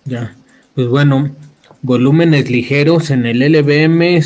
Ya, pues bueno, volúmenes ligeros en el LVM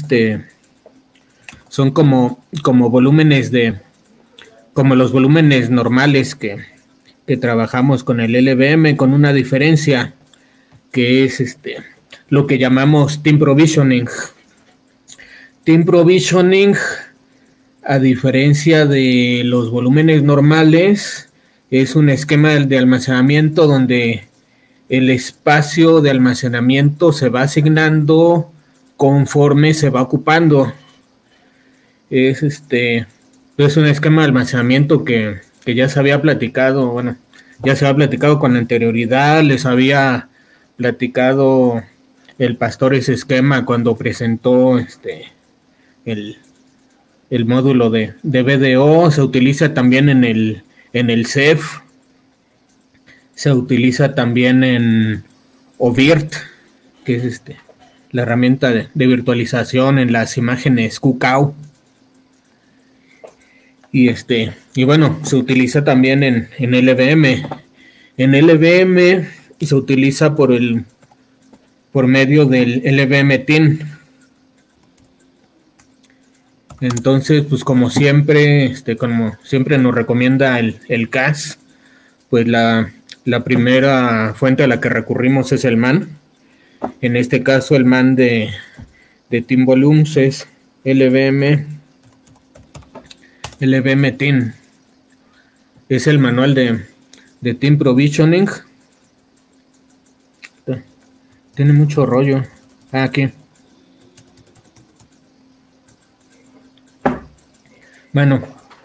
son como volúmenes como los volúmenes normales que trabajamos con el LVM, con una diferencia que es lo que llamamos team provisioning. Team provisioning, a diferencia de los volúmenes normales, es un esquema de almacenamiento donde el espacio de almacenamiento se va asignando conforme se va ocupando. Es un esquema de almacenamiento que ya se había platicado, bueno, ya se había platicado con anterioridad, les había platicado el pastor ese esquema cuando presentó el, el módulo de BDO. Se utiliza también en el CEF, se utiliza también en OVIRT, que es la herramienta de virtualización en las imágenes QCAO. Y bueno, se utiliza también en LVM. En LVM se utiliza por medio del LVM TIN. Entonces, pues como siempre nos recomienda el CAS, pues la primera fuente a la que recurrimos es el MAN. En este caso, el MAN de TIN Volumes es LVM TIN. Es el manual de TIN Provisioning. Tiene mucho rollo. Aquí. Bueno,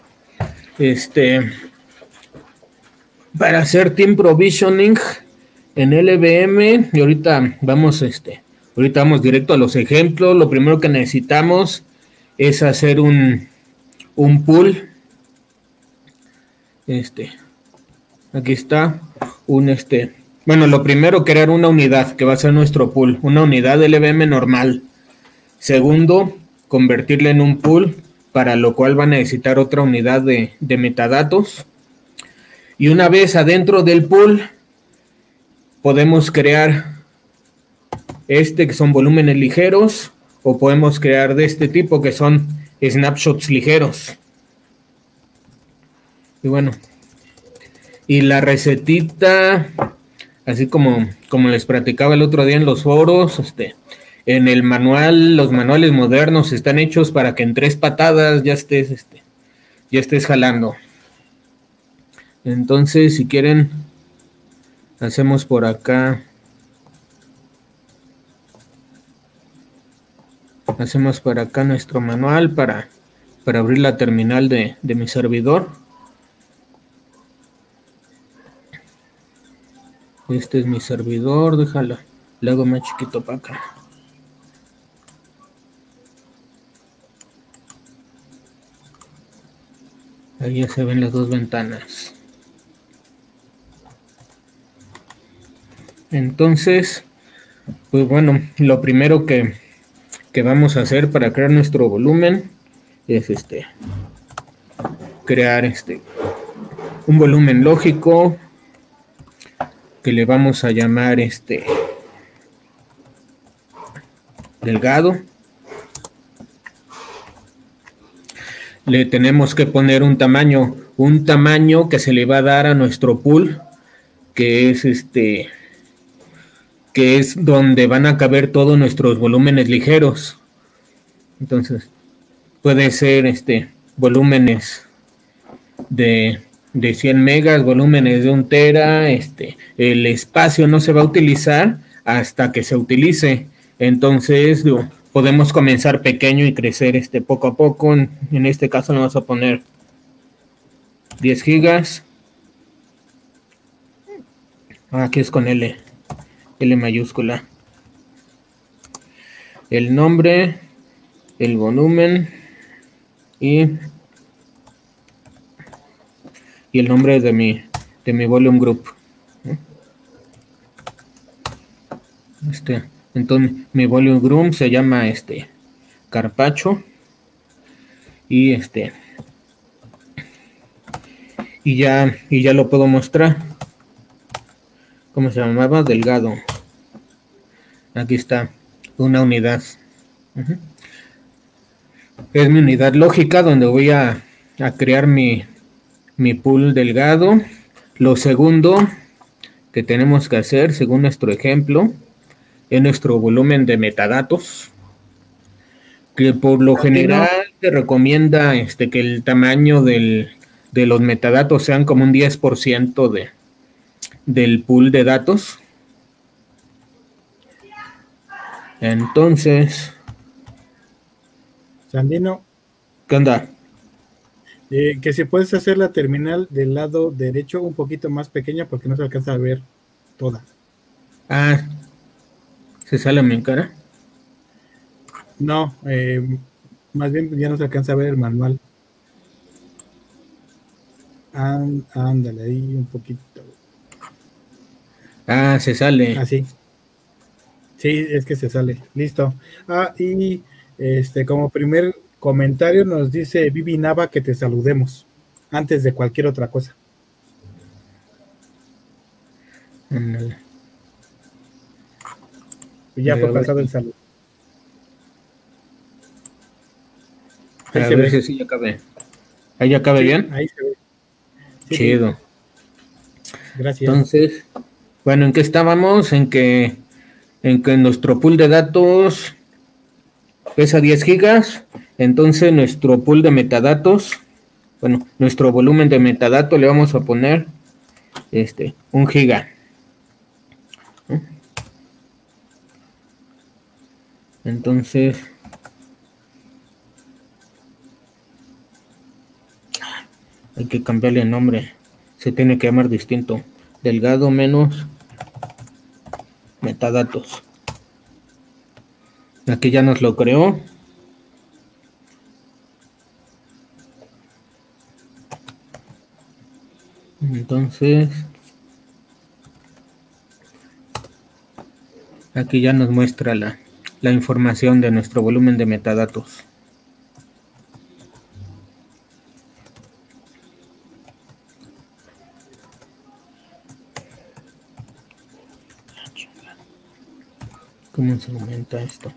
para hacer team provisioning en LVM, y ahorita vamos directo a los ejemplos. Lo primero que necesitamos es hacer un pool. Aquí está bueno, lo primero, crear una unidad que va a ser nuestro pool, una unidad de LVM normal. Segundo, convertirla en un pool, para lo cual va a necesitar otra unidad de metadatos. Y una vez adentro del pool, podemos crear que son volúmenes ligeros, o podemos crear de este tipo, que son snapshots ligeros. Y bueno, y la recetita, así como les platicaba el otro día en los foros, en el manual, los manuales modernos están hechos para que en 3 patadas ya estés jalando. Entonces, si quieren, hacemos por acá. Hacemos por acá nuestro manual para abrir la terminal de mi servidor. Este es mi servidor, déjalo, le hago más chiquito para acá. Ahí ya se ven las 2 ventanas. Entonces, pues bueno, lo primero que vamos a hacer para crear nuestro volumen es crear un volumen lógico que le vamos a llamar delgado. Le tenemos que poner un tamaño que se le va a dar a nuestro pool, que es donde van a caber todos nuestros volúmenes ligeros. Entonces, puede ser volúmenes de 100 megas, volúmenes de 1 tera. El espacio no se va a utilizar hasta que se utilice. Entonces, podemos comenzar pequeño y crecer poco a poco. En este caso le vamos a poner 10 gigas. Aquí es con L mayúscula. El nombre, el volumen y el nombre de mi volume group. Entonces mi volume group se llama Carpaccio, y y ya lo puedo mostrar. ¿cómo se llamaba? Delgado. Aquí está, una unidad. Es mi unidad lógica donde voy a crear mi pool delgado. Lo segundo que tenemos que hacer, según nuestro ejemplo, es nuestro volumen de metadatos, que por lo general se recomienda que el tamaño de los metadatos sean como un 10% del pool de datos. Entonces, Sandino, ¿qué onda? Que si puedes hacer la terminal del lado derecho un poquito más pequeña porque no se alcanza a ver toda. Ah, ¿se sale a mi cara? No, más bien ya no se alcanza a ver el manual. Ándale, ahí un poquito. Ah, se sale. Así. Sí, es que se sale. Listo. Y como primer comentario nos dice Vivi Nava que te saludemos antes de cualquier otra cosa. Ya fue pasado el saludo. Ahí a ver si ya cabe. ¿Ahí ya cabe bien? Ahí se ve. Sí, chido. Gracias. Entonces, bueno, ¿en qué estábamos? En que nuestro pool de datos pesa 10 gigas. Entonces, nuestro pool de metadatos, bueno, nuestro volumen de metadatos le vamos a poner 1 giga. Entonces, hay que cambiarle el nombre. Se tiene que llamar distinto. Delgado menos metadatos. Aquí ya nos lo creó. Entonces, aquí ya nos muestra la información de nuestro volumen de metadatos. ¿Cómo se aumenta esto?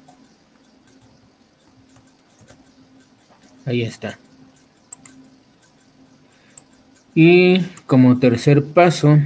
Ahí está. Y como tercer paso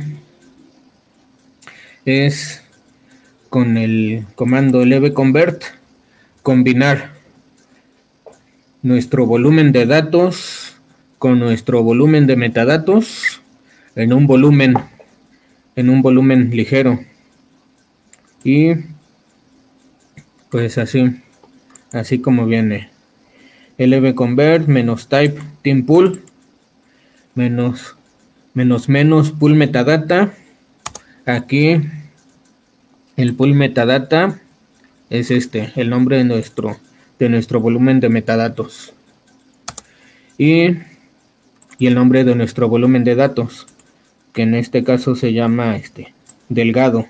es con el comando lvconvert combinar nuestro volumen de datos con nuestro volumen de metadatos en un volumen ligero. Y pues así como viene. lvconvert menos type team pool menos pool metadata. Aquí el pool metadata es el nombre de nuestro volumen de metadatos y el nombre de nuestro volumen de datos, que en este caso se llama delgado.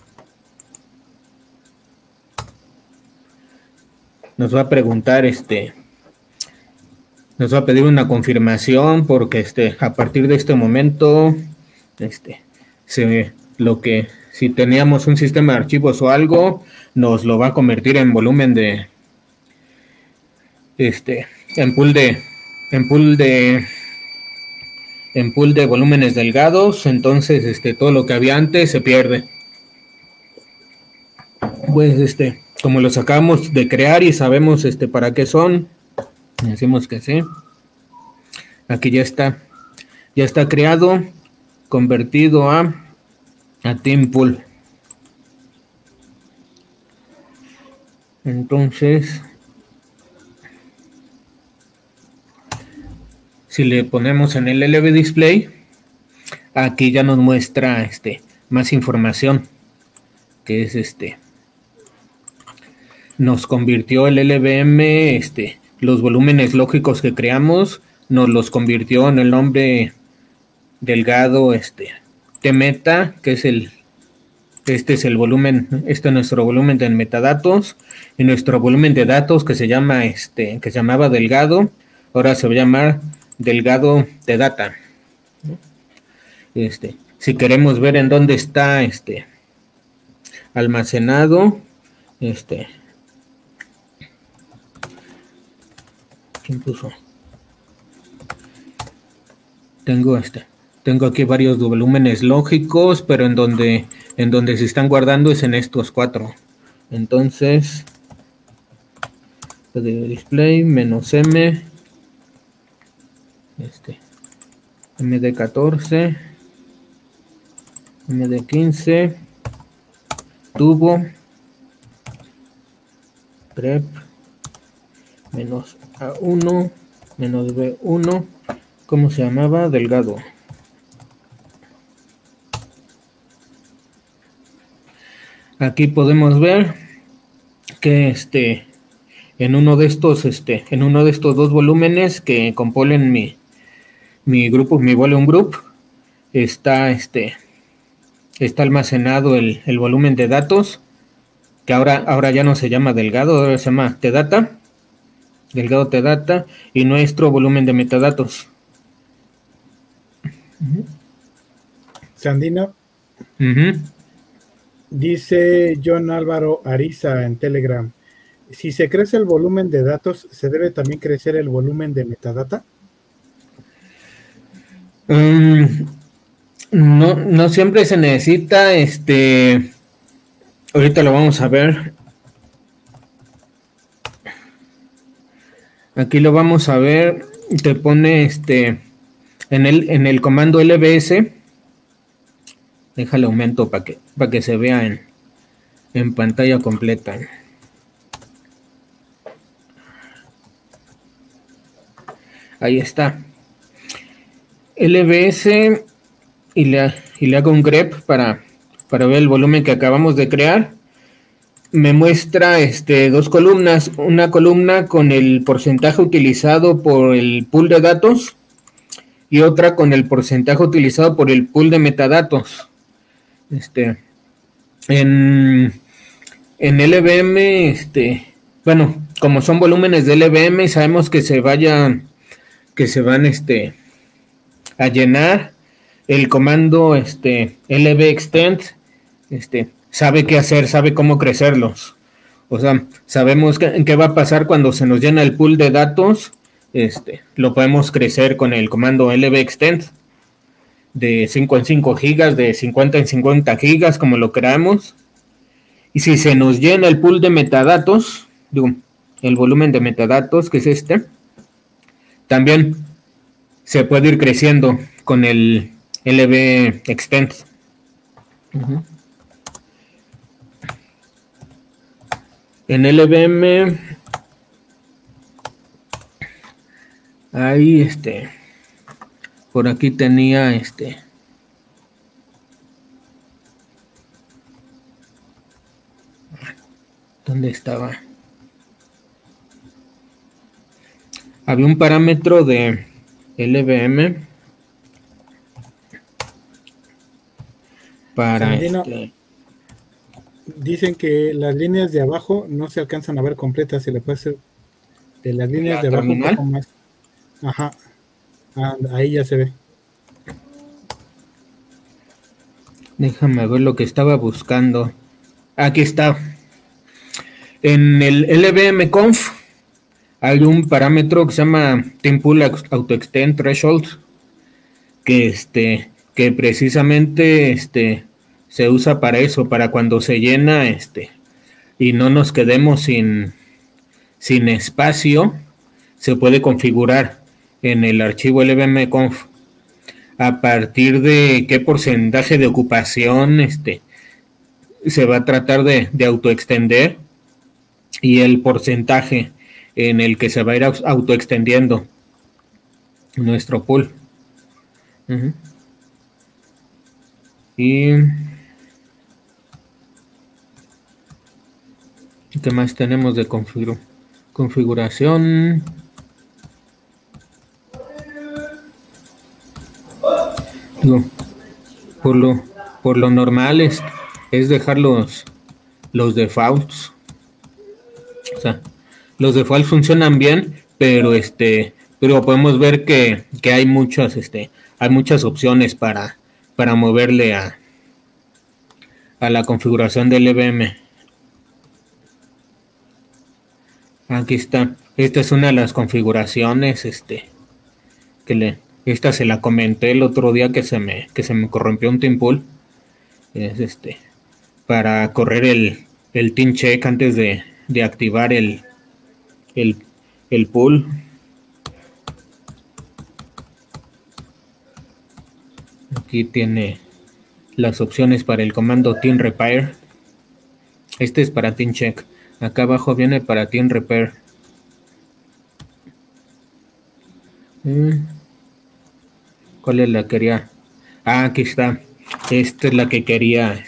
Nos va a preguntar nos va a pedir una confirmación porque a partir de este momento si teníamos un sistema de archivos o algo, nos lo va a convertir en volumen de en pool de volúmenes delgados. Entonces todo lo que había antes se pierde. Pues como los acabamos de crear y sabemos para qué son, decimos que sí. Aquí ya está creado, convertido a team pool. Entonces, si le ponemos en el LV display, aquí ya nos muestra más información, que es nos convirtió el LVM, los volúmenes lógicos que creamos, nos los convirtió en el nombre delgado tmeta, que es es el volumen, es nuestro volumen de metadatos, y nuestro volumen de datos que se llamaba delgado, ahora se va a llamar delgado de data. si queremos ver en dónde está almacenado, ¿quién puso? Tengo aquí varios volúmenes lógicos, pero en donde se están guardando es en estos 4. Entonces, display menos M, MD14, MD15, tubo, grep, menos A1, menos B1, ¿cómo se llamaba? Delgado. Aquí podemos ver que en uno de estos 2 volúmenes que componen mi grupo, mi volume group, está almacenado el volumen de datos, que ahora ya no se llama delgado, ahora se llama tdata, delgado tdata, y nuestro volumen de metadatos. Sandino. Dice John Álvaro Ariza en Telegram: si se crece el volumen de datos, ¿se debe también crecer el volumen de metadata? No siempre se necesita, ahorita lo vamos a ver. Aquí lo vamos a ver, te pone en el comando lbs, déjale aumento para que se vea en pantalla completa. Ahí está. LBS y le hago un grep para ver el volumen que acabamos de crear. Me muestra 2 columnas, una columna con el porcentaje utilizado por el pool de datos y otra con el porcentaje utilizado por el pool de metadatos. En LVM, bueno, como son volúmenes de LVM, sabemos que se van a llenar. El comando lvextend sabe qué hacer, sabe cómo crecerlos. O sea, sabemos qué va a pasar cuando se nos llena el pool de datos. Lo podemos crecer con el comando lvextend de 5 en 5 gigas, de 50 en 50 gigas, como lo queramos. Y si se nos llena el pool de metadatos, el volumen de metadatos, que es también se puede ir creciendo con el lvextend. En LVM ahí por aquí tenía ¿dónde estaba? Había un parámetro de LVM para dicen que las líneas de abajo no se alcanzan a ver completas, se le puede hacer de las líneas de abajo un poco más. Ajá. Ahí ya se ve. Déjame ver lo que estaba buscando. Aquí está. En el lvmconf hay un parámetro que se llama TeamPool AutoExtend Threshold, que precisamente se usa para eso, para cuando se llena y no nos quedemos sin espacio, se puede configurar en el archivo lvmconf a partir de qué porcentaje de ocupación se va a tratar de autoextender y el porcentaje en el que se va a ir autoextendiendo nuestro pool. Y ¿qué más tenemos de configuración? Por lo normal es dejar los defaults. O sea, los defaults funcionan bien, pero podemos ver que hay muchas opciones para para moverle a la configuración del LVM. Aquí está. Esta es una de las configuraciones, esta se la comenté el otro día que se me corrompió un team pool. Es para correr el team check antes de activar el pool. Aquí tiene las opciones para el comando team repair. Este es para team check. Acá abajo viene para team repair. ¿Cuál es la que quería? Ah, aquí está. Esta es la que quería,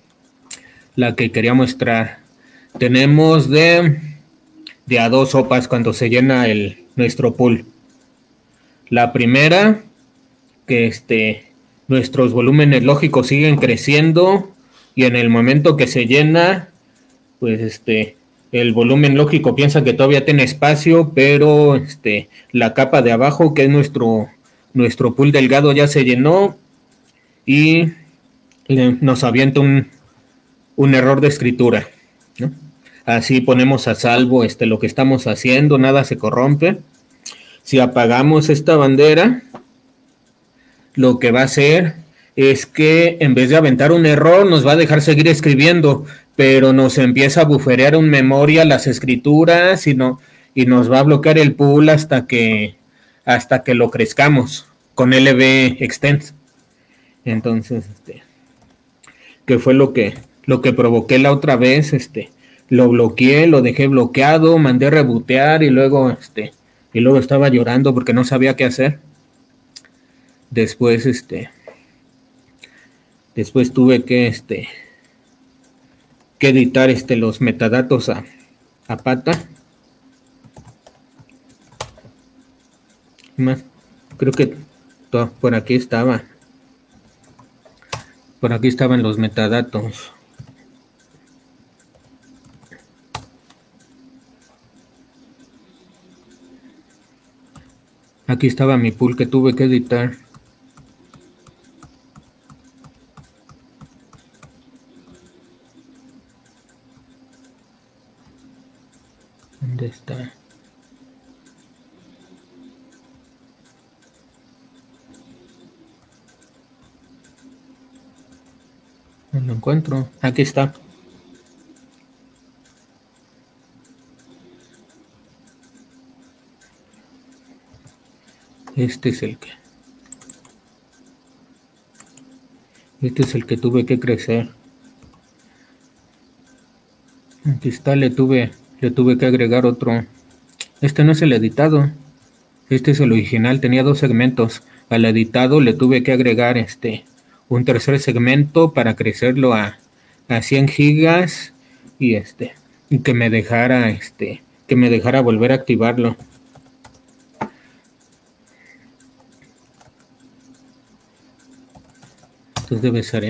mostrar. Tenemos de a 2 sopas cuando se llena nuestro pool. La primera, que nuestros volúmenes lógicos siguen creciendo y en el momento que se llena, pues el volumen lógico piensa que todavía tiene espacio, pero la capa de abajo, que es nuestro pool delgado, ya se llenó y nos avienta un error de escritura, ¿no? Así ponemos a salvo lo que estamos haciendo, nada se corrompe. Si apagamos esta bandera, lo que va a hacer es que en vez de aventar un error, nos va a dejar seguir escribiendo, pero nos empieza a buferear en memoria las escrituras y nos va a bloquear el pool hasta que lo crezcamos con LV extend. Entonces, que fue lo que provoqué la otra vez, lo bloqueé, lo dejé bloqueado, mandé rebootear y luego estaba llorando porque no sabía qué hacer. Después tuve que editar los metadatos a pata. Más, creo que por aquí estaba. Por aquí estaban los metadatos. Aquí estaba mi pool que tuve que editar. ¿Dónde está? No lo encuentro. Aquí está. Este es el que tuve que crecer. Aquí está, le tuve que agregar otro. Este no es el editado. Este es el original, tenía 2 segmentos. Al editado le tuve que agregar un tercer segmento para crecerlo a 100 gigas y que me dejara volver a activarlo. Entonces debe ser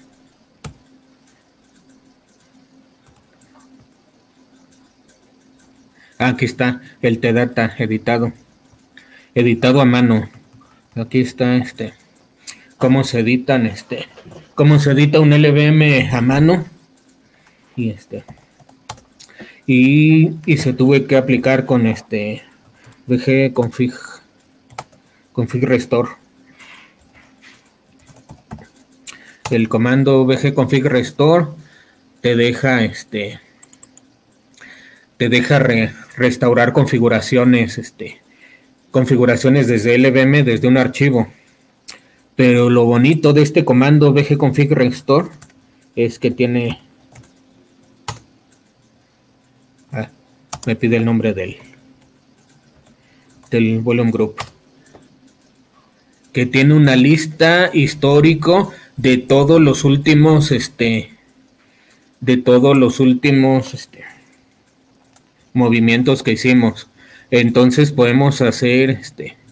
aquí está el T-Data editado a mano. Aquí está cómo se editan cómo se edita un LVM a mano y y se tuve que aplicar con VG config restore. El comando VG config restore te deja restaurar configuraciones desde LVM, desde un archivo. Pero lo bonito de este comando VG config restore es que tiene me pide el nombre del volume group, que tiene una lista histórico de todos los últimos movimientos que hicimos. Entonces podemos hacer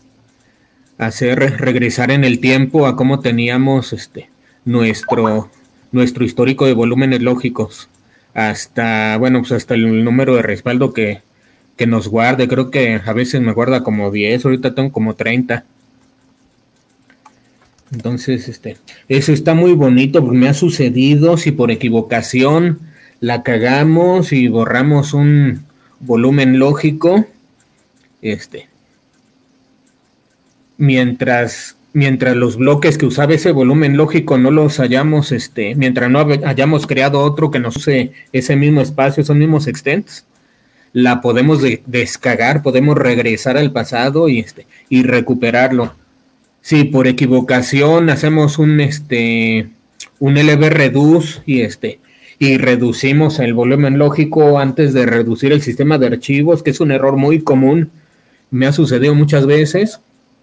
regresar en el tiempo a cómo teníamos nuestro histórico de volúmenes lógicos hasta el número de respaldo que nos guarde. Creo que a veces me guarda como 10, ahorita tengo como 30. Entonces, eso está muy bonito porque me ha sucedido si por equivocación la cagamos y borramos un volumen lógico, mientras los bloques que usaba ese volumen lógico no los hayamos, mientras no hayamos creado otro que nos use ese mismo espacio, esos mismos extents, la podemos descagar, podemos regresar al pasado y recuperarlo. Si por equivocación hacemos un LB reduce y reducimos el volumen lógico antes de reducir el sistema de archivos, que es un error muy común, me ha sucedido muchas veces.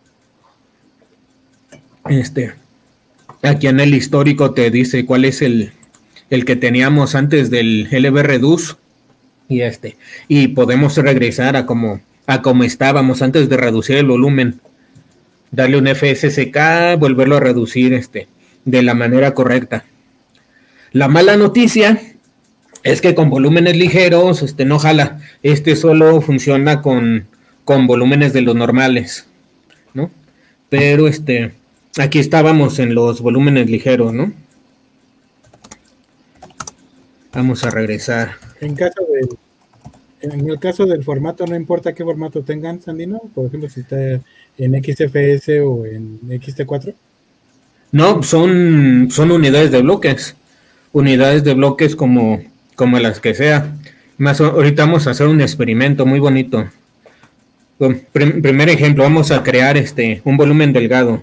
Aquí en el histórico te dice cuál es el que teníamos antes del LB reduce y podemos regresar a como estábamos antes de reducir el volumen, darle un FSSK, volverlo a reducir de la manera correcta. La mala noticia es que con volúmenes ligeros no jala, solo funciona con volúmenes de los normales, ¿no? Pero aquí estábamos en los volúmenes ligeros, ¿no? Vamos a regresar. En el caso del formato, no importa qué formato tengan, Sandino, por ejemplo, si está en XFS o en XT4. No, son unidades de bloques. Unidades de bloques como las que sea. Más ahorita vamos a hacer un experimento muy bonito. Primer ejemplo, vamos a crear un volumen delgado.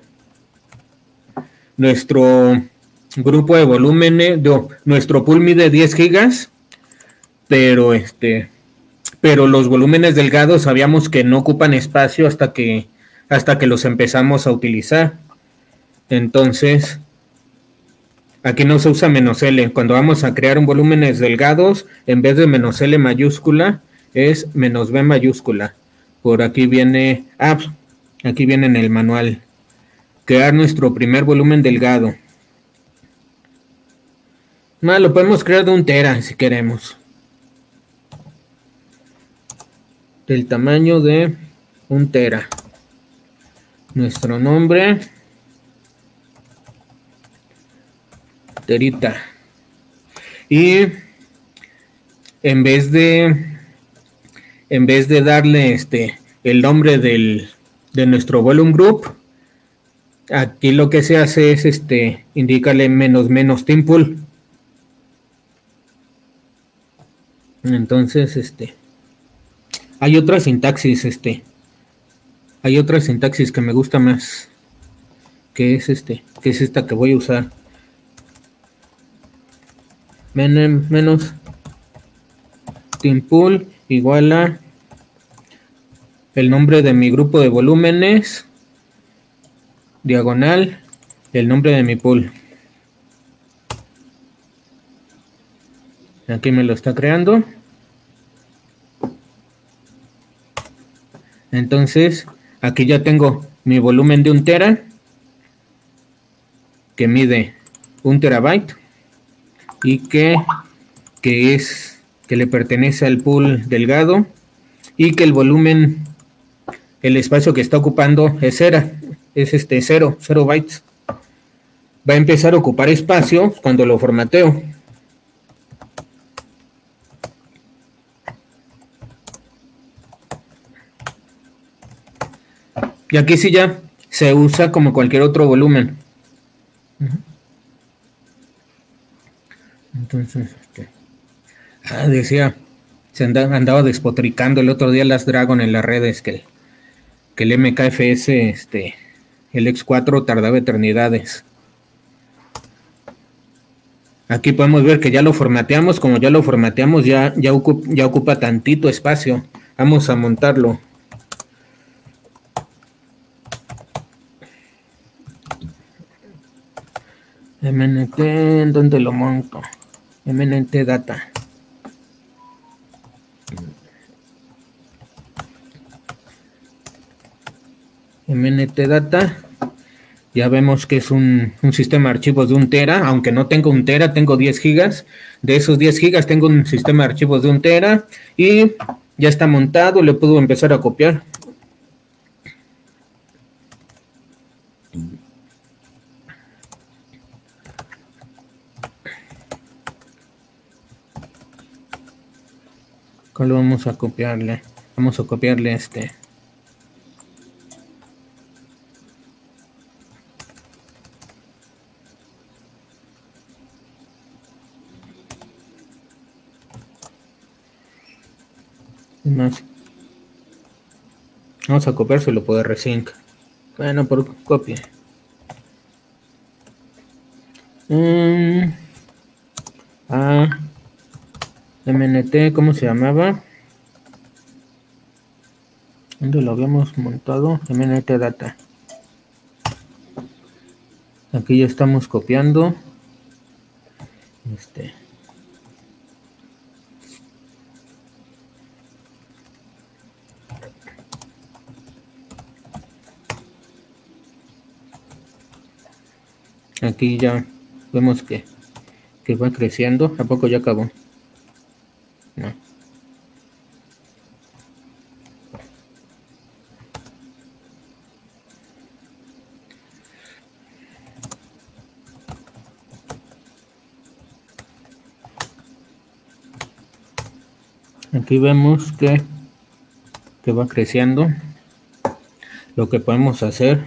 Nuestro grupo de volúmenes, nuestro pool mide 10 gigas, pero los volúmenes delgados sabíamos que no ocupan espacio hasta que los empezamos a utilizar. Entonces, aquí no se usa "-L". Cuando vamos a crear un volúmenes delgados, en vez de "-L" mayúscula, es "-B" mayúscula. Por aquí viene, aquí viene en el manual. Crear nuestro primer volumen delgado. Lo podemos crear de 1 tera si queremos. Del tamaño de 1 tera. Nuestro nombre. Terita. Y en vez de darle el nombre de nuestro volume group, aquí lo que se hace es indicarle "-" team pool. Entonces hay otra sintaxis que me gusta más, que es esta que voy a usar. Menos team pool igual a el nombre de mi grupo de volúmenes, diagonal, el nombre de mi pool. Aquí me lo está creando. Entonces, aquí ya tengo mi volumen de 1 tera, que mide 1 terabyte y que le pertenece al pool delgado, y que el volumen, el espacio que está ocupando es 0 bytes. Va a empezar a ocupar espacio cuando lo formateo. Y aquí sí ya se usa como cualquier otro volumen. Entonces, decía, se andaba despotricando el otro día las Dragon en las redes que el MKFS, el X4 tardaba eternidades. Aquí podemos ver que ya lo formateamos. Como ya lo formateamos, ya ocupa tantito espacio. Vamos a montarlo. MNT, ¿dónde lo monto? MNT data. MNT data. Ya vemos que es un sistema de archivos de 1 tera. Aunque no tengo 1 tera, tengo 10 gigas. De esos 10 gigas tengo un sistema de archivos de 1 tera. Y ya está montado. Le puedo empezar a copiar. ¿Cuál vamos a copiarle? Vamos a copiarle este. Más. Vamos a copiárselo por rsync. Bueno, por copia. MNT, ¿cómo se llamaba? ¿Dónde lo habíamos montado? MNT data. Aquí ya estamos copiando. Aquí ya vemos que va creciendo. ¿A poco ya acabó? No. Aquí vemos que va creciendo. Lo que podemos hacer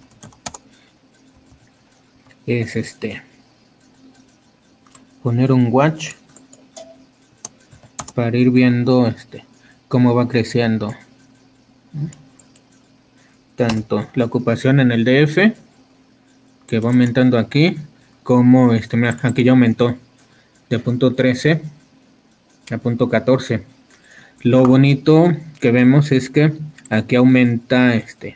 es poner un watch para ir viendo cómo va creciendo tanto la ocupación en el DF, que va aumentando aquí, como mira, aquí ya aumentó de punto 13 a punto 14. Lo bonito que vemos es que aquí aumenta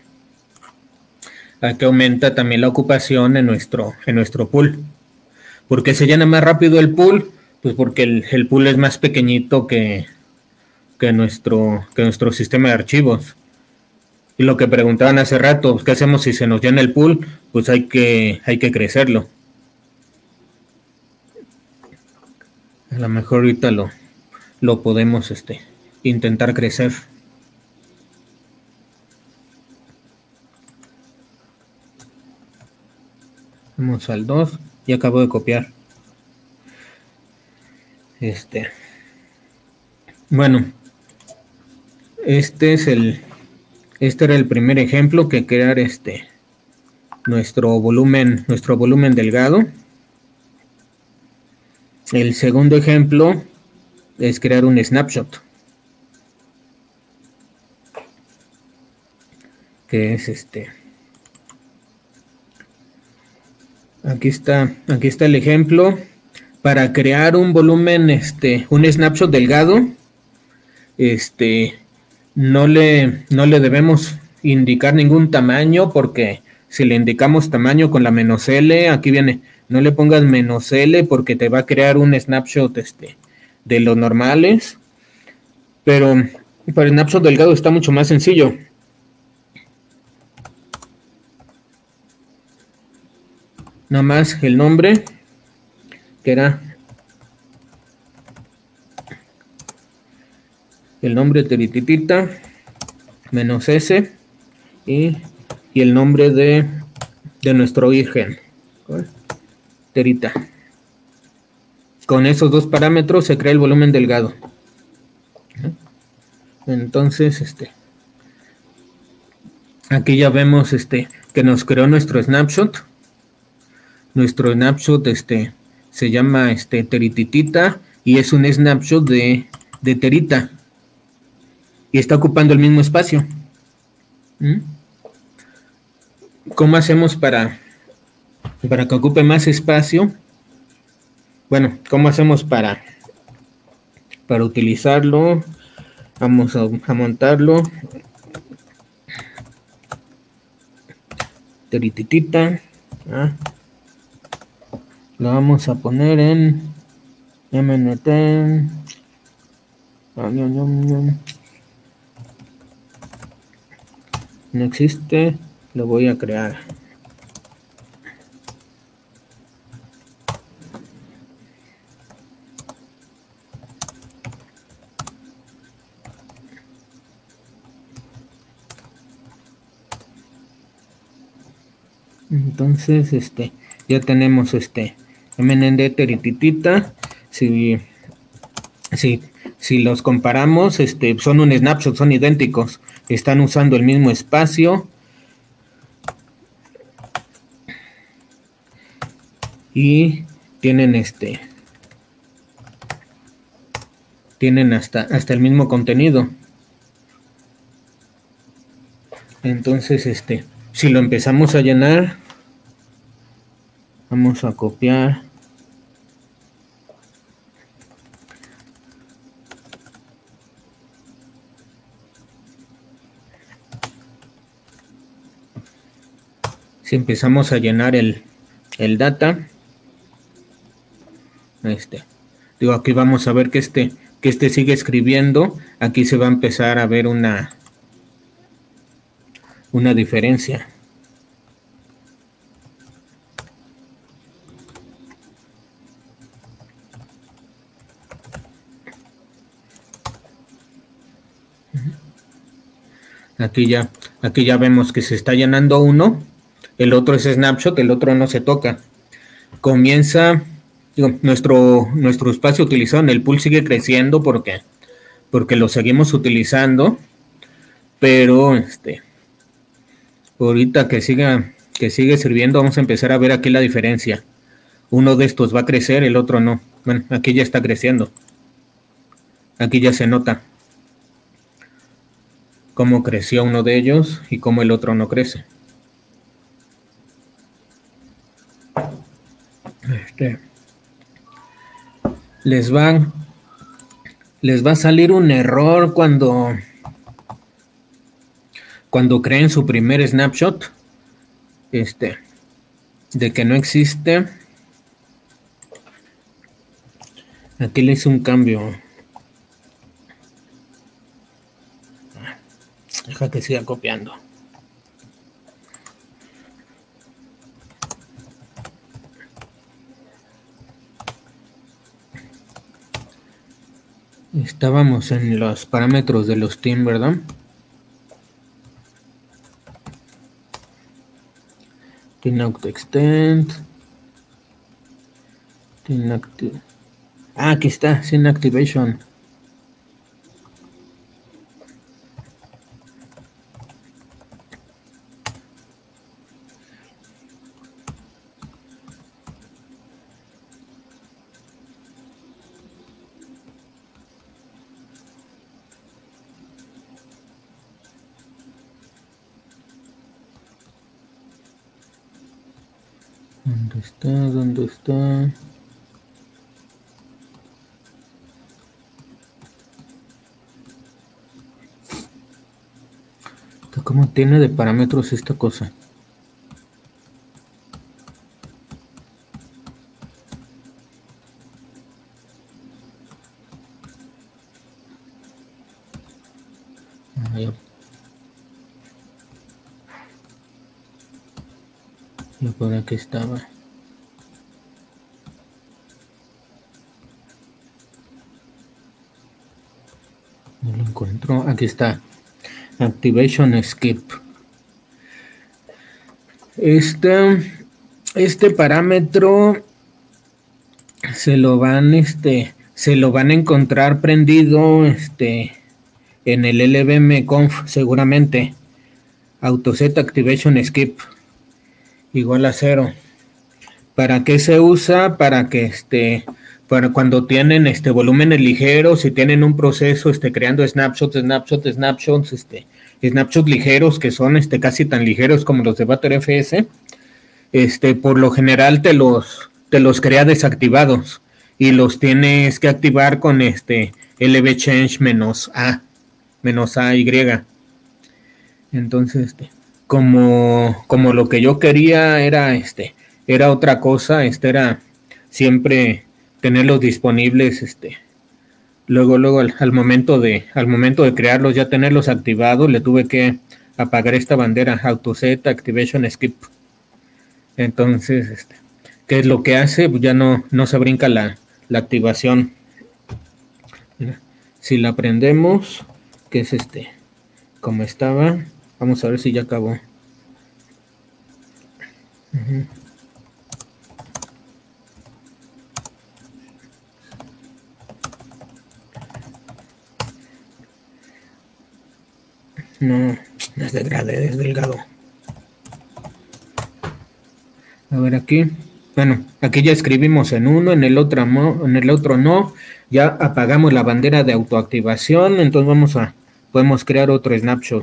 aquí aumenta también la ocupación en nuestro pool. ¿Por qué se llena más rápido el pool? Pues porque el pool es más pequeñito que nuestro sistema de archivos. Y lo que preguntaban hace rato, ¿qué hacemos si se nos llena el pool? Pues hay que crecerlo. A lo mejor ahorita lo podemos intentar crecer. Vamos al 2 y acabo de copiar. Bueno, este era el primer ejemplo, que crear nuestro volumen delgado. El segundo ejemplo es crear un snapshot, que es aquí está el ejemplo. Para crear un volumen, un snapshot delgado, no le debemos indicar ningún tamaño, porque si le indicamos tamaño con la -L, aquí viene, no le pongas -L porque te va a crear un snapshot de los normales. Pero para el snapshot delgado está mucho más sencillo. Nada más el nombre, que era el nombre terititita -S y el nombre de nuestro virgen, terita. Con esos dos parámetros se crea el volumen delgado. Entonces aquí ya vemos que nos creó nuestro snapshot. Nuestro snapshot se llama terititita y es un snapshot de terita y está ocupando el mismo espacio. ¿Cómo hacemos para que ocupe más espacio? Bueno, ¿cómo hacemos para utilizarlo? Vamos a montarlo. Terititita. Lo vamos a poner en MNT. No existe, lo voy a crear. Entonces, ya tenemos MND terititita. Si Si los comparamos, son un snapshot, son idénticos, están usando el mismo espacio y tienen tienen hasta el mismo contenido. Entonces, si lo empezamos a llenar, vamos a copiar. Si empezamos a llenar el data, digo, aquí vamos a ver que sigue escribiendo. Aquí se va a empezar a ver una diferencia. Aquí ya vemos que se está llenando uno, el otro es snapshot, el otro no se toca. Comienza, digo, nuestro espacio utilizado en el pool sigue creciendo porque lo seguimos utilizando, pero ahorita que sigue sirviendo, vamos a empezar a ver aquí la diferencia. Uno de estos va a crecer, el otro no. Bueno, aquí ya está creciendo. Aquí ya se nota cómo creció uno de ellos y cómo el otro no crece. Les va a salir un error cuando creen su primer snapshot, de que no existe. Aquí le hice un cambio. Deja que siga copiando. Estábamos en los parámetros de los team, ¿verdad? Team out extend. Team active. Ah, aquí está, sin activation. ¿Dónde está? ¿Dónde está? ¿Cómo tiene de parámetros esta cosa? Ya por aquí estaba. No lo encuentro. Aquí está. Activation skip. Este parámetro se lo van a encontrar prendido en el LVM conf seguramente. Autoset activation skip igual a 0. ¿Para qué se usa? Para que para cuando tienen volúmenes ligeros y tienen un proceso creando snapshots, snapshots ligeros que son casi tan ligeros como los de ButterFS, por lo general te los crea desactivados y los tienes que activar con lv change -a y. Entonces, como lo que yo quería era otra cosa, era siempre tenerlos disponibles, luego al momento de crearlos, ya tenerlos activados, le tuve que apagar esta bandera autoset activation skip. Entonces, ¿qué es lo que hace? Pues ya no se brinca la activación. Mira, si la prendemos, que es como estaba, vamos a ver si ya acabó. No, no es de grade, es delgado. A ver aquí. Bueno, aquí ya escribimos en uno, en el otro no. Ya apagamos la bandera de autoactivación, entonces podemos crear otro snapshot.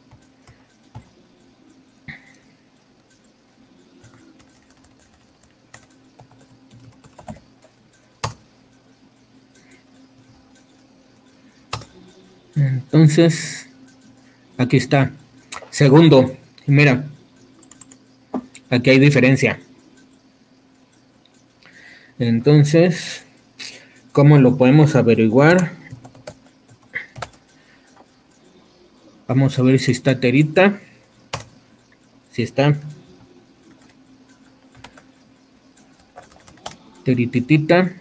Entonces, aquí está. Segundo, mira, aquí hay diferencia. Entonces, ¿cómo lo podemos averiguar? Vamos a ver si está Terita. Si está. Terititita.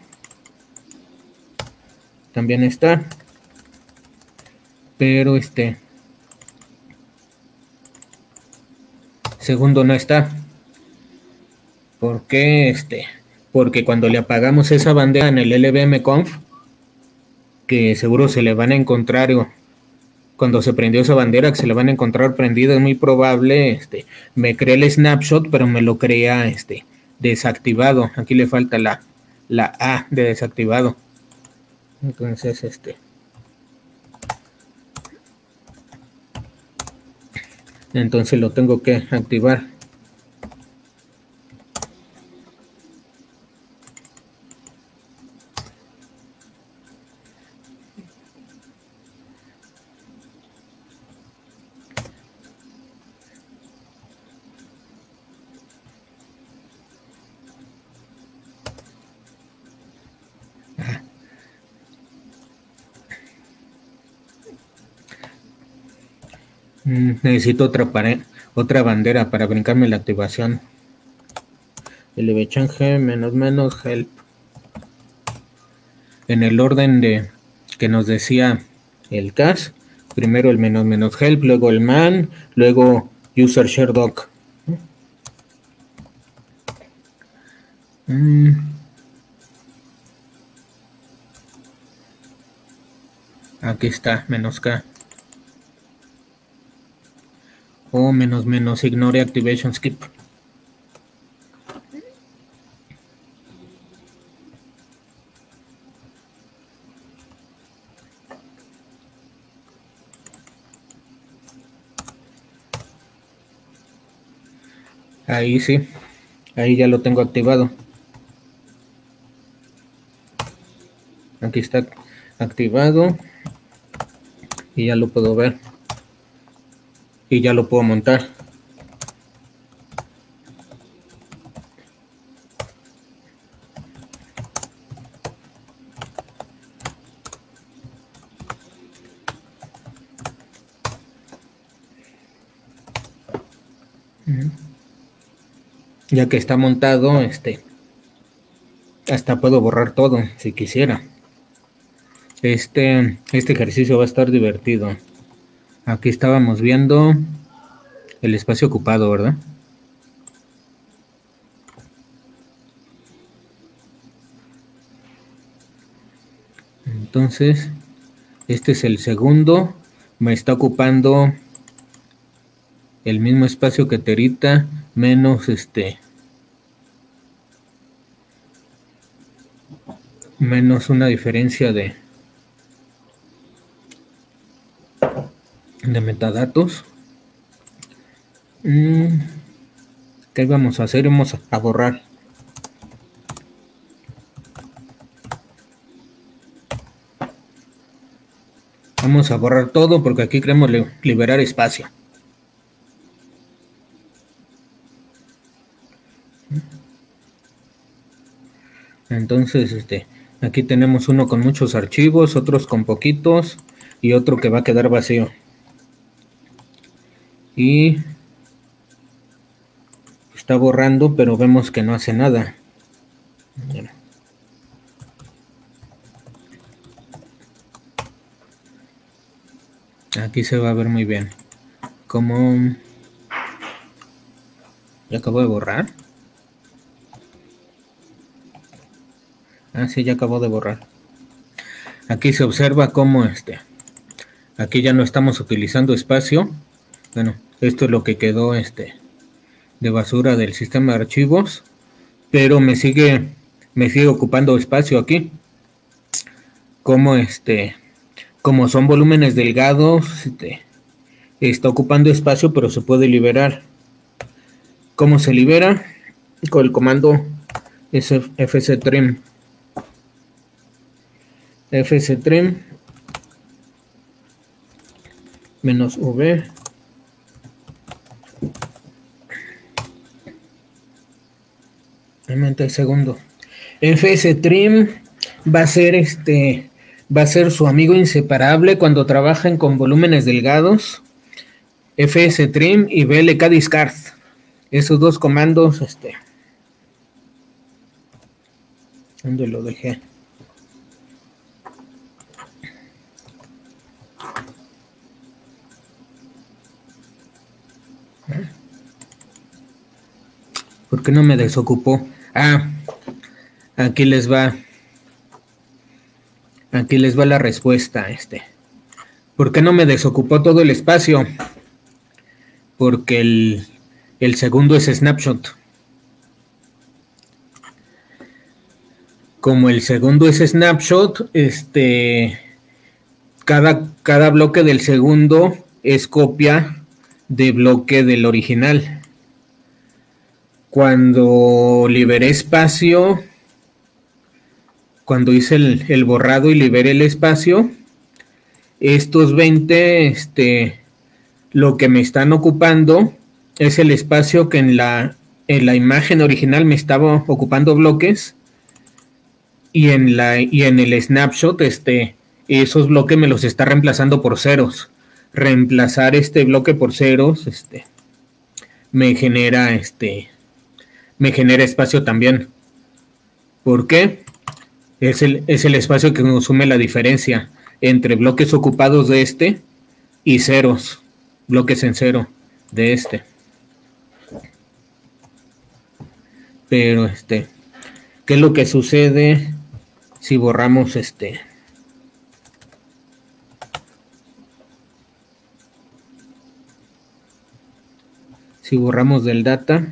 También está. Pero segundo no está. ¿Por qué? Porque cuando le apagamos esa bandera en el lvmconf, que seguro se le van a encontrar, cuando se prendió esa bandera, que se le van a encontrar prendida, es muy probable, me crea el snapshot, pero me lo crea, desactivado. Aquí le falta la A de desactivado. Entonces, entonces lo tengo que activar. Necesito otra bandera para brincarme la activación. lvchange -- help. En el orden de que nos decía el cache, primero el -- help, luego el man, luego user share doc. Aquí está, -k. O -- ignore activation skip. Ahí sí, ahí ya lo tengo activado. Aquí está activado y ya lo puedo ver y ya lo puedo montar. Ya que está montado, hasta puedo borrar todo si quisiera. Este ejercicio va a estar divertido. Aquí estábamos viendo el espacio ocupado, ¿verdad? Entonces, este es el segundo. Me está ocupando el mismo espacio que Terita, menos menos una diferencia de metadatos. ¿Qué vamos a hacer? Vamos a borrar. Vamos a borrar todo porque aquí queremos liberar espacio. Entonces, aquí tenemos uno con muchos archivos, otros con poquitos y otro que va a quedar vacío. Y está borrando, pero vemos que no hace nada. Aquí se va a ver muy bien. Como ya acabo de borrar. Ah, sí, ya acabó de borrar. Aquí se observa cómo Aquí ya no estamos utilizando espacio. Bueno, esto es lo que quedó de basura del sistema de archivos, pero me sigue ocupando espacio aquí. Como son volúmenes delgados, está ocupando espacio, pero se puede liberar. ¿Cómo se libera? Con el comando fctrim. fctrim -v. Segundo. fctrim va a ser su amigo inseparable cuando trabajen con volúmenes delgados. fstrim y blkdiscard. Esos dos comandos, ¿dónde lo dejé? ¿Por qué no me desocupó? Ah, aquí les va. Aquí les va la respuesta. ¿Por qué no me desocupó todo el espacio? Porque el segundo es snapshot. Como el segundo es snapshot, cada bloque del segundo es copia de bloque del original. Cuando liberé espacio, cuando hice el borrado y liberé el espacio, estos 20, lo que me están ocupando es el espacio que en la imagen original me estaba ocupando bloques, y en el snapshot, esos bloques me los está reemplazando por ceros. Reemplazar este bloque por ceros, me genera espacio también. ¿Por qué? Es el espacio que consume la diferencia entre bloques ocupados de y ceros, bloques en cero de Pero ¿qué es lo que sucede si borramos si borramos del data?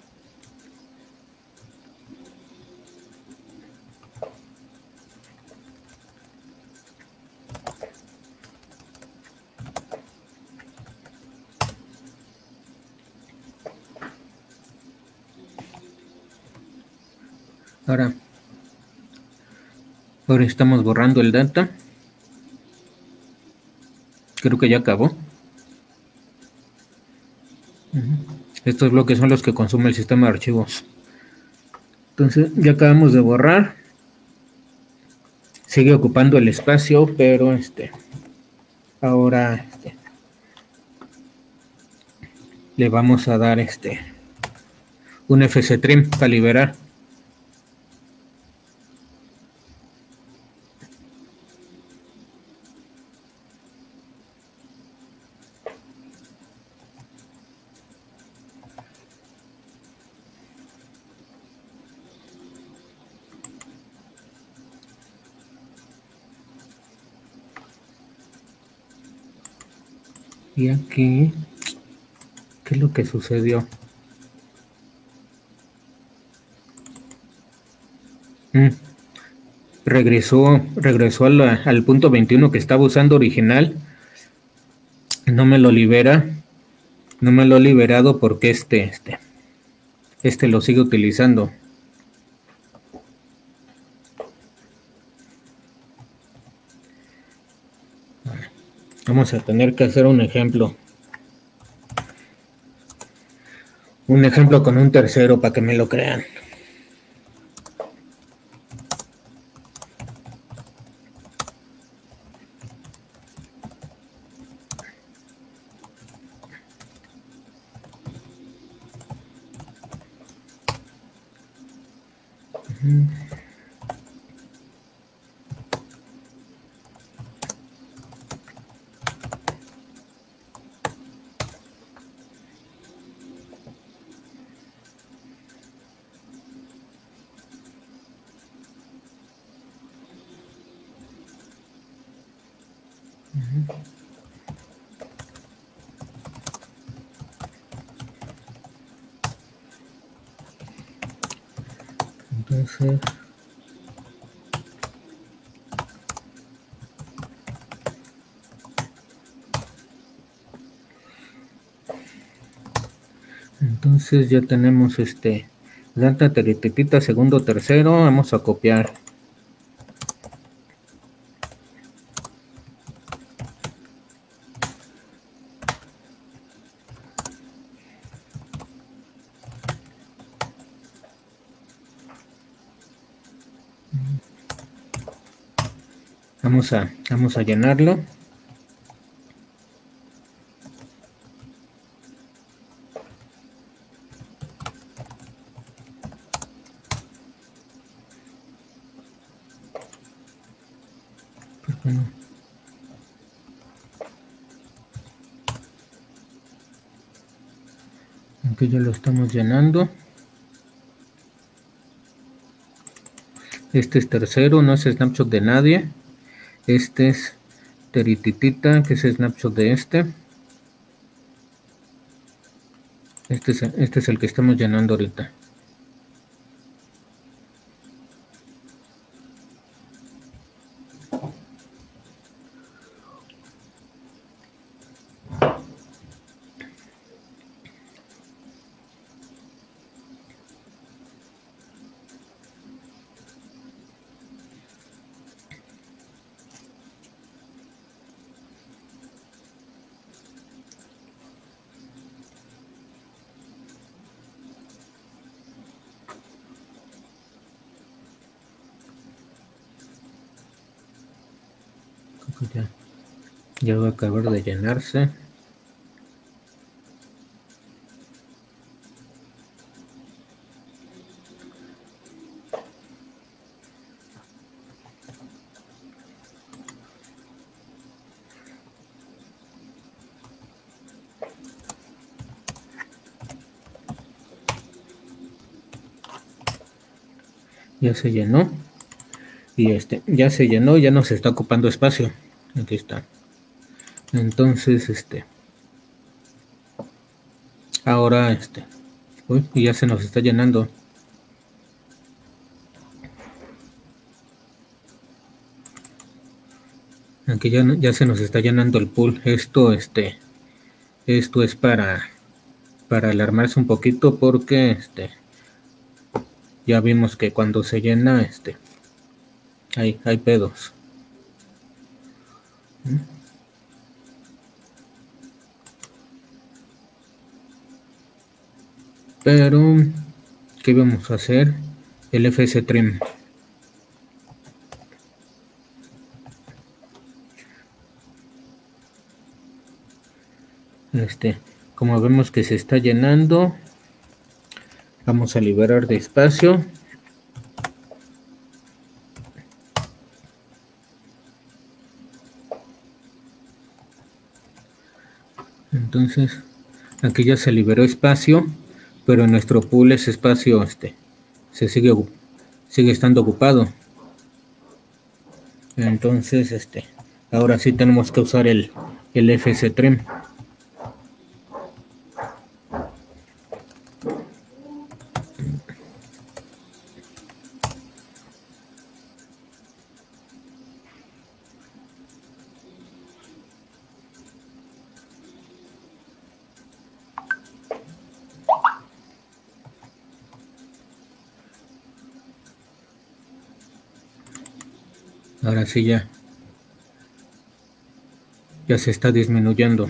Ahora estamos borrando el data. Creo que ya acabó. Estos bloques son los que consume el sistema de archivos. Entonces ya acabamos de borrar. Sigue ocupando el espacio, pero ahora le vamos a dar un fctrim para liberar. Y aquí, ¿qué es lo que sucedió? Regresó al punto 21 que estaba usando original. No me lo libera. No me lo he liberado porque lo sigue utilizando. Vamos a tener que hacer un ejemplo. Un ejemplo con un tercero para que me lo crean. Entonces ya tenemos data, terititita, segundo, tercero. Vamos a copiar. Vamos a llenarlo. Aquí ya lo estamos llenando. Este es tercero, no es snapshot de nadie. Este es terititita, que es snapshot de este. Este es el que estamos llenando ahorita. Ya va a acabar de llenarse. Ya se llenó. Y ya se llenó, ya nos está ocupando espacio. Aquí está. Entonces, ahora, uy, y ya se nos está llenando. Aquí ya se nos está llenando el pool. Esto es para alarmarse un poquito porque, ya vimos que cuando se llena, hay pedos. Pero, ¿qué vamos a hacer? El FS trim. Como vemos que se está llenando, vamos a liberar de espacio. Entonces, aquí ya se liberó espacio, pero en nuestro pool ese espacio se sigue estando ocupado. Entonces, ahora sí tenemos que usar el FS trim. Ahora sí ya se está disminuyendo.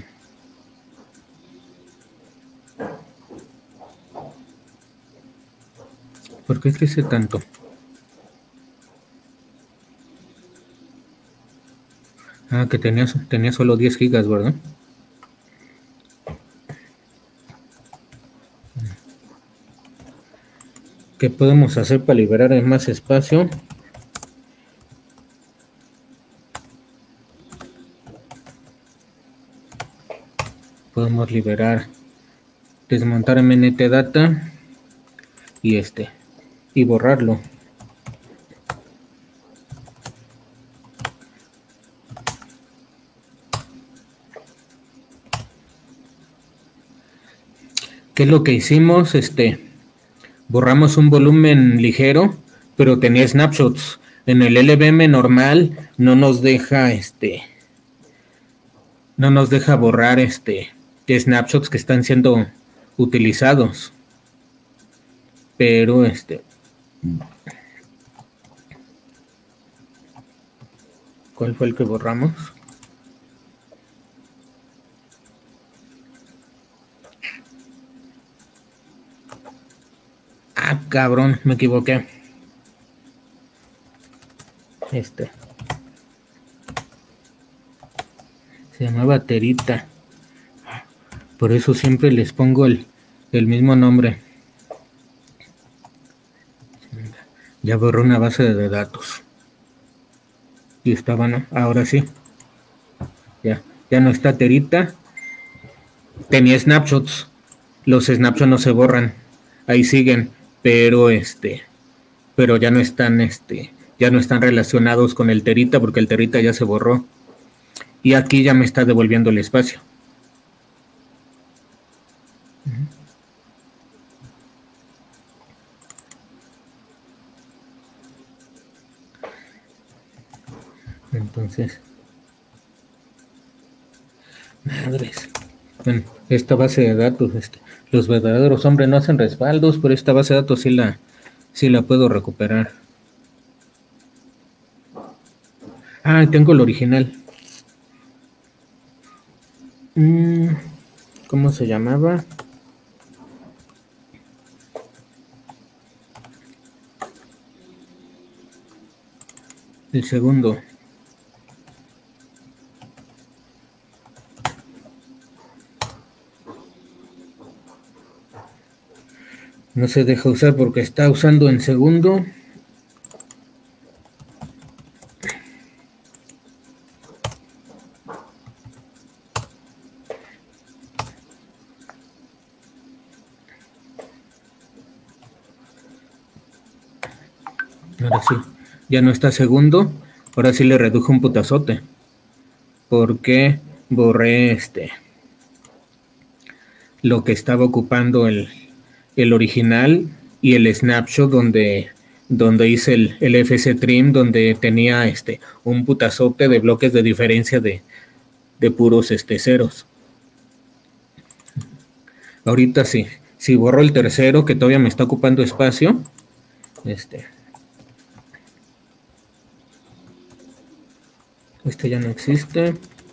¿Por qué crece tanto? Ah, que tenía solo 10 gigas, ¿verdad? ¿Qué podemos hacer para liberar más espacio? Podemos desmontar MNT-Data y borrarlo. ¿Qué es lo que hicimos? Borramos un volumen ligero pero tenía snapshots. En el LVM normal no nos deja borrar snapshots que están siendo utilizados. Pero ¿cuál fue el que borramos? Ah, cabrón, me equivoqué. Se llamaba Terita. Por eso siempre les pongo el mismo nombre. Ya borró una base de datos. Y estaba, ¿no? Ahora sí. Ya no está Terita. Tenía snapshots. Los snapshots no se borran. Ahí siguen. Pero pero ya no están relacionados con el Terita porque el Terita ya se borró. Y aquí ya me está devolviendo el espacio. Entonces, madres. Bueno, esta base de datos, los verdaderos hombres no hacen respaldos, pero esta base de datos sí la puedo recuperar. Ah, tengo el original. ¿Cómo se llamaba? El segundo. No se deja usar porque está usando en segundo. Ahora sí, ya no está segundo. Ahora sí le redujo un putazote. Porque borré lo que estaba ocupando el original y el snapshot donde hice el FC trim, donde tenía un putazote de bloques de diferencia de puros ceros. Ahorita sí, si borro el tercero que todavía me está ocupando espacio, ya no existe.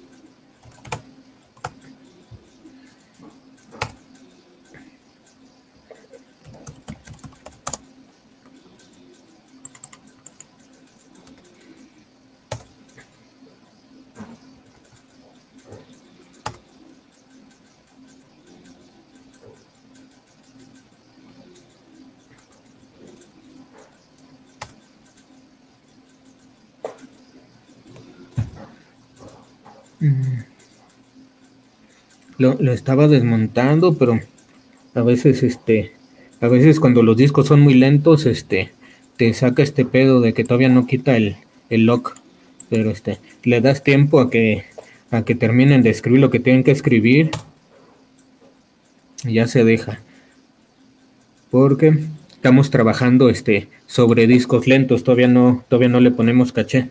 Lo estaba desmontando, pero a veces cuando los discos son muy lentos, te saca este pedo de que todavía no quita el lock, pero le das tiempo a que terminen de escribir lo que tienen que escribir y ya se deja, porque estamos trabajando sobre discos lentos, todavía no le ponemos caché.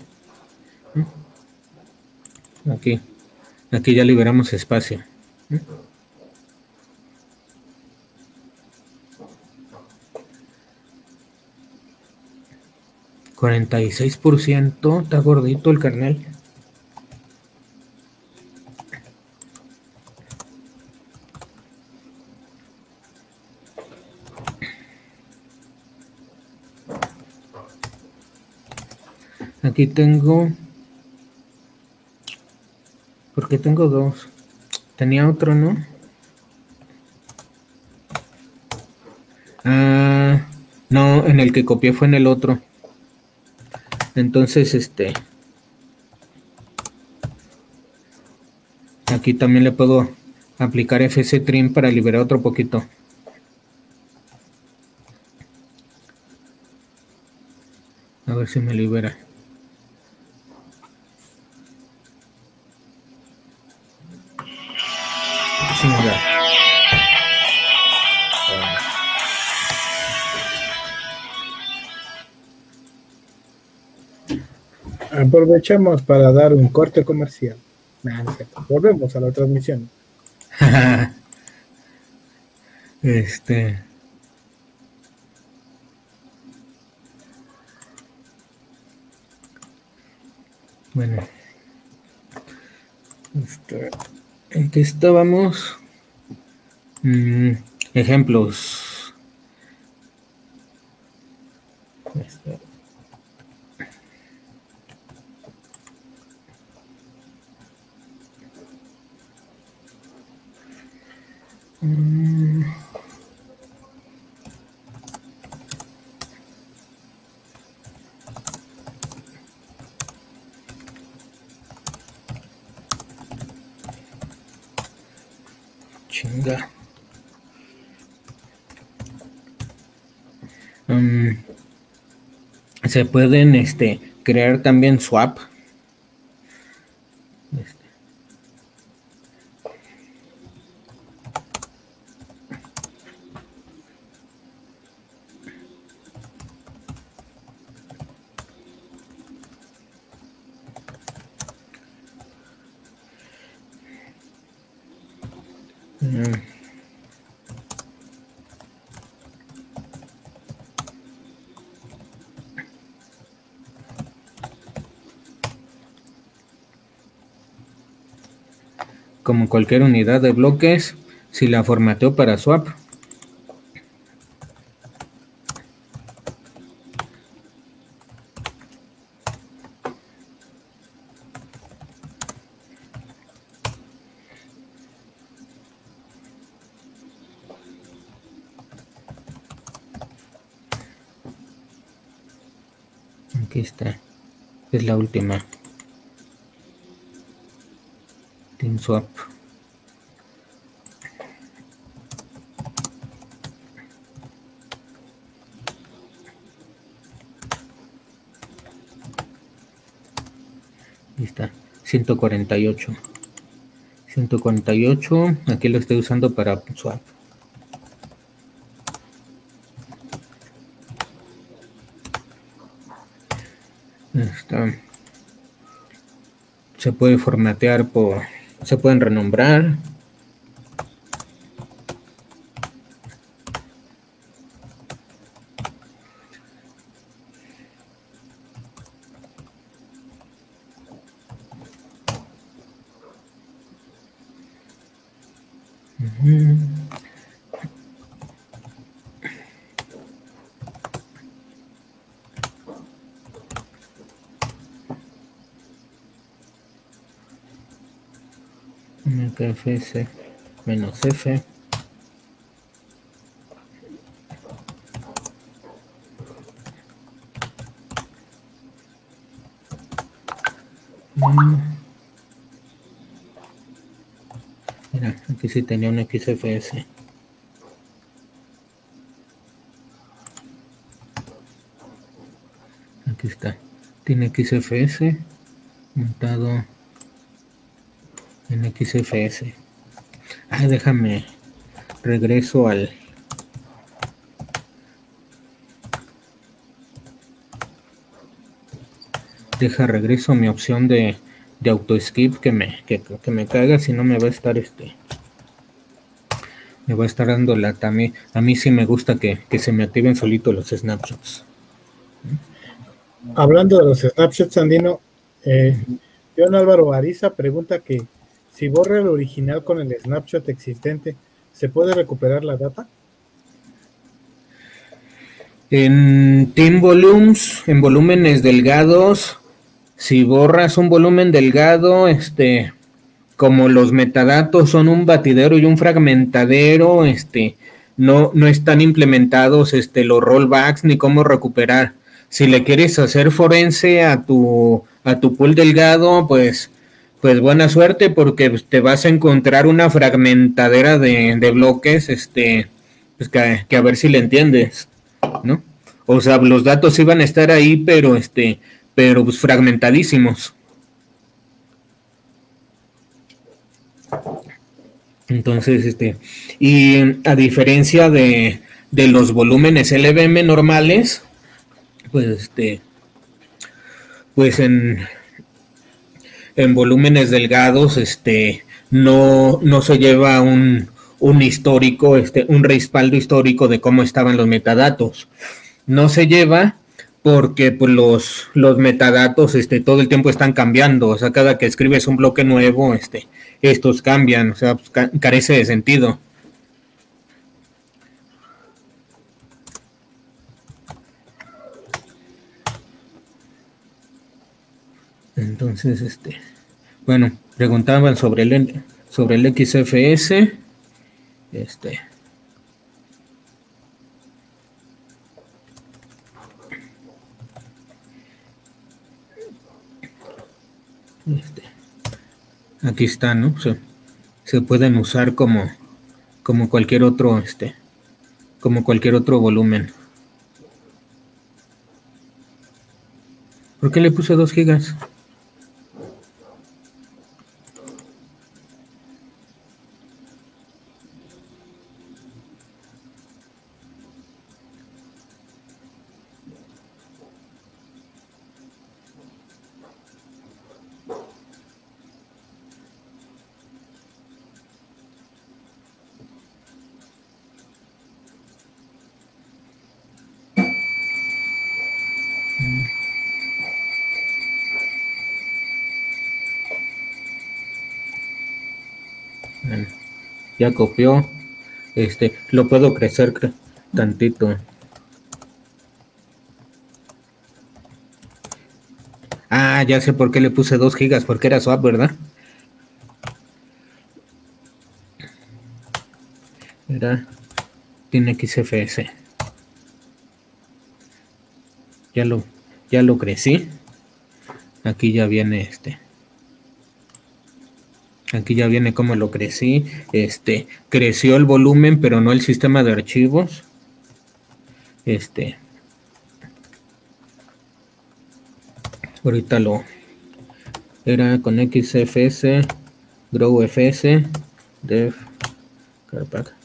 Aquí ya liberamos espacio. 46%, está gordito el carnal. Aquí tengo, porque tengo dos. Tenía otro, ¿no? Ah, no, en el que copié fue en el otro. Entonces, aquí también le puedo aplicar FC trim para liberar otro poquito. A ver si me libera. Chinga. Aprovechamos para dar un corte comercial. No es cierto. Volvemos a la transmisión. Bueno, ¿en qué estábamos? Ejemplos. Chinga. Se pueden crear también swap. Como cualquier unidad de bloques, si la formateo para swap. Aquí está. Es la última. Team swap. Ahí está. 148. 148. Aquí lo estoy usando para swap. Se puede formatear se pueden renombrar. FS menos F. Mira, aquí sí tenía un XFS. Aquí está. Tiene XFS montado en XFS. Déjame regreso al regreso a mi opción de auto skip que me caga, si no me va a estar me va a estar dando lata. A mí sí me gusta que se me activen solito los snapshots. Hablando de los snapshots, Andino, John Álvaro Ariza pregunta que si borra el original con el snapshot existente, ¿se puede recuperar la data? En Team Volumes, en volúmenes delgados, si borras un volumen delgado, como los metadatos son un batidero y un fragmentadero, no están implementados los rollbacks ni cómo recuperar. Si le quieres hacer forense a tu pool delgado, pues buena suerte, porque te vas a encontrar una fragmentadera de bloques, pues que a ver si le entiendes, ¿no? O sea, los datos iban a estar ahí, pero pues fragmentadísimos. Entonces, y a diferencia de los volúmenes LVM normales, pues pues en volúmenes delgados, no se lleva un histórico, un respaldo histórico de cómo estaban los metadatos. No se lleva porque pues, los metadatos todo el tiempo están cambiando. O sea, cada que escribes un bloque nuevo, estos cambian. O sea, pues, carece de sentido. Entonces, bueno, preguntaban sobre el XFS. Aquí está, ¿no? Se pueden usar como cualquier otro, como cualquier otro volumen. ¿Por qué le puse 2 gigas? Bueno, ya copió. Lo puedo crecer tantito. Ah, ya sé por qué le puse 2 gigas, porque era swap, ¿verdad? Tiene XFS. Ya lo crecí. Aquí ya viene Aquí ya viene como lo crecí. Creció el volumen, pero no el sistema de archivos. Ahorita era con XFS, GrowFS, Dev, Carpack.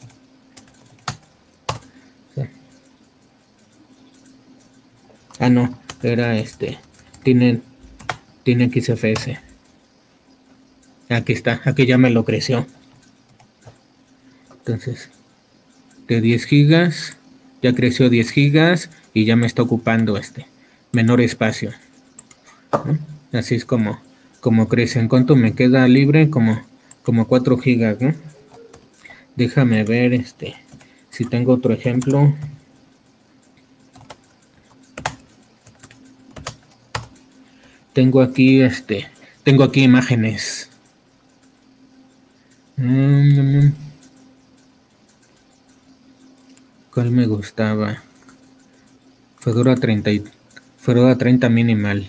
Ah, no, era tiene XFS. Aquí está, aquí ya me lo creció. Entonces, de 10 gigas, ya creció 10 gigas y ya me está ocupando menor espacio. ¿No? Así es como crece. ¿En cuánto me queda libre? Como 4 gigas, ¿no? Déjame ver si tengo otro ejemplo. Tengo aquí imágenes. ¿Cuál me gustaba? Fedora 30 minimal.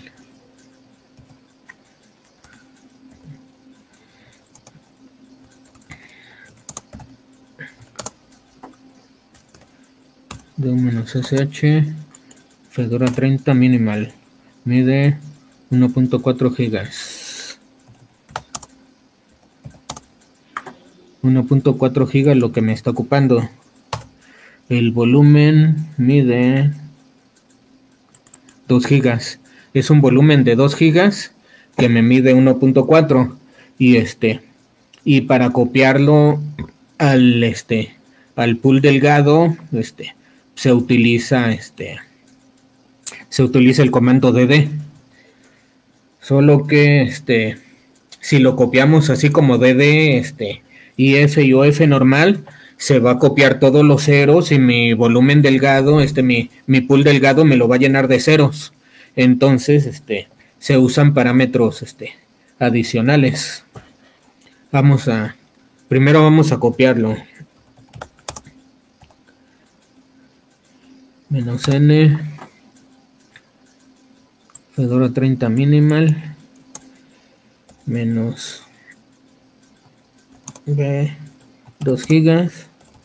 -sh Fedora 30 minimal. Mide 1.4 gigas. 1.4 gigas lo que me está ocupando. El volumen mide 2 gigas. Es un volumen de 2 gigas que me mide 1.4 y para copiarlo al pool delgado se utiliza el comando dd. Solo que si lo copiamos así como dd if y of normal, se va a copiar todos los ceros y mi volumen delgado, mi pool delgado me lo va a llenar de ceros. Entonces, se usan parámetros adicionales. Primero vamos a copiarlo. -n Fedora 30 minimal menos b 2 gigas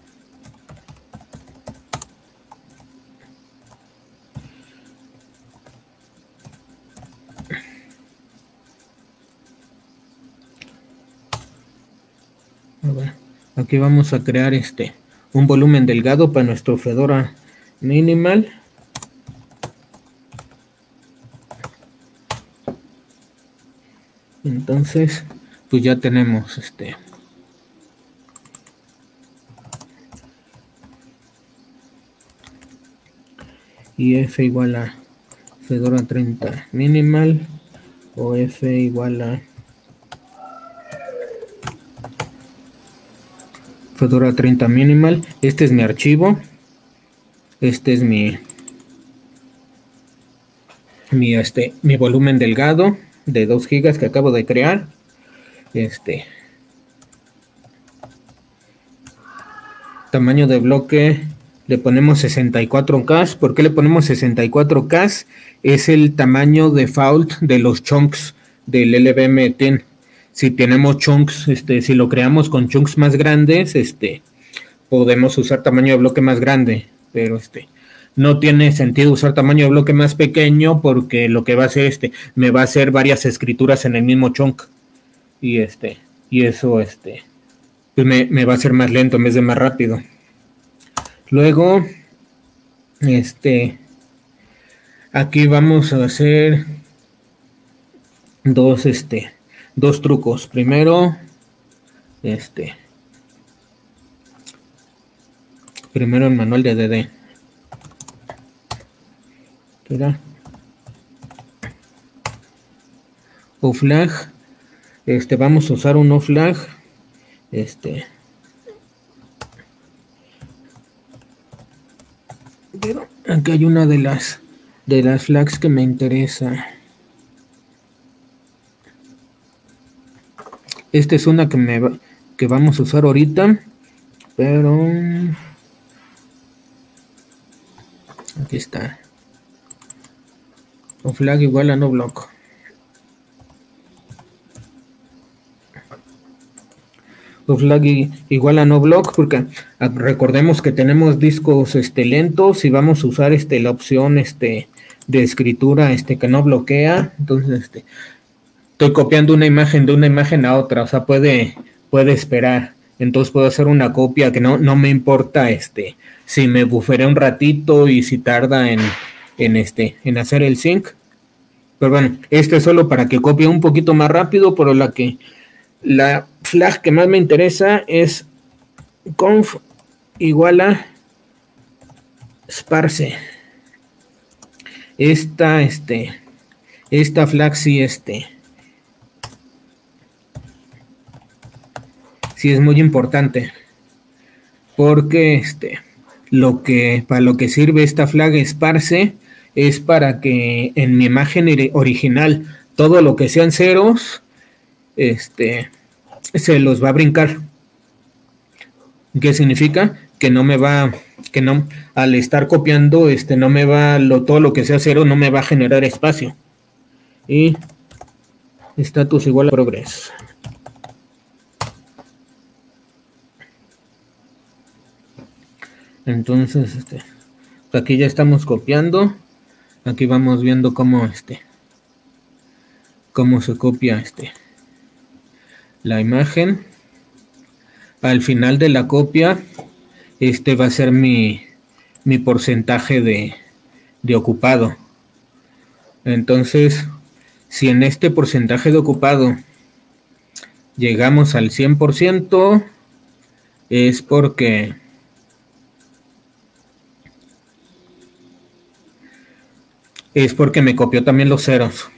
aquí vamos a crear un volumen delgado para nuestro Fedora minimal. Entonces, pues ya tenemos y F igual a Fedora 30 minimal o F igual a Fedora 30 minimal. Este es mi archivo. Este es mi volumen delgado de 2 gigas que acabo de crear. Tamaño de bloque le ponemos 64K. ¿Por qué le ponemos 64K? Es el tamaño default de los chunks del LVM 10. Si tenemos chunks, si lo creamos con chunks más grandes, podemos usar tamaño de bloque más grande, pero no tiene sentido usar tamaño de bloque más pequeño porque lo que va a hacer me va a hacer varias escrituras en el mismo chunk y eso pues me va a hacer más lento en vez de más rápido. Luego aquí vamos a hacer dos trucos. Primero el manual de DD. Espera. OFlag. Vamos a usar un OFlag. Pero aquí hay una de las flags que me interesa. Esta es una que vamos a usar ahorita, pero aquí está. O flag igual a no block. O flag igual a no block, porque recordemos que tenemos discos lentos y vamos a usar la opción de escritura que no bloquea. Entonces estoy copiando una imagen de una imagen a otra, o sea, puede esperar. Entonces puedo hacer una copia que no me importa si me buferé un ratito y si tarda en hacer el sync. Pero bueno, es solo para que copie un poquito más rápido, pero la flag que más me interesa es conf igual a sparse. Esta flag sí sí es muy importante, porque para lo que sirve esta flag sparse es para que en mi imagen original todo lo que sean ceros se los va a brincar. ¿Qué significa? Que no me va, que no, al estar copiando no me va, todo lo que sea cero no me va a generar espacio. Y status igual a progress. Entonces aquí ya estamos copiando. Aquí vamos viendo cómo cómo se copia la imagen. Al final de la copia va a ser mi porcentaje de ocupado. Entonces, si en este porcentaje de ocupado llegamos al 100%, es porque me copió también los ceros.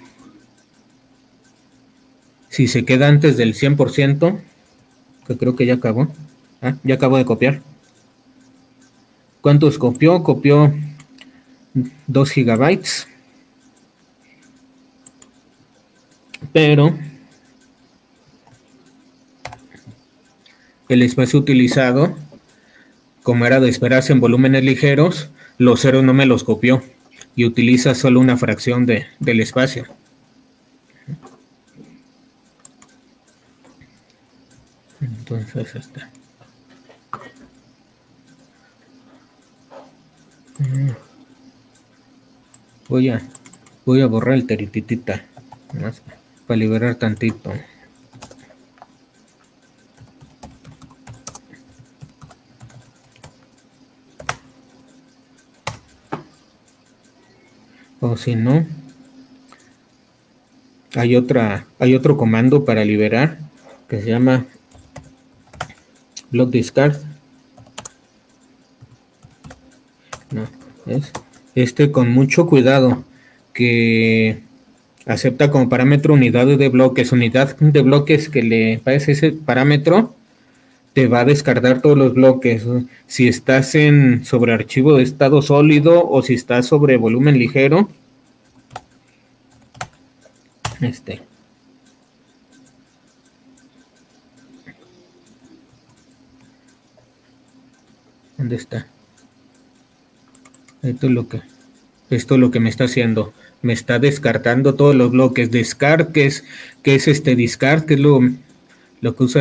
Si se queda antes del 100%, que creo que ya acabó. Ya acabo de copiar. ¿Cuántos copió? Copió 2 gigabytes. Pero el espacio utilizado, como era de esperarse en volúmenes ligeros, los ceros no me los copió y utiliza solo una fracción del espacio. Entonces voy a borrar el terititita más para liberar tantito. O si no, hay otro comando para liberar que se llama block discard. No, es con mucho cuidado, que acepta como parámetro unidades de bloques. Unidad de bloques que le parece ese parámetro te va a descartar todos los bloques. Si estás sobre archivo de estado sólido o si estás sobre volumen ligero, ¿dónde está? Esto es lo que me está haciendo. Me está descartando todos los bloques. Discard, que es discard, que es lo que usa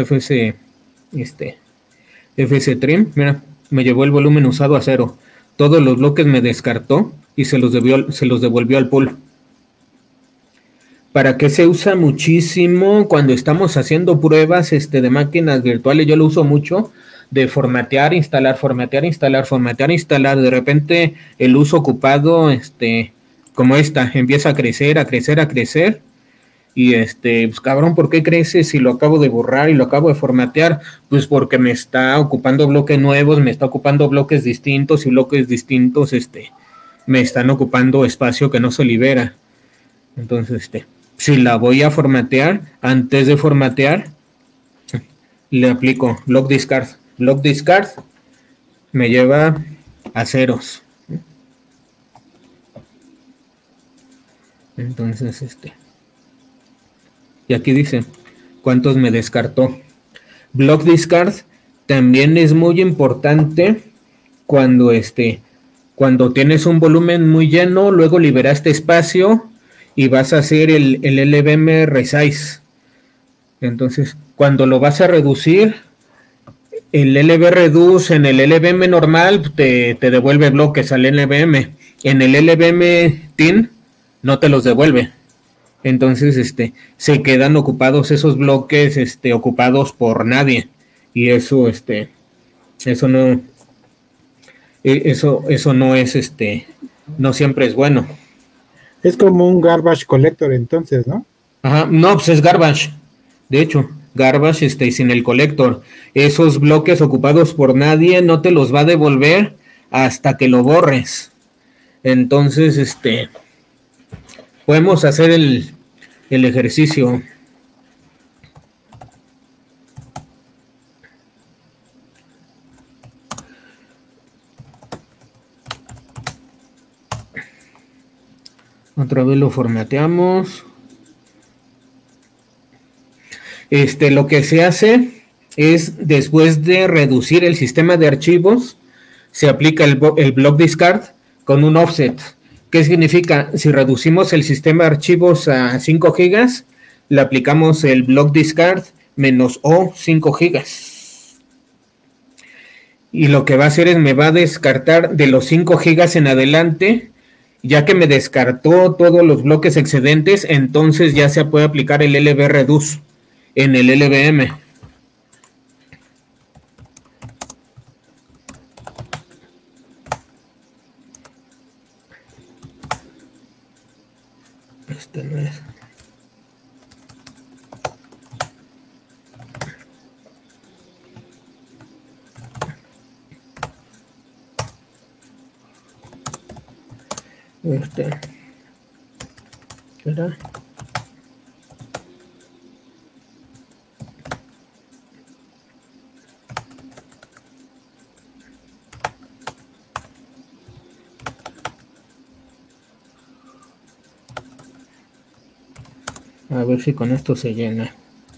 FC Trim. Mira, me llevó el volumen usado a 0. Todos los bloques me descartó y se los devolvió al pool. ¿Para qué se usa muchísimo cuando estamos haciendo pruebas de máquinas virtuales? Yo lo uso mucho, de formatear, instalar, formatear, instalar, formatear, instalar. De repente el uso ocupado, como empieza a crecer, a crecer, a crecer. Y pues cabrón, ¿por qué crece si lo acabo de borrar y lo acabo de formatear? Pues porque me está ocupando bloques nuevos, me está ocupando bloques distintos, y bloques distintos me están ocupando espacio que no se libera. Entonces, si la voy a formatear, antes de formatear, le aplico block discard. Block discard me lleva a ceros. Entonces, y aquí dice cuántos me descartó. Block discard también es muy importante cuando tienes un volumen muy lleno, luego liberaste espacio y vas a hacer el LVM resize. Entonces, cuando lo vas a reducir, el LV reduce en el LVM normal te devuelve bloques al LVM. En el LVM tin no te los devuelve. Entonces, se quedan ocupados esos bloques, ocupados por nadie. Y eso no es, no siempre es bueno. Es como un garbage collector entonces, ¿no? Ajá, no, pues es garbage. De hecho, garbage sin el collector. Esos bloques ocupados por nadie no te los va a devolver hasta que lo borres. Entonces, podemos hacer el ejercicio. Otra vez lo formateamos. Lo que se hace es, después de reducir el sistema de archivos, se aplica el block discard con un offset. ¿Qué significa? Si reducimos el sistema de archivos a 5 gigas, le aplicamos el block discard menos O 5 gigas. Y lo que va a hacer es me va a descartar de los 5 gigas en adelante. Ya que me descartó todos los bloques excedentes, entonces ya se puede aplicar el LV reduce en el LVM. Este no es. ¿Será? A ver si con esto se llena.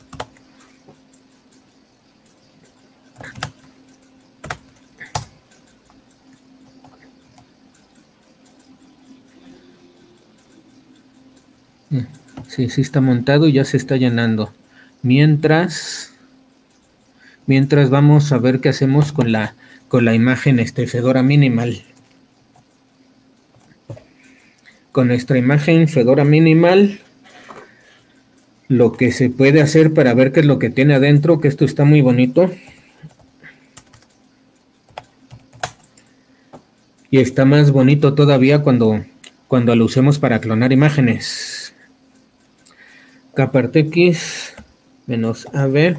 Sí está montado y ya se está llenando. Mientras vamos a ver qué hacemos con la imagen Fedora Minimal. Con nuestra imagen Fedora Minimal, lo que se puede hacer para ver qué es lo que tiene adentro, que esto está muy bonito. Y está más bonito todavía cuando lo usemos para clonar imágenes. K parte X menos AB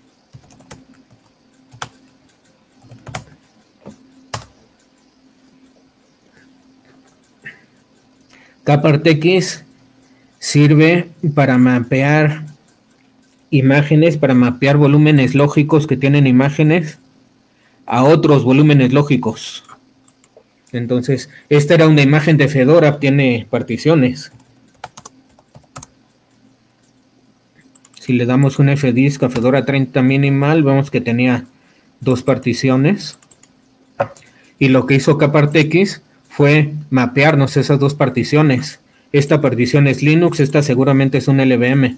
K parte X sirve para mapear imágenes, para mapear volúmenes lógicos que tienen imágenes a otros volúmenes lógicos. Entonces, esta era una imagen de Fedora, tiene particiones. Si le damos un fdisk a Fedora 30 minimal, vemos que tenía 2 particiones. Y lo que hizo K parte X fue mapearnos esas 2 particiones. Esta partición es Linux, esta seguramente es un LVM.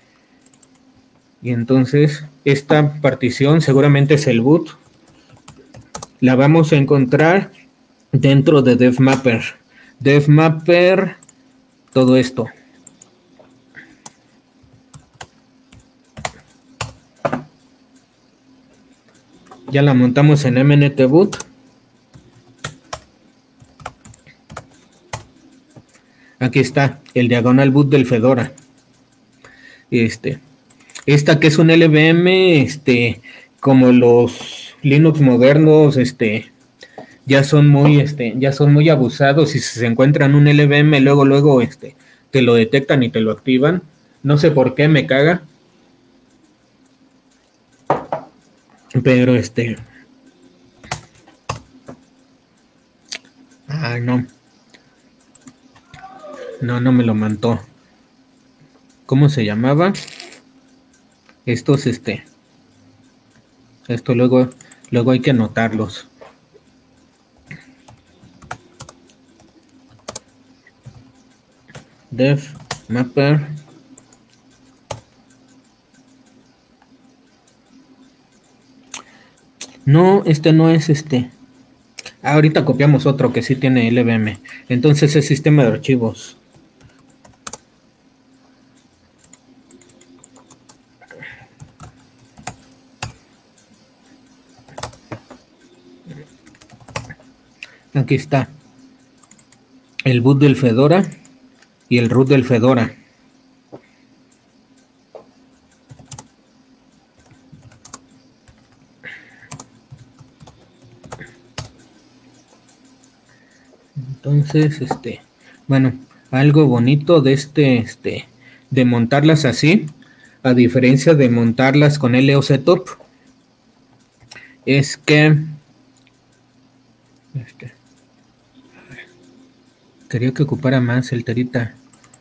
Y entonces, esta partición seguramente es el boot. La vamos a encontrar dentro de DevMapper. DevMapper, todo esto. Ya la montamos en mntboot. Aquí está el diagonal boot del Fedora. Esta que es un LVM, como los Linux modernos, ya son muy abusados. Y si se encuentran un LVM, luego te lo detectan y te lo activan. No sé por qué, me caga. Pero no. No me lo mandó. ¿Cómo se llamaba? Esto luego hay que anotarlos. DevMapper. No, no es ahorita copiamos otro que sí tiene LVM. Entonces es sistema de archivos. Aquí está el boot del Fedora y el root del Fedora. Entonces, bueno, algo bonito de de montarlas así, a diferencia de montarlas con LO Setup, es que quería que ocupara más el Terita.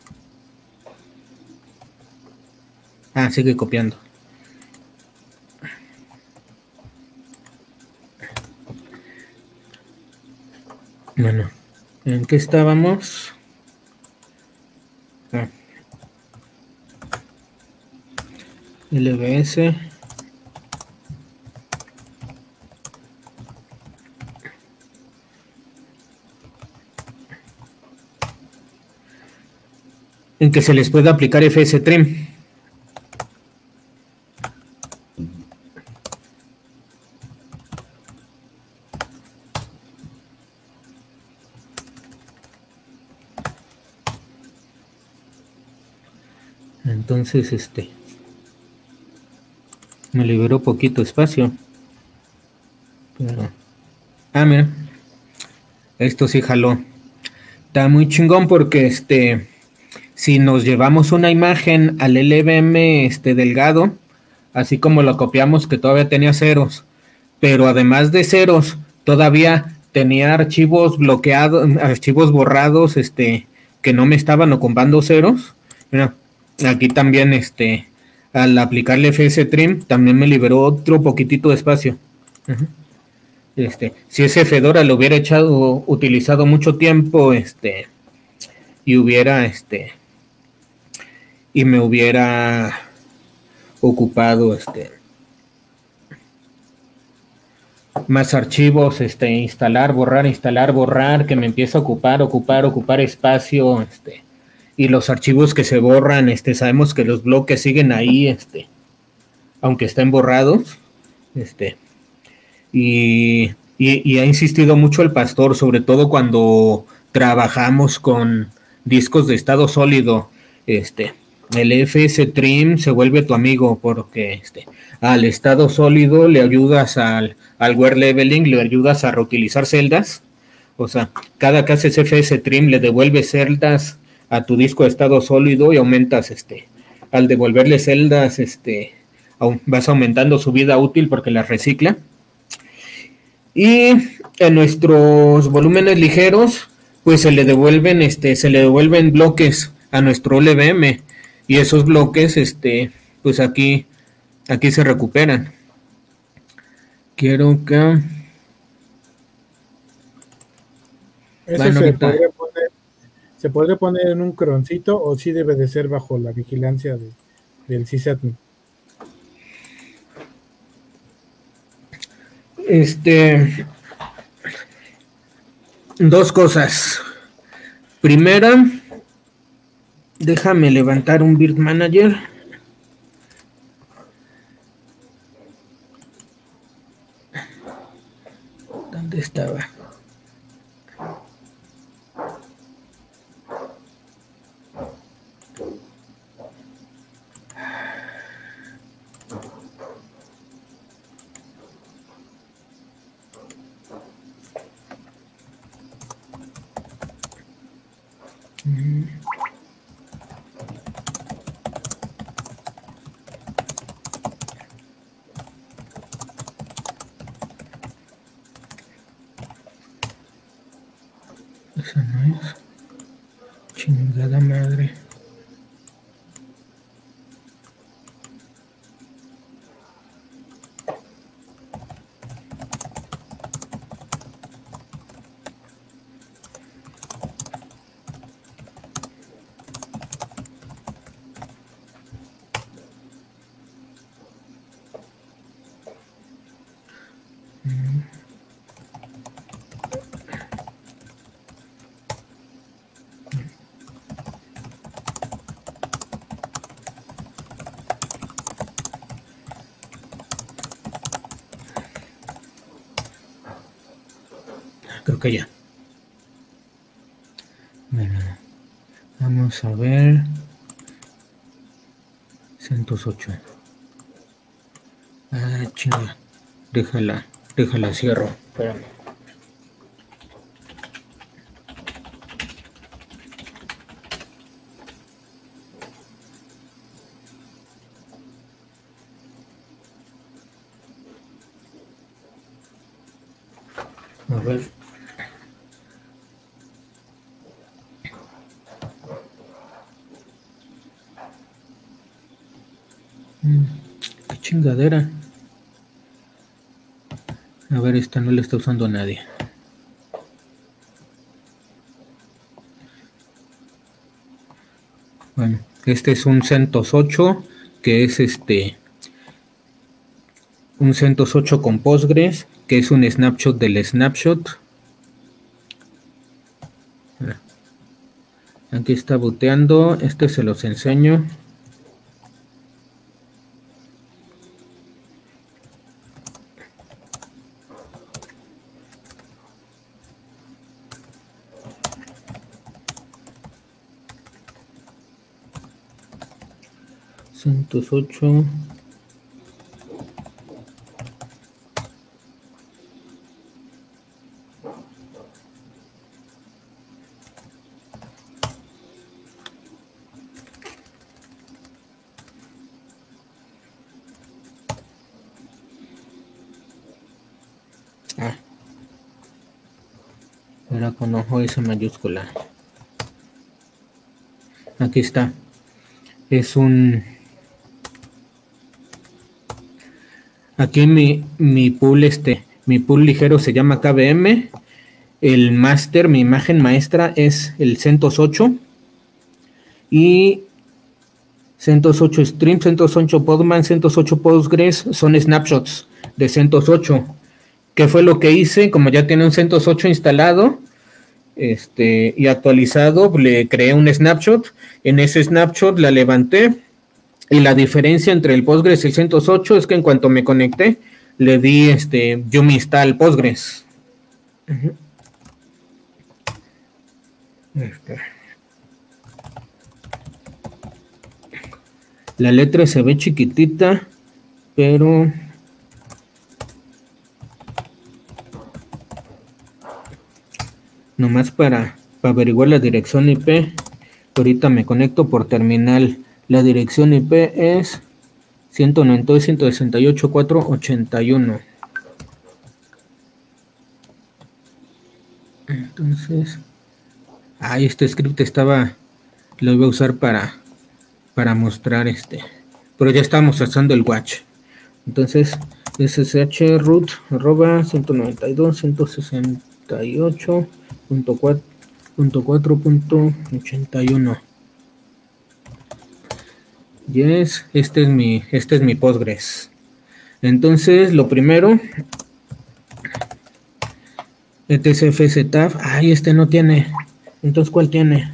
Sigue copiando. Bueno, ¿en qué estábamos? LBS. En que se les puede aplicar FSTrim. Entonces, me liberó poquito espacio. Pero, mira. Esto sí jaló. Está muy chingón porque, si nos llevamos una imagen al LVM, delgado, así como lo copiamos que todavía tenía ceros, pero además de ceros, todavía tenía archivos bloqueados, archivos borrados, que no me estaban ocupando ceros. Mira, aquí también, al aplicarle FSTrim, también me liberó otro poquitito de espacio. Si ese Fedora lo hubiera utilizado mucho tiempo, y hubiera, y me hubiera ocupado, más archivos, instalar, borrar, que me empieza a ocupar espacio, y los archivos que se borran, sabemos que los bloques siguen ahí, aunque estén borrados, y ha insistido mucho el pastor, sobre todo cuando trabajamos con discos de estado sólido, el FS-Trim se vuelve tu amigo porque al estado sólido le ayudas al wear leveling, le ayudas a reutilizar celdas. O sea, cada que haces FS-Trim le devuelves celdas a tu disco de estado sólido y aumentas al devolverle celdas vas aumentando su vida útil porque las recicla. Y en nuestros volúmenes ligeros pues se le devuelven bloques a nuestro LVM y esos bloques pues aquí se recuperan. Quiero que eso bueno, se podría poner en un croncito o sí debe de ser bajo la vigilancia del sysadmin. Dos cosas. Primera, déjame levantar un Build Manager. ¿Dónde estaba? Esa no es. Chingada madre. Creo que ya. Bueno, vamos a ver. 108. Ah, chinga. Déjala cierro. Espérame. A ver. Qué chingadera. A ver, esta no la está usando nadie. Bueno, este es un CentOS 8, que es un CentOS 8 con Postgres, que es un snapshot del snapshot. Aquí está booteando, se los enseño. CentOS 8. Era con ojo S mayúscula. Aquí está. Es un... Aquí mi pool mi pool ligero se llama KVM. El master, mi imagen maestra es el CentOS 8. Y CentOS 8 Stream, CentOS 8 Podman, CentOS 8 Postgres son snapshots de CentOS 8. ¿Qué fue lo que hice? Como ya tiene un CentOS 8 instalado y actualizado, le creé un snapshot. En ese snapshot la levanté. Y la diferencia entre el Postgres y el CentOS 8 es que en cuanto me conecté, le di yo me install Postgres. La letra se ve chiquitita, pero nomás para averiguar la dirección IP. Ahorita me conecto por terminal. La dirección IP es 192.168.481. Entonces, este script lo iba a usar para mostrar pero ya estamos usando el watch. Entonces, ssh root arroba 192.168.4.81. Yes, este es mi Postgres. Entonces, lo primero, etcfstab, este no tiene. Entonces, ¿cuál tiene?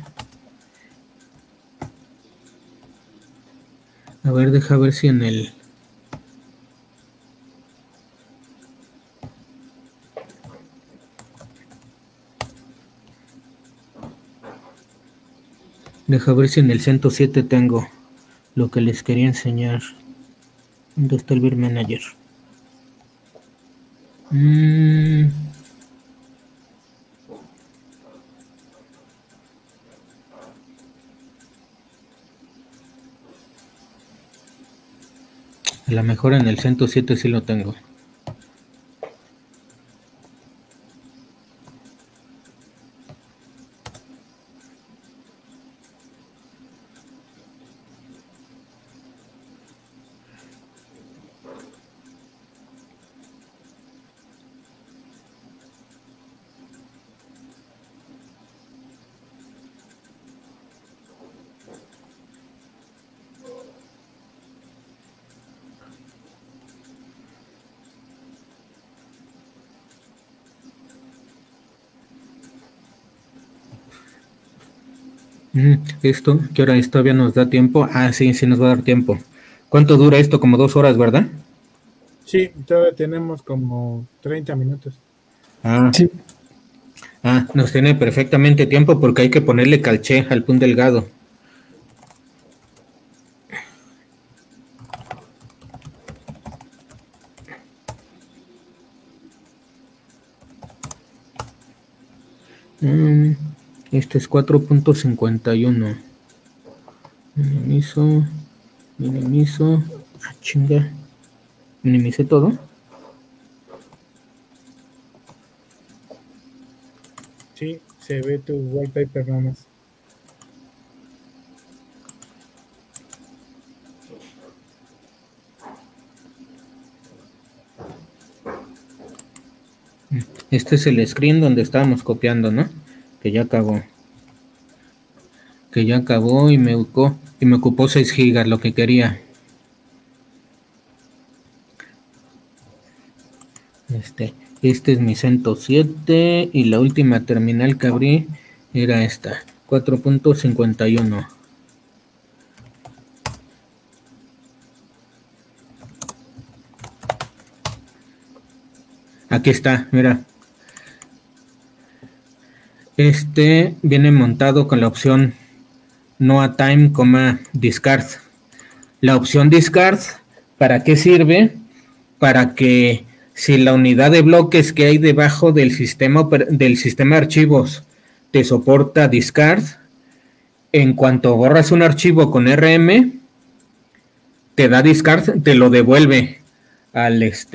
A ver, deja ver si en el... Deja ver si en el 107 tengo lo que les quería enseñar. ¿Dónde está el Beer Manager? A lo mejor en el 107 sí lo tengo. Esto, ¿qué hora es? ¿Todavía nos da tiempo? Sí, sí nos va a dar tiempo. ¿Cuánto dura esto? Como 2 horas, ¿verdad? Sí, todavía tenemos como 30 minutos. Sí. Nos tiene perfectamente tiempo porque hay que ponerle calché al pun delgado. Este es 4.51. Minimizo. Chinga. Minimicé todo. Sí, se ve tu wallpaper nada más. Este es el screen donde estábamos copiando, ¿no? Que ya acabó. Y me ocupó 6 gigas, lo que quería. Este es mi 107 y la última terminal que abrí era esta, 4.51. Aquí está, mira. Viene montado con la opción NoaTime, discard. La opción discard, ¿para qué sirve? Para que si la unidad de bloques que hay debajo del sistema de archivos te soporta discard, en cuanto borras un archivo con RM, te da discard, te lo devuelve a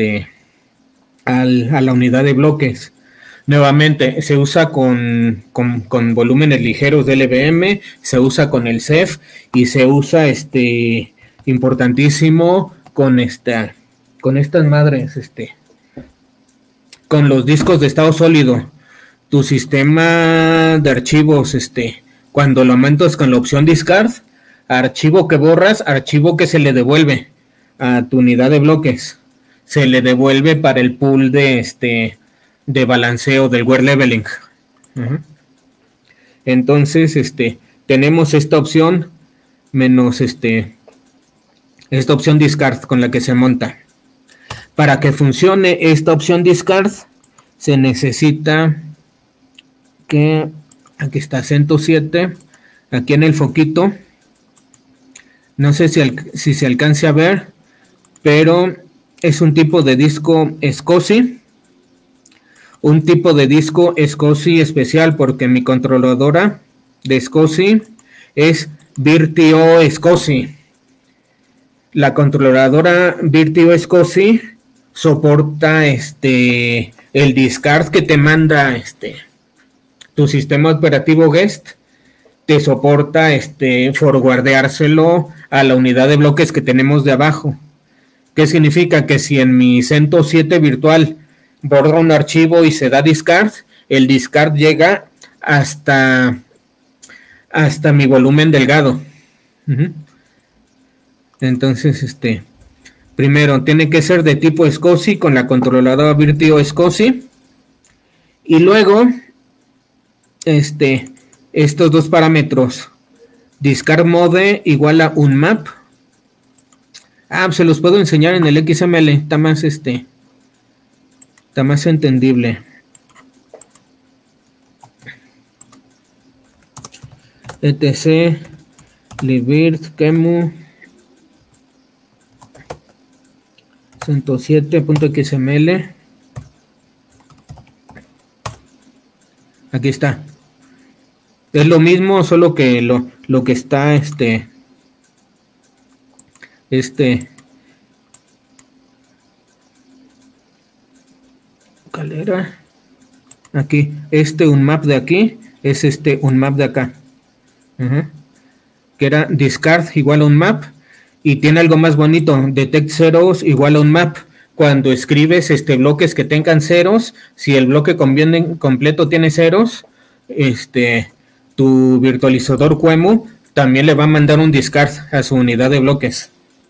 la unidad de bloques. Nuevamente, se usa con volúmenes ligeros de LVM, se usa con el CEF y se usa importantísimo con estas madres, con los discos de estado sólido. Tu sistema de archivos, cuando lo aumentas con la opción discard, archivo que borras, archivo que se le devuelve a tu unidad de bloques, se le devuelve para el pool de balanceo del wear leveling. Entonces, tenemos esta opción menos esta opción discard con la que se monta. Para que funcione esta opción discard, se necesita aquí está 107, aquí en el foquito, No sé si se alcance a ver, pero es un tipo de disco SCSI. Un tipo de disco SCSI especial porque mi controladora de SCSI es Virtio SCSI. La controladora Virtio SCSI soporta el discard que te manda tu sistema operativo guest, te soporta forwardeárselo a la unidad de bloques que tenemos de abajo. ¿Qué significa? Que si en mi CentOS 7 virtual borra un archivo y se da discard, el discard llega hasta mi volumen delgado. Entonces, primero tiene que ser de tipo SCSI con la controladora Virtio SCSI. Y luego, estos dos parámetros, discard mode igual a unmap. Pues se los puedo enseñar en el XML, está más entendible. etc libvirt kemu 107.xml. Aquí está. Es lo mismo, solo que lo que está ¿cuál era? Aquí, unmap de aquí es unmap de acá. Que era discard igual a unmap, y tiene algo más bonito, detect zeros igual a unmap. Cuando escribes bloques que tengan ceros, si el bloque completo tiene ceros, tu virtualizador QEMU también le va a mandar un discard a su unidad de bloques.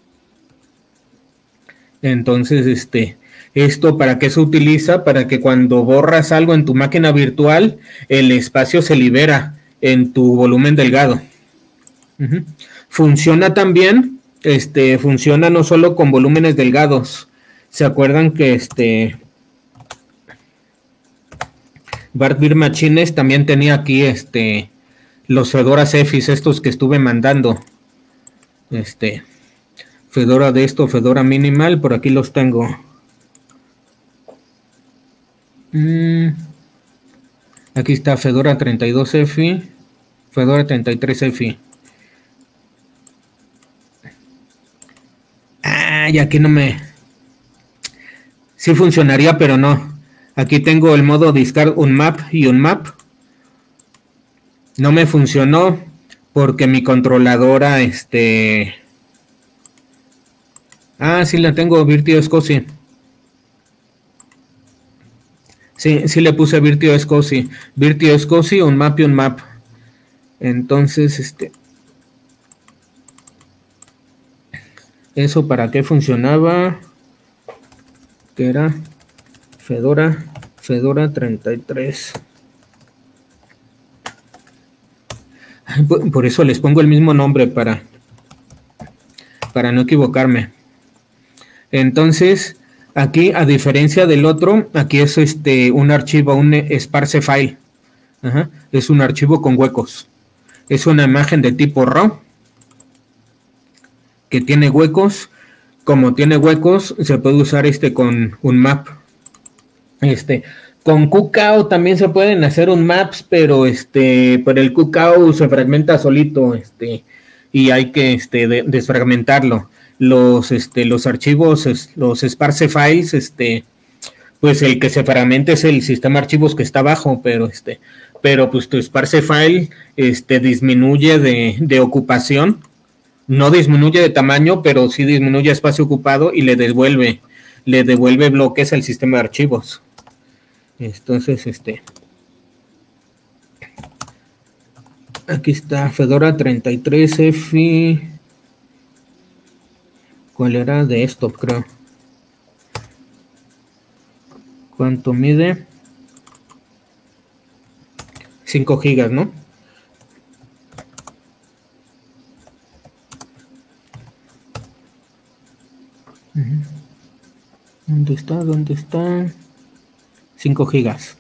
Entonces, ¿esto para qué se utiliza? Para que cuando borras algo en tu máquina virtual, el espacio se libera en tu volumen delgado. Funciona también, funciona no solo con volúmenes delgados. ¿Se acuerdan que Bart Beer Machines también tenía aquí los Fedora Cephis, estos que estuve mandando? Fedora de esto, Fedora Minimal, por aquí los tengo. Aquí está Fedora 32 EFI, Fedora 33 EFI. Y aquí no me... Sí funcionaría, pero no. Aquí tengo el modo discard unmap y unmap. No me funcionó porque mi controladora, sí la tengo, Virtio SCSI. Sí le puse Virtio SCSI. Virtio SCSI, unmap y unmap. Entonces, ¿eso para qué funcionaba? Que era Fedora 33. Por eso les pongo el mismo nombre para no equivocarme. Entonces, aquí, a diferencia del otro, aquí es un archivo, un sparse file. Es un archivo con huecos. Es una imagen de tipo RAW que tiene huecos. Como tiene huecos, se puede usar con un map. Con QCOW también se pueden hacer un maps, pero el QCOW se fragmenta solito, y hay que desfragmentarlo. Los archivos, los sparse files, pues el que se fragmenta es el sistema de archivos que está abajo, pero pues tu sparse file disminuye de ocupación. No disminuye de tamaño, pero sí disminuye espacio ocupado y le devuelve bloques al sistema de archivos. Entonces, aquí está Fedora 33 EFI. ¿Cuál era? De esto, creo. ¿Cuánto mide? 5 gigas, ¿no? ¿Dónde está? ¿Dónde está? 5 gigas.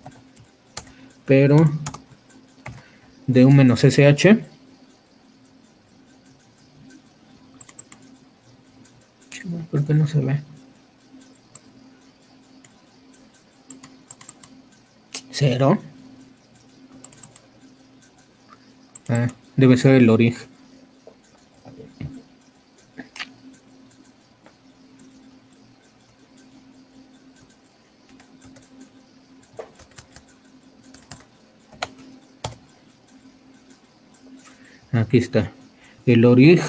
Pero de un -SH. ¿Por qué no se ve? ¿Cero? Ah, debe ser el origen. Aquí está. El origen.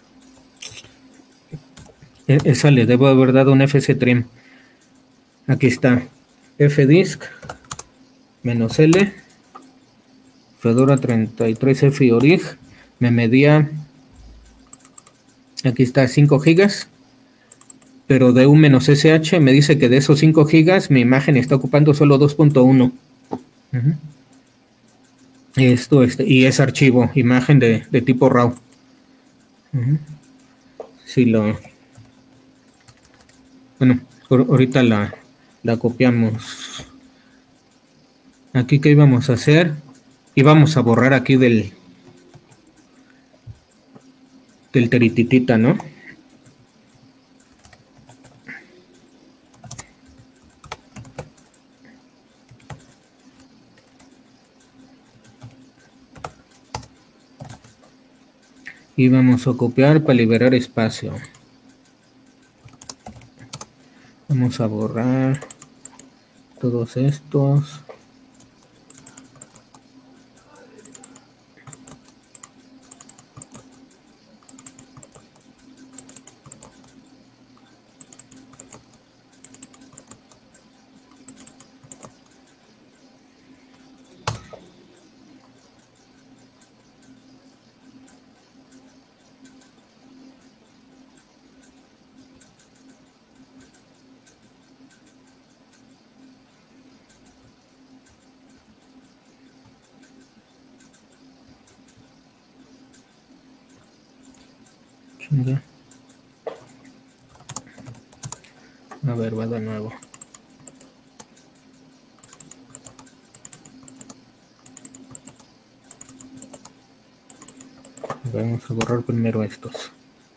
Esa le debo haber dado un FC trim. Aquí está. Fdisk menos L. Fedora 33F orig. Me medía. Aquí está 5 gigas. Pero de U menos SH me dice que de esos 5 gigas mi imagen está ocupando solo 2.1. Esto, y es archivo, imagen de tipo RAW. Si lo... Bueno, ahorita la copiamos. Aquí, ¿qué íbamos a hacer? Íbamos a borrar aquí del terititita, ¿no? Y vamos a copiar para liberar espacio. Vamos a borrar todos estos. A ver, va de nuevo. Vamos a borrar primero estos.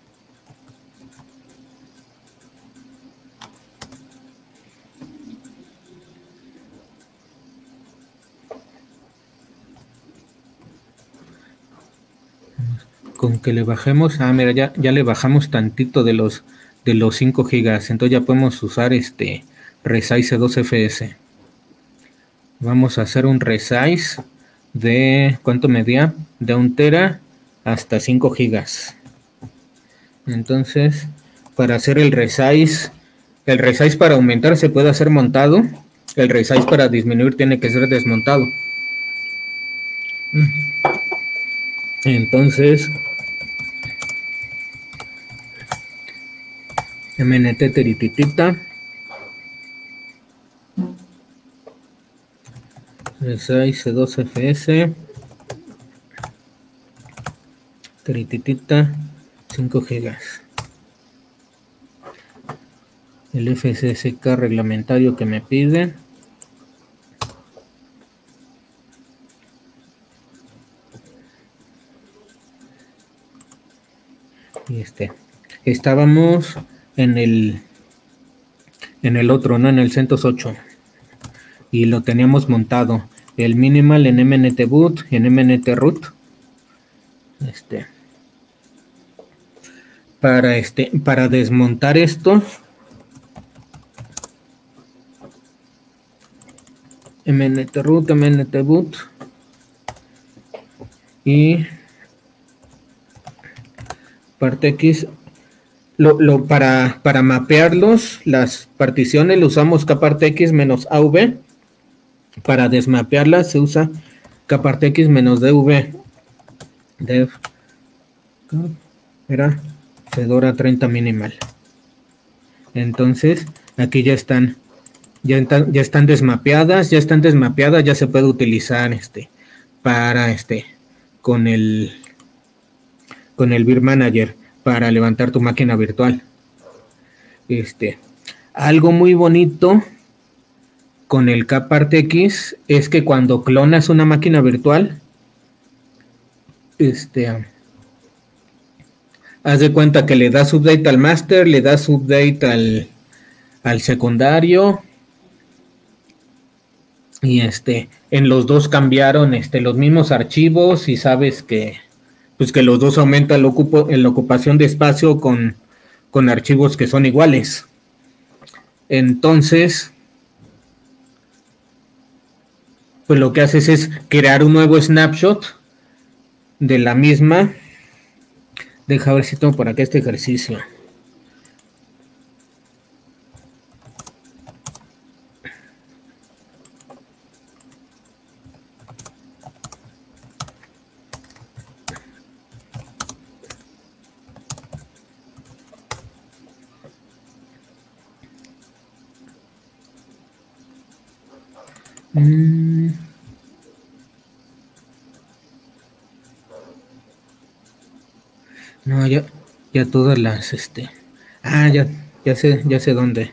Con que le bajemos, mira, ya le bajamos tantito de los 5 gigas, entonces ya podemos usar resize 2fs. Vamos a hacer un resize de, ¿cuánto medía? De 1 tera hasta 5 gigas. Entonces, para hacer el resize para aumentar se puede hacer montado, el resize para disminuir tiene que ser desmontado. Entonces, mnt terititita, resize 2fs, terititita, 5 gigas. El FSSK reglamentario que me pide. Y estábamos en el otro, ¿no? En el CentOS 8. Y lo teníamos montado. El minimal en MNT boot y en MNT root. Para desmontar esto, MNT root, MNT boot y parte X. Para mapearlos, las particiones, lo usamos kparte X menos AV. Para desmapearlas se usa kparte X menos DV. Dev era Fedora 30 minimal. Entonces, aquí ya están desmapeadas, ya se puede utilizar para con el Vir Manager para levantar tu máquina virtual. Algo muy bonito con el kparte X es que cuando clonas una máquina virtual, haz de cuenta que le das update al master, le das update al secundario, y en los dos cambiaron los mismos archivos, y sabes que pues que los dos aumentan la ocupación de espacio con archivos que son iguales. Entonces, pues lo que haces es crear un nuevo snapshot de la misma. Deja ver si tengo por acá este ejercicio. No, ya todas las, ya sé dónde.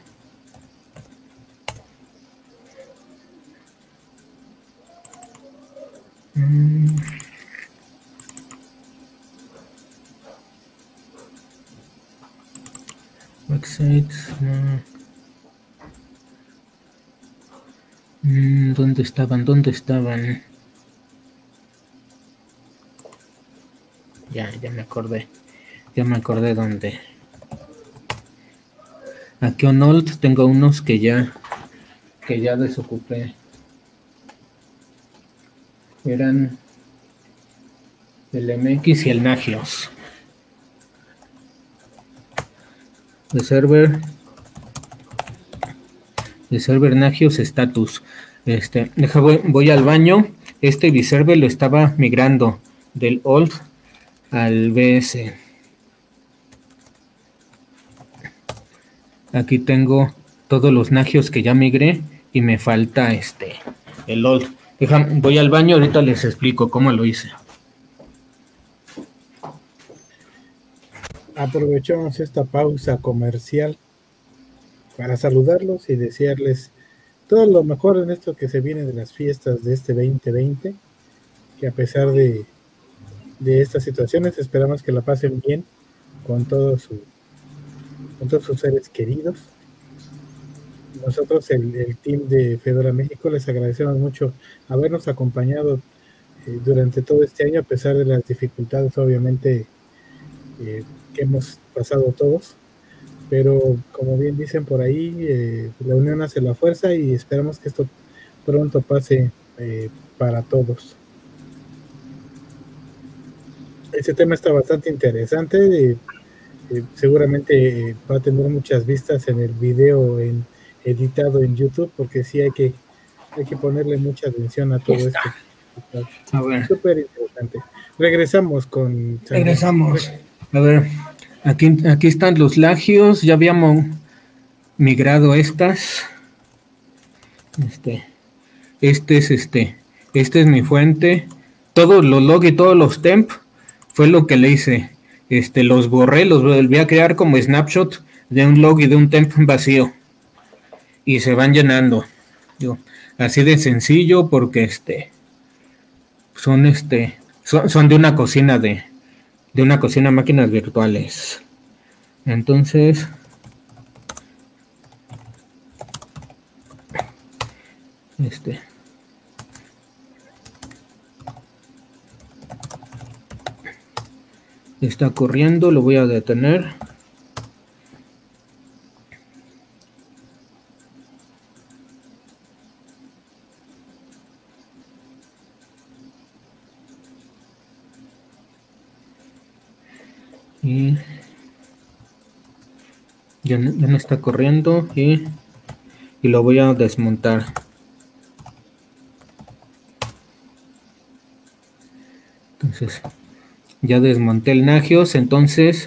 Websites, no. ¿Dónde estaban? Ya me acordé. Dónde. Aquí en Alt tengo unos que ya desocupé. Eran el MX y el Nagios. De server Nagios status. Voy al baño. Este vserver lo estaba migrando del Alt al BS. Aquí tengo todos los Nagios que ya migré y me falta el Alt. Voy al baño, ahorita les explico cómo lo hice. Aprovechamos esta pausa comercial para saludarlos y desearles todo lo mejor en esto que se viene de las fiestas de este 2020, que a pesar de estas situaciones esperamos que la pasen bien con todos sus seres queridos. Nosotros, el team de Fedora México, les agradecemos mucho habernos acompañado durante todo este año, a pesar de las dificultades, obviamente, que hemos pasado todos. Pero, como bien dicen por ahí, la unión hace la fuerza y esperamos que esto pronto pase para todos. Este tema está bastante interesante. Seguramente va a tener muchas vistas en el video editado en YouTube, porque sí hay que ponerle mucha atención a todo esto. A ver. Súper interesante. Regresamos. A ver, aquí están los Nagios. Ya habíamos migrado estas. Este es mi fuente. Todos los log y todos los temp fue lo que le hice. Los borré, los volví a crear como snapshot de un log y de un temp vacío. Y se van llenando. Así de sencillo, porque son de una cocina de una cocina máquinas virtuales. Entonces, está corriendo, lo voy a detener. Y ya no está corriendo, y lo voy a desmontar. Entonces, ya desmonté el Nagios. Entonces,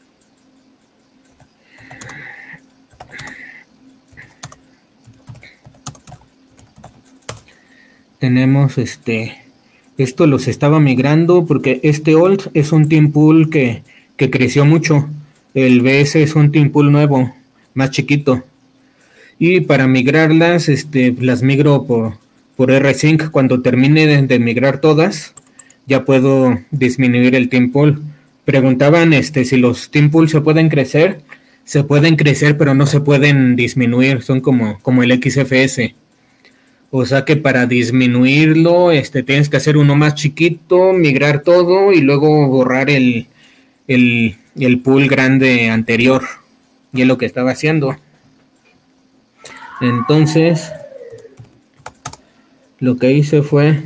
tenemos esto los estaba migrando porque este Alt es un team pool que creció mucho. El BS es un team pool nuevo, más chiquito. Y para migrarlas, las migro por rsync. Cuando termine de migrar todas, ya puedo disminuir el team pool. preguntaban si los Team Pool se pueden crecer, pero no se pueden disminuir, son como el XFS. O sea que para disminuirlo, tienes que hacer uno más chiquito, migrar todo y luego borrar el pool grande anterior. Y es lo que estaba haciendo. Entonces, lo que hice fue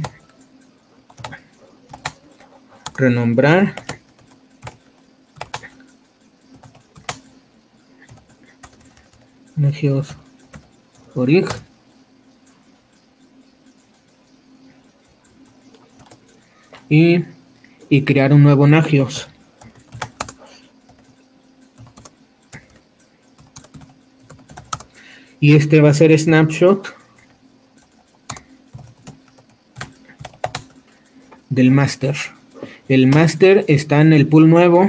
renombrar Nagios Orig y crear un nuevo Nagios. Y va a ser snapshot del master. El master está en el pool nuevo.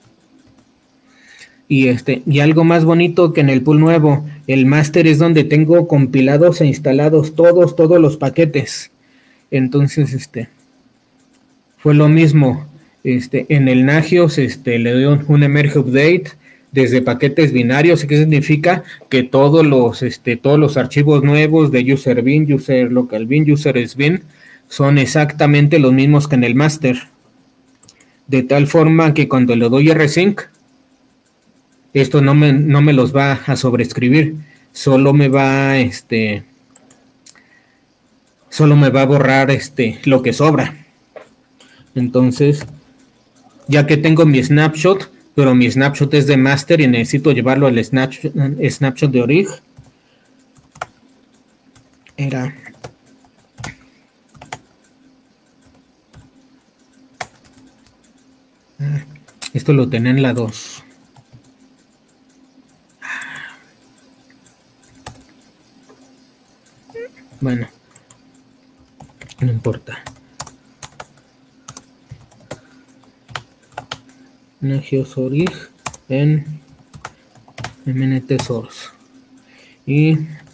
Y algo más bonito que en el pool nuevo, el master es donde tengo compilados e instalados todos los paquetes. Entonces, fue lo mismo. En el Nagios, le doy un emerge update desde paquetes binarios. ¿Qué significa? Que todos los archivos nuevos de user bin, user local bin, user sbin son exactamente los mismos que en el master. De tal forma que cuando le doy rsync, esto no me los va a sobreescribir, solo me va a borrar lo que sobra. Entonces, ya que tengo mi snapshot, pero mi snapshot es de master y necesito llevarlo al snapshot de orig, esto lo tenía en la 2. Bueno, no importa. Nagios Orig en MNT Source. Y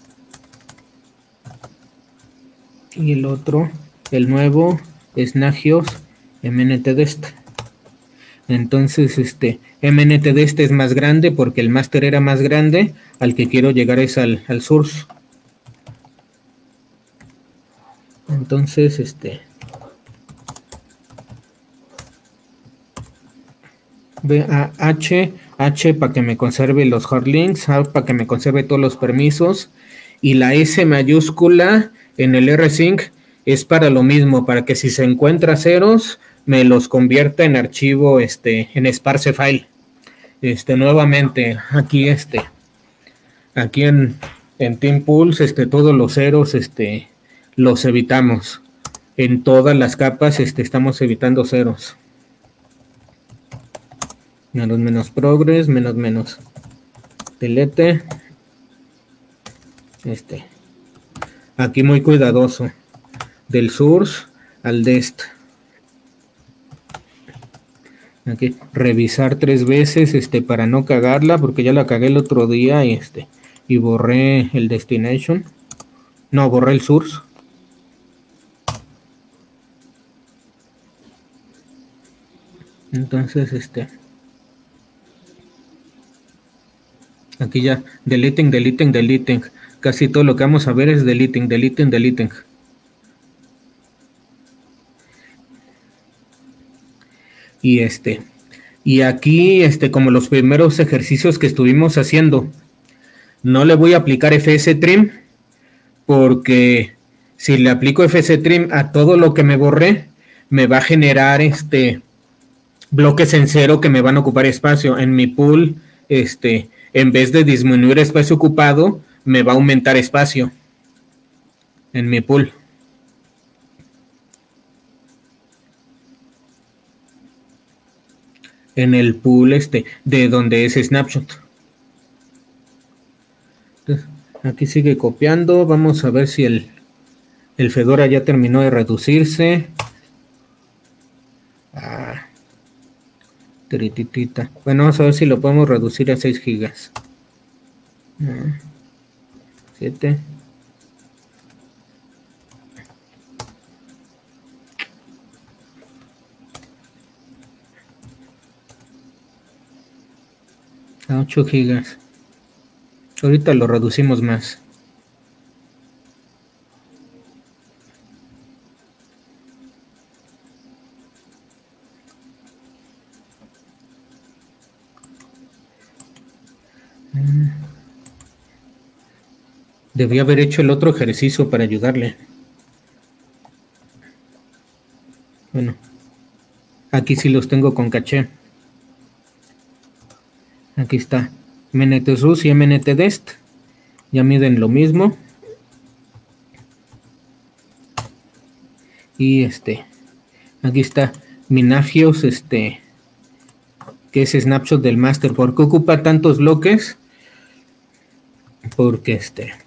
el otro, el nuevo, es Nagios MNT Dest. Entonces, MNT Dest es más grande porque el master era más grande. Al que quiero llegar es al source. Entonces, H para que me conserve los hard links, A para que me conserve todos los permisos, y la S mayúscula en el rsync es para lo mismo, para que si se encuentra ceros, me los convierta en archivo, en sparse file. Nuevamente, aquí aquí en Team Pools, todos los ceros, los evitamos. En todas las capas, estamos evitando ceros. Menos progress, menos delete. Aquí muy cuidadoso. Del source al dest. Aquí revisar 3 veces para no cagarla, porque ya la cagué el otro día y borré el destination. No, borré el source. Entonces aquí ya deleting. Casi todo lo que vamos a ver es deleting. Y aquí como los primeros ejercicios que estuvimos haciendo, no le voy a aplicar fstream, porque si le aplico fstream a todo lo que me borré, me va a generar bloques en cero que me van a ocupar espacio. En mi pool, en vez de disminuir espacio ocupado, me va a aumentar espacio en mi pool. En el pool de donde es snapshot. Entonces, aquí sigue copiando. Vamos a ver si el Fedora ya terminó de reducirse. Trititita. Bueno, vamos a ver si lo podemos reducir a 6 gigas. 7. A 8 gigas. Ahorita lo reducimos más. Debí haber hecho el otro ejercicio para ayudarle. Bueno, aquí sí los tengo con caché. Aquí está. MNTSUS y MNTDEST. Ya miden lo mismo. Y aquí está Minagios, que es snapshot del master. ¿Por qué ocupa tantos bloques? Porque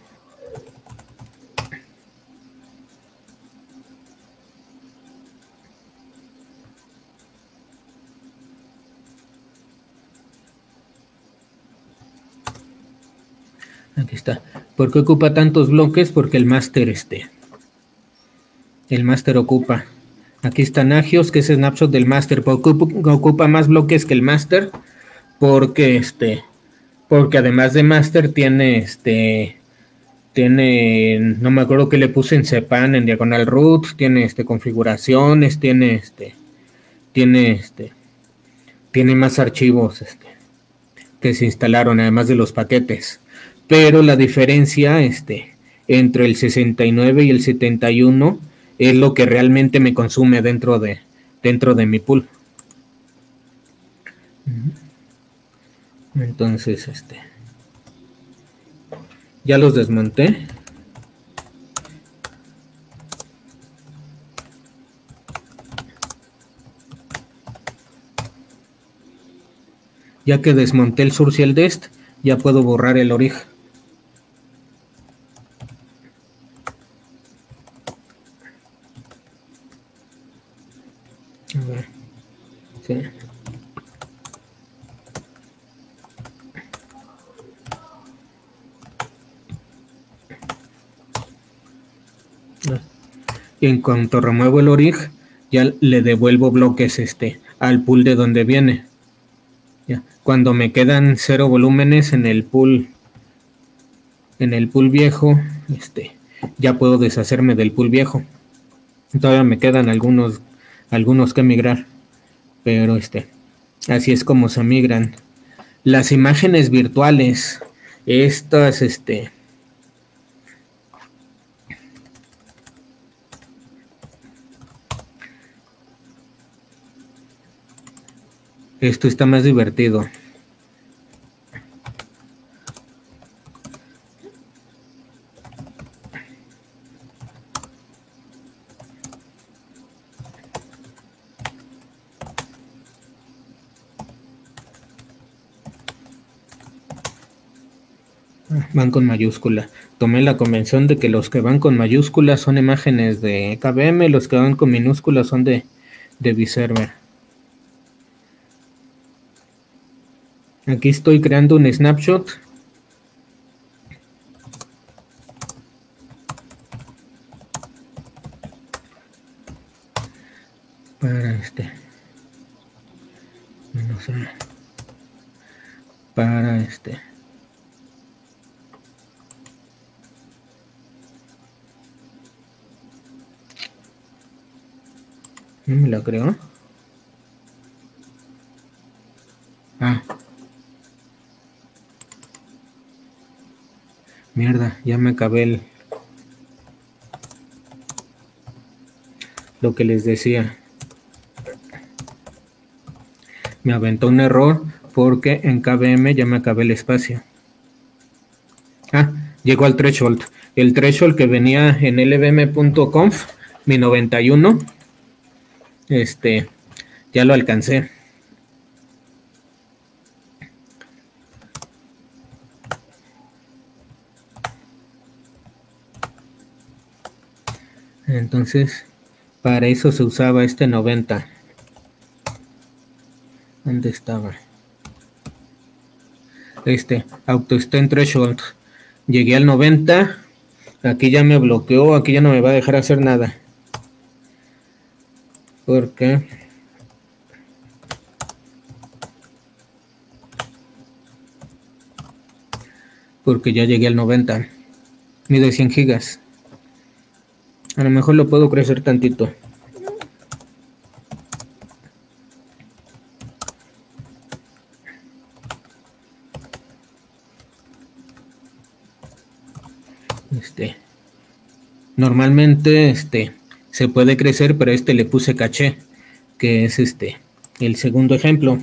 aquí está. ¿Por qué ocupa tantos bloques? Porque el máster ocupa. Aquí está Nagios, que es snapshot del máster. Ocupa más bloques que el máster. Porque porque además de máster tiene no me acuerdo qué le puse en Cpan, en diagonal root, tiene configuraciones, tiene más archivos que se instalaron además de los paquetes. Pero la diferencia entre el 69 y el 71 es lo que realmente me consume dentro de mi pool. Entonces ya los desmonté. Ya que desmonté el source y el dest, ya puedo borrar el orig. A ver. Sí. Y en cuanto remuevo el orig, ya le devuelvo bloques al pool de donde viene. Ya. Cuando me quedan 0 volúmenes en el pool viejo, ya puedo deshacerme del pool viejo. Todavía me quedan algunos que migrar, pero así es como se migran. Las imágenes virtuales, estas esto está más divertido. Van con mayúscula. Tomé la convención de que los que van con mayúsculas son imágenes de KVM, los que van con minúsculas son de vServer. Aquí estoy creando un snapshot. Para no sé. Para ¿no me la creo? Ah. Mierda, ya me acabé lo que les decía. Me aventó un error porque en KVM ya me acabé el espacio. Ah, llegó al threshold. El threshold que venía en lvm.conf, mi 91, ya lo alcancé. Entonces, para eso se usaba 90. ¿Dónde estaba? AutoStend Threshold. Llegué al 90. Aquí ya me bloqueó. Aquí ya no me va a dejar hacer nada. Porque porque ya llegué al 90. Mide 100 gigas. A lo mejor lo puedo crecer tantito. Normalmente se puede crecer, pero le puse caché, que es el segundo ejemplo.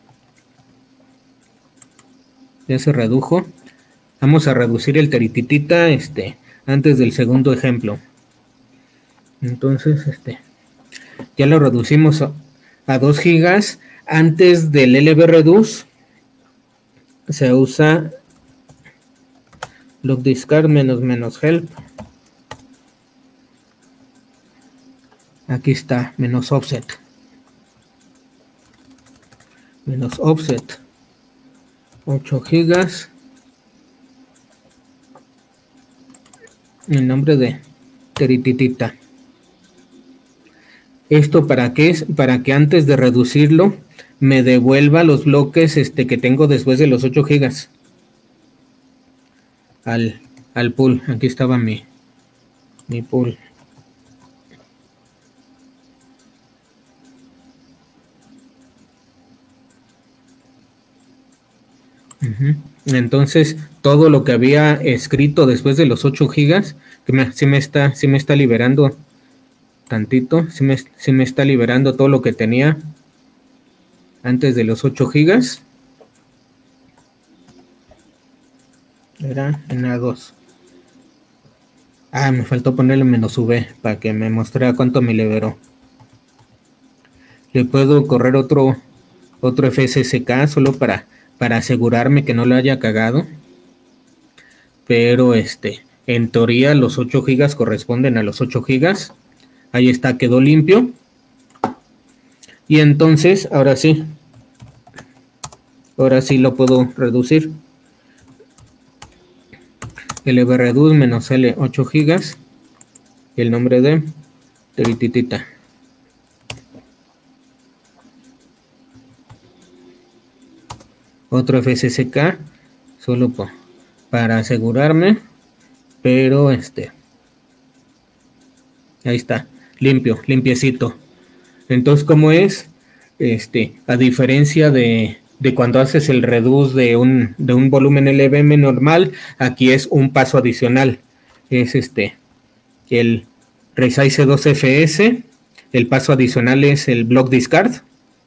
Ya se redujo. Vamos a reducir el terititita antes del segundo ejemplo. Entonces ya lo reducimos a 2 gigas. Antes del LB reduce se usa block discard menos help. Aquí está, menos offset. Menos offset. 8 gigas. El nombre de terititita. ¿Esto para qué es? Para que antes de reducirlo me devuelva los bloques que tengo después de los 8 gigas. Al pool. Aquí estaba mi pool. Entonces todo lo que había escrito después de los 8 gigas, que sí me está liberando tantito, sí me está liberando todo lo que tenía antes de los 8 gigas. Era en A2. Me faltó ponerle menos V para que me mostrara cuánto me liberó. Le puedo correr otro FSSK solo para asegurarme que no lo haya cagado. Pero en teoría los 8 gigas corresponden a los 8 gigas. Ahí está, quedó limpio. Y entonces, ahora sí lo puedo reducir. LB reduce menos L 8 gigas. Y el nombre de terititita. Otro FSSK, solo para asegurarme, pero ahí está, limpiecito. Entonces, ¿cómo es? A diferencia de cuando haces el reduce de un volumen LVM normal, aquí es un paso adicional. Es el resize 2FS, el paso adicional es el block discard.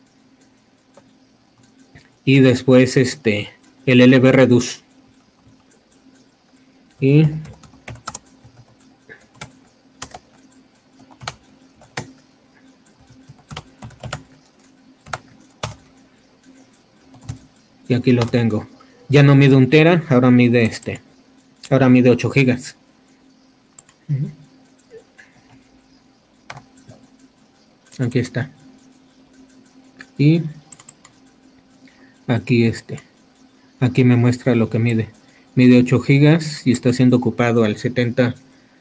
Y después el LB reduce. Y aquí lo tengo. Ya no mide 1 tera, ahora mide 8 gigas. Aquí está. Y aquí aquí me muestra lo que mide 8 gigas y está siendo ocupado al 70%.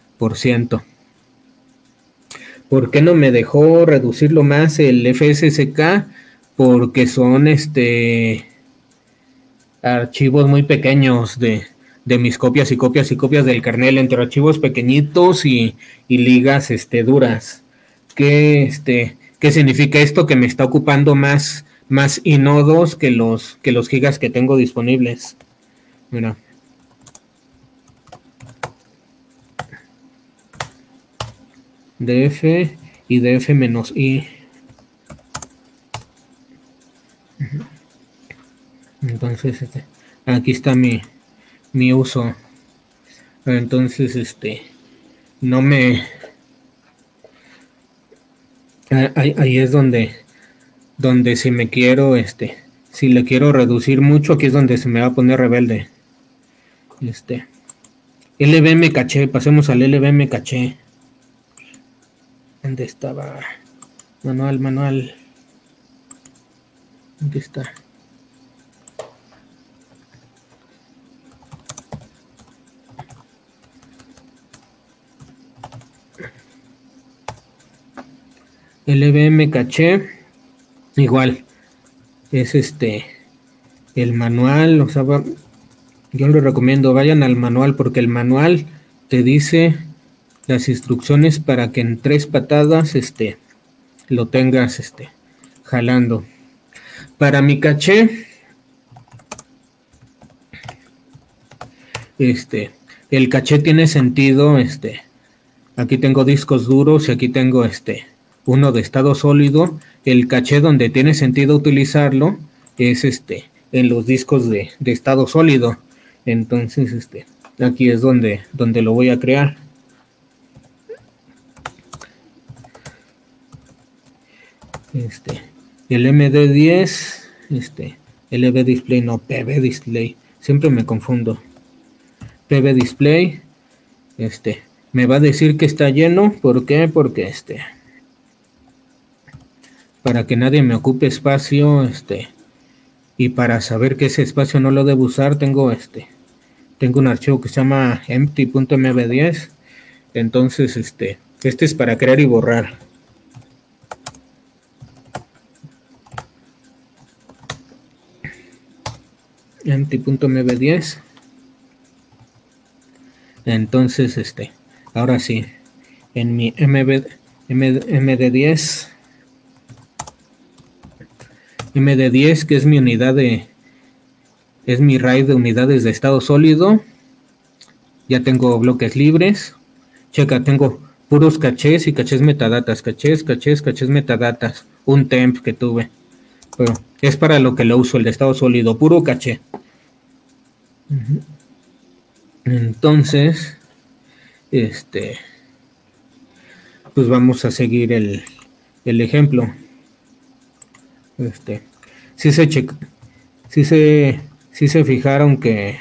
¿Por qué no me dejó reducirlo más el FSSK? Porque son archivos muy pequeños de mis copias y copias y copias del kernel, entre archivos pequeñitos y ligas duras. ¿Qué significa esto? Que me está ocupando más inodos que los gigas que tengo disponibles. Mira. df y df menos i. Entonces aquí está mi uso. Entonces no me ahí es donde si me quiero si le quiero reducir mucho, aquí es donde se me va a poner rebelde. LVM caché, pasemos al LVM caché. ¿Dónde estaba? Manual. ¿Dónde está? LVM caché, igual es el manual, o sea, Yo les recomiendo, vayan al manual, porque el manual te dice las instrucciones para que en 3 patadas lo tengas jalando. Para mi caché, el caché tiene sentido, aquí tengo discos duros y aquí tengo uno de estado sólido. El caché donde tiene sentido utilizarlo es en los discos de estado sólido. Entonces aquí es donde lo voy a crear. El MD10, LB Display, no, PB Display, siempre me confundo. PB Display, me va a decir que está lleno. ¿Por qué? Porque para que nadie me ocupe espacio, y para saber que ese espacio no lo debo usar, tengo un archivo que se llama empty.mb10. Entonces este es para crear y borrar. empty.mb10. Entonces ahora sí, en mi MD10, que es mi unidad es mi RAID de unidades de estado sólido. Ya tengo bloques libres. Checa, tengo puros cachés y cachés metadatas, cachés, metadatas, un temp que tuve, pero es para lo que lo uso, el de estado sólido, puro caché. Entonces pues vamos a seguir el ejemplo. Si se fijaron que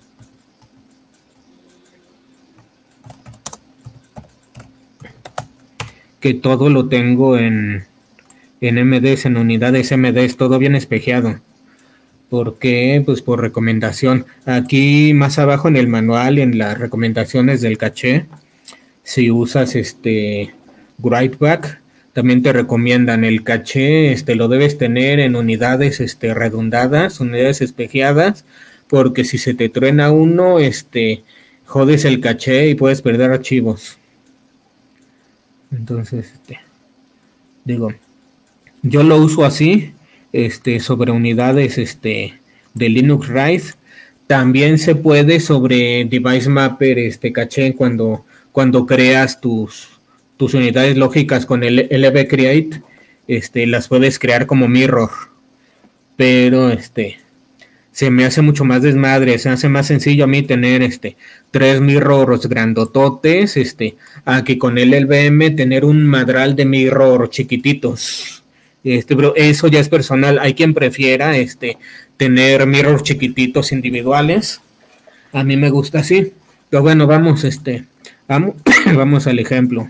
todo lo tengo en MDs, en unidades MDs, todo bien espejeado. ¿Por qué? Pues por recomendación. Aquí más abajo en el manual, en las recomendaciones del caché, si usas writeback, también te recomiendan el caché, lo debes tener en unidades redundadas, unidades espejeadas, porque si se te truena uno, jodes el caché y puedes perder archivos. Entonces, digo, yo lo uso así, sobre unidades de Linux RAID. También se puede sobre Device Mapper, caché, cuando creas tus unidades lógicas con el LB Create, las puedes crear como mirror. Pero se me hace mucho más desmadre, se hace más sencillo a mí tener 3 mirrors grandototes, a que con el LVM tener un madral de mirror chiquititos. Pero eso ya es personal. Hay quien prefiera tener mirrors chiquititos individuales. A mí me gusta así. Pero bueno, vamos vamos al ejemplo.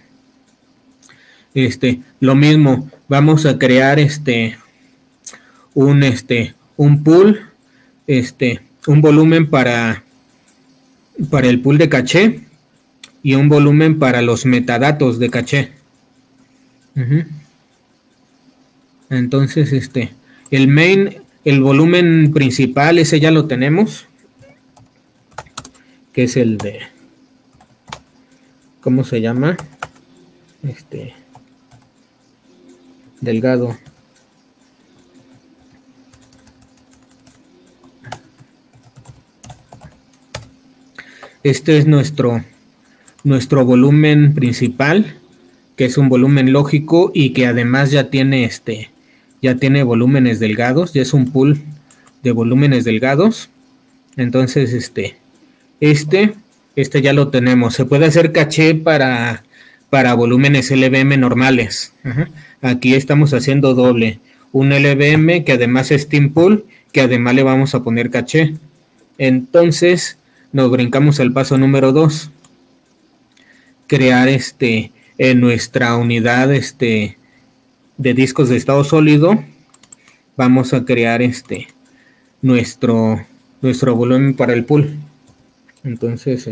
Lo mismo, vamos a crear un pool, un volumen para el pool de caché y un volumen para los metadatos de caché. Entonces el main, el volumen principal, ese ya lo tenemos, que es el de, ¿cómo se llama? Delgado. Este es nuestro volumen principal, que es un volumen lógico y que además ya tiene volúmenes delgados, ya es un pool de volúmenes delgados. Entonces ya lo tenemos. Se puede hacer caché para volúmenes LVM normales. Aquí estamos haciendo doble, un LVM que además es Steam Pool, que además le vamos a poner caché. Entonces nos brincamos al paso número 2, crear en nuestra unidad de discos de estado sólido. Vamos a crear nuestro volumen para el pool. Entonces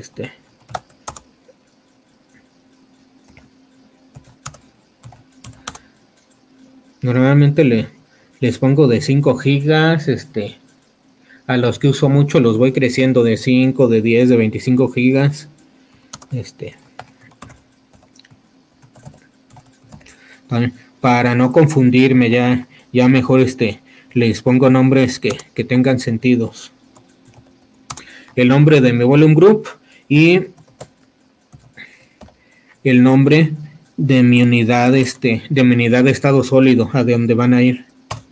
normalmente les pongo de 5 gigas, a los que uso mucho los voy creciendo de 5, de 10, de 25 gigas. Para no confundirme, ya mejor les pongo nombres que tengan sentidos. El nombre de mi volume group y el nombre de mi unidad de estado sólido, a de donde van a ir.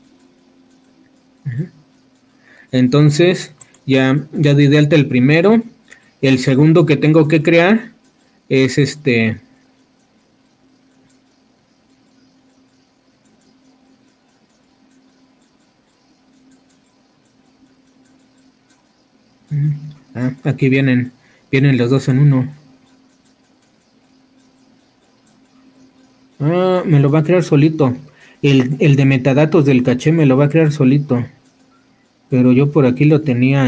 Entonces ya di de alta el primero. El segundo que tengo que crear es aquí vienen los dos en uno. Me lo va a crear solito. El de metadatos del caché me lo va a crear solito. Pero yo por aquí lo tenía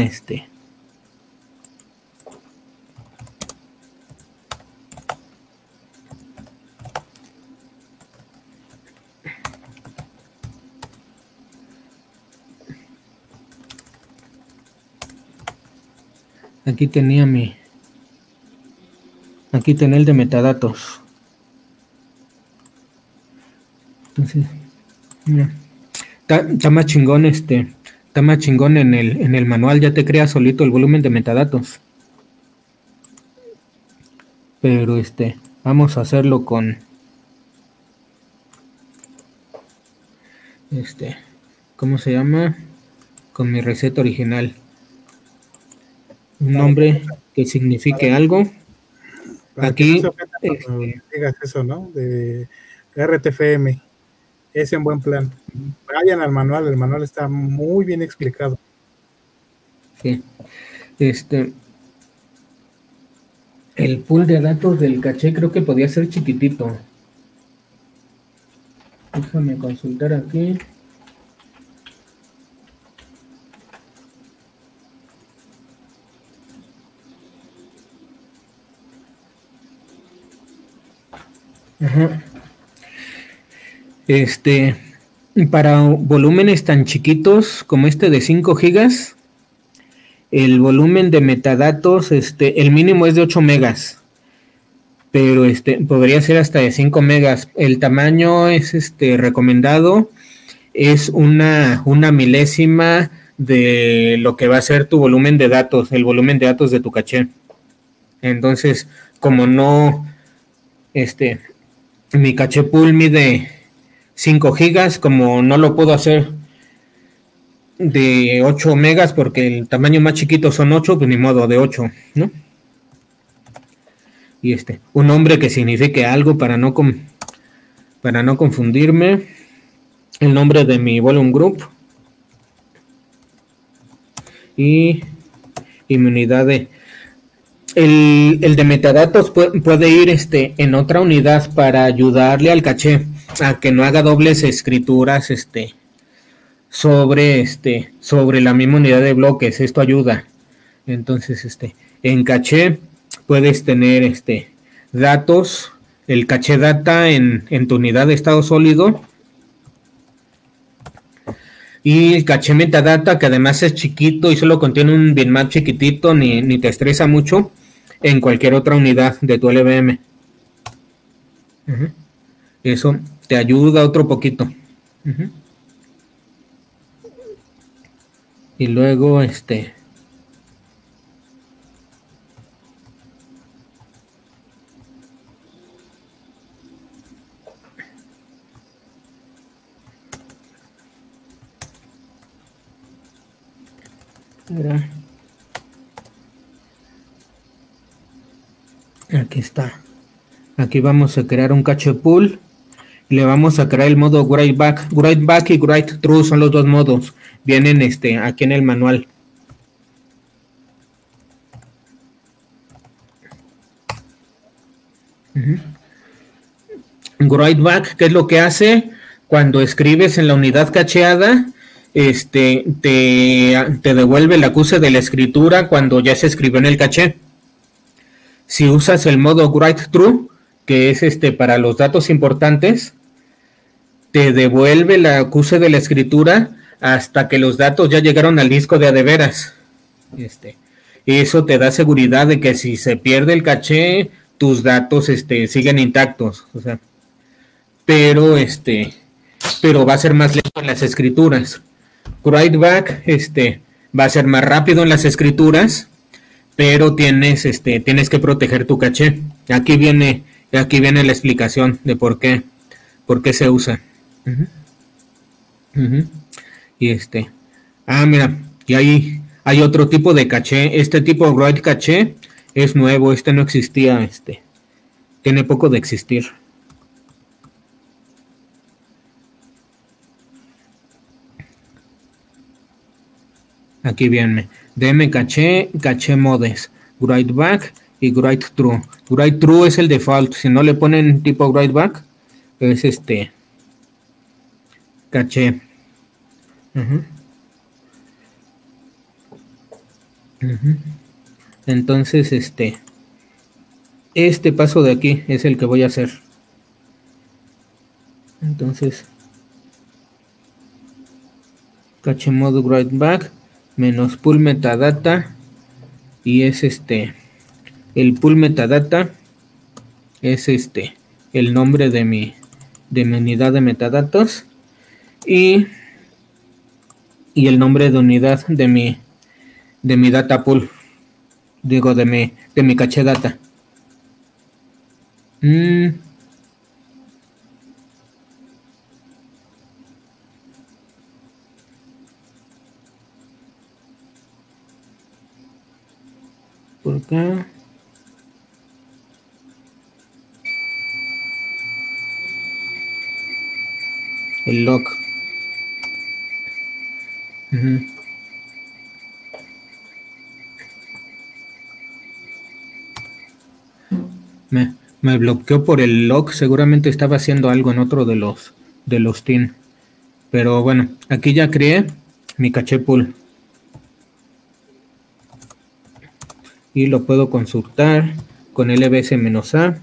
aquí tenía el de metadatos. Entonces, mira, está más chingón está más chingón en el manual, ya te crea solito el volumen de metadatos. Pero vamos a hacerlo con ¿cómo se llama? Con mi receta original. Un nombre que signifique algo. Aquí digas eso, ¿no? De RTFM. Es un buen plan. Vayan al manual, el manual está muy bien explicado. Sí. El pool de datos del caché creo que podía ser chiquitito. Déjame consultar aquí. Ajá. Para volúmenes tan chiquitos como de 5 gigas, el volumen de metadatos, el mínimo es de 8 megas, pero podría ser hasta de 5 megas. El tamaño es recomendado, es una milésima de lo que va a ser tu volumen de datos, el volumen de datos de tu caché. Entonces, como no, mi caché pool mide 5 gigas, como no lo puedo hacer de 8 megas porque el tamaño más chiquito son 8, pues ni modo, de 8, ¿no? Y un nombre que signifique algo para no confundirme. El nombre de mi volume group y mi unidad de... El de metadatos puede ir en otra unidad para ayudarle al caché a que no haga dobles escrituras sobre la misma unidad de bloques. Esto ayuda. Entonces en caché puedes tener datos, el caché data en tu unidad de estado sólido, y el caché metadata, que además es chiquito y solo contiene un bitmap chiquitito, ni te estresa mucho, en cualquier otra unidad de tu LVM. Eso te ayuda otro poquito. Y luego aquí está. Aquí vamos a crear un cache pool y le vamos a crear el modo write back. Write back y write true son los dos modos. Vienen aquí en el manual. Write back, ¿qué es lo que hace? Cuando escribes en la unidad cacheada, te devuelve el acuse de la escritura cuando ya se escribió en el caché. Si usas el modo write true, que es para los datos importantes, te devuelve el acuse de la escritura hasta que los datos ya llegaron al disco de a de veras. Eso te da seguridad de que si se pierde el caché, tus datos siguen intactos. O sea, pero va a ser más lento en las escrituras. Write back va a ser más rápido en las escrituras, pero tienes que proteger tu caché. Aquí viene la explicación de por qué se usa. Y mira, y ahí hay otro tipo de caché. Este tipo de write caché es nuevo, no existía, tiene poco de existir. Aquí viene DM caché, caché modes, write back y write true. Write true es el default. Si no le ponen tipo write back, es caché. Entonces este paso de aquí es el que voy a hacer. Entonces caché mode write back menos pool metadata, y es el pool metadata es el nombre de mi unidad de metadatos, y el nombre de unidad de mi data pool, digo de mi caché data. Por acá. El log. Me bloqueó por el log. Seguramente estaba haciendo algo en otro de los TIN. Pero bueno, aquí ya creé mi caché pool. Y lo puedo consultar con lbs-a.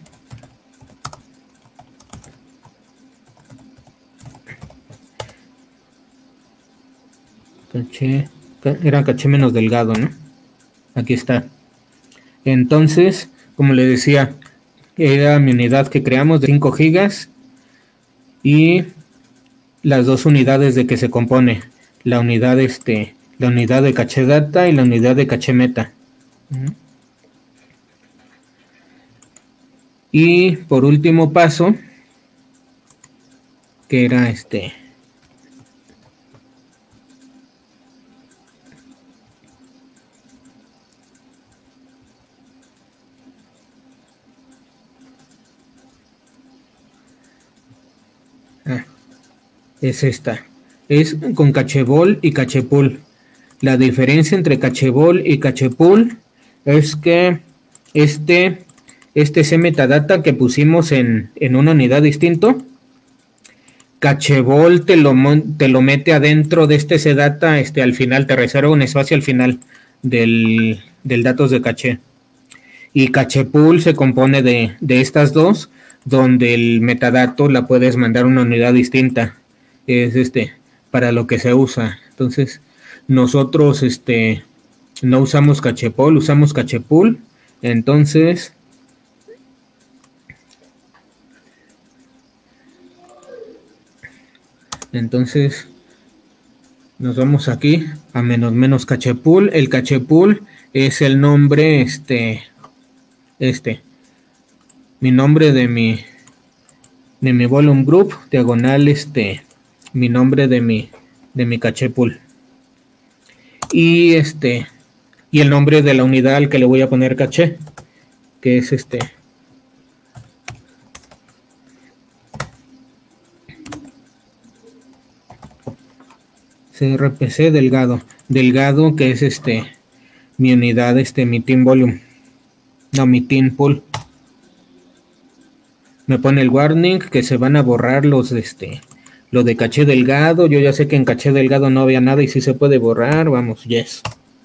Caché, era caché menos delgado, ¿no? Aquí está. Entonces, como le decía, era mi unidad que creamos de 5 gigas y las dos unidades de que se compone, la unidad de caché data y la unidad de caché meta. Y por último paso, que era es esta. Es con cachebol y cachepool. La diferencia entre cachebol y cachepool es que C metadata que pusimos en una unidad distinto, cachebol te lo mete adentro de C data, al final te reserva un espacio al final del datos de caché. Y cachepool se compone de estas dos, donde el metadato la puedes mandar a una unidad distinta. Es para lo que se usa. Entonces, nosotros no usamos cachepool, usamos cachepool. Entonces, nos vamos aquí a menos cachepool. El cachepool es el nombre, mi nombre de mi volume group, diagonal, mi nombre de mi caché pool. Y y el nombre de la unidad al que le voy a poner caché, que es CRPC delgado, que es mi unidad, mi team volume, no, mi team pool. Me pone el warning que se van a borrar lo de caché delgado. Yo ya sé que en caché delgado no había nada y si se puede borrar, vamos, yes.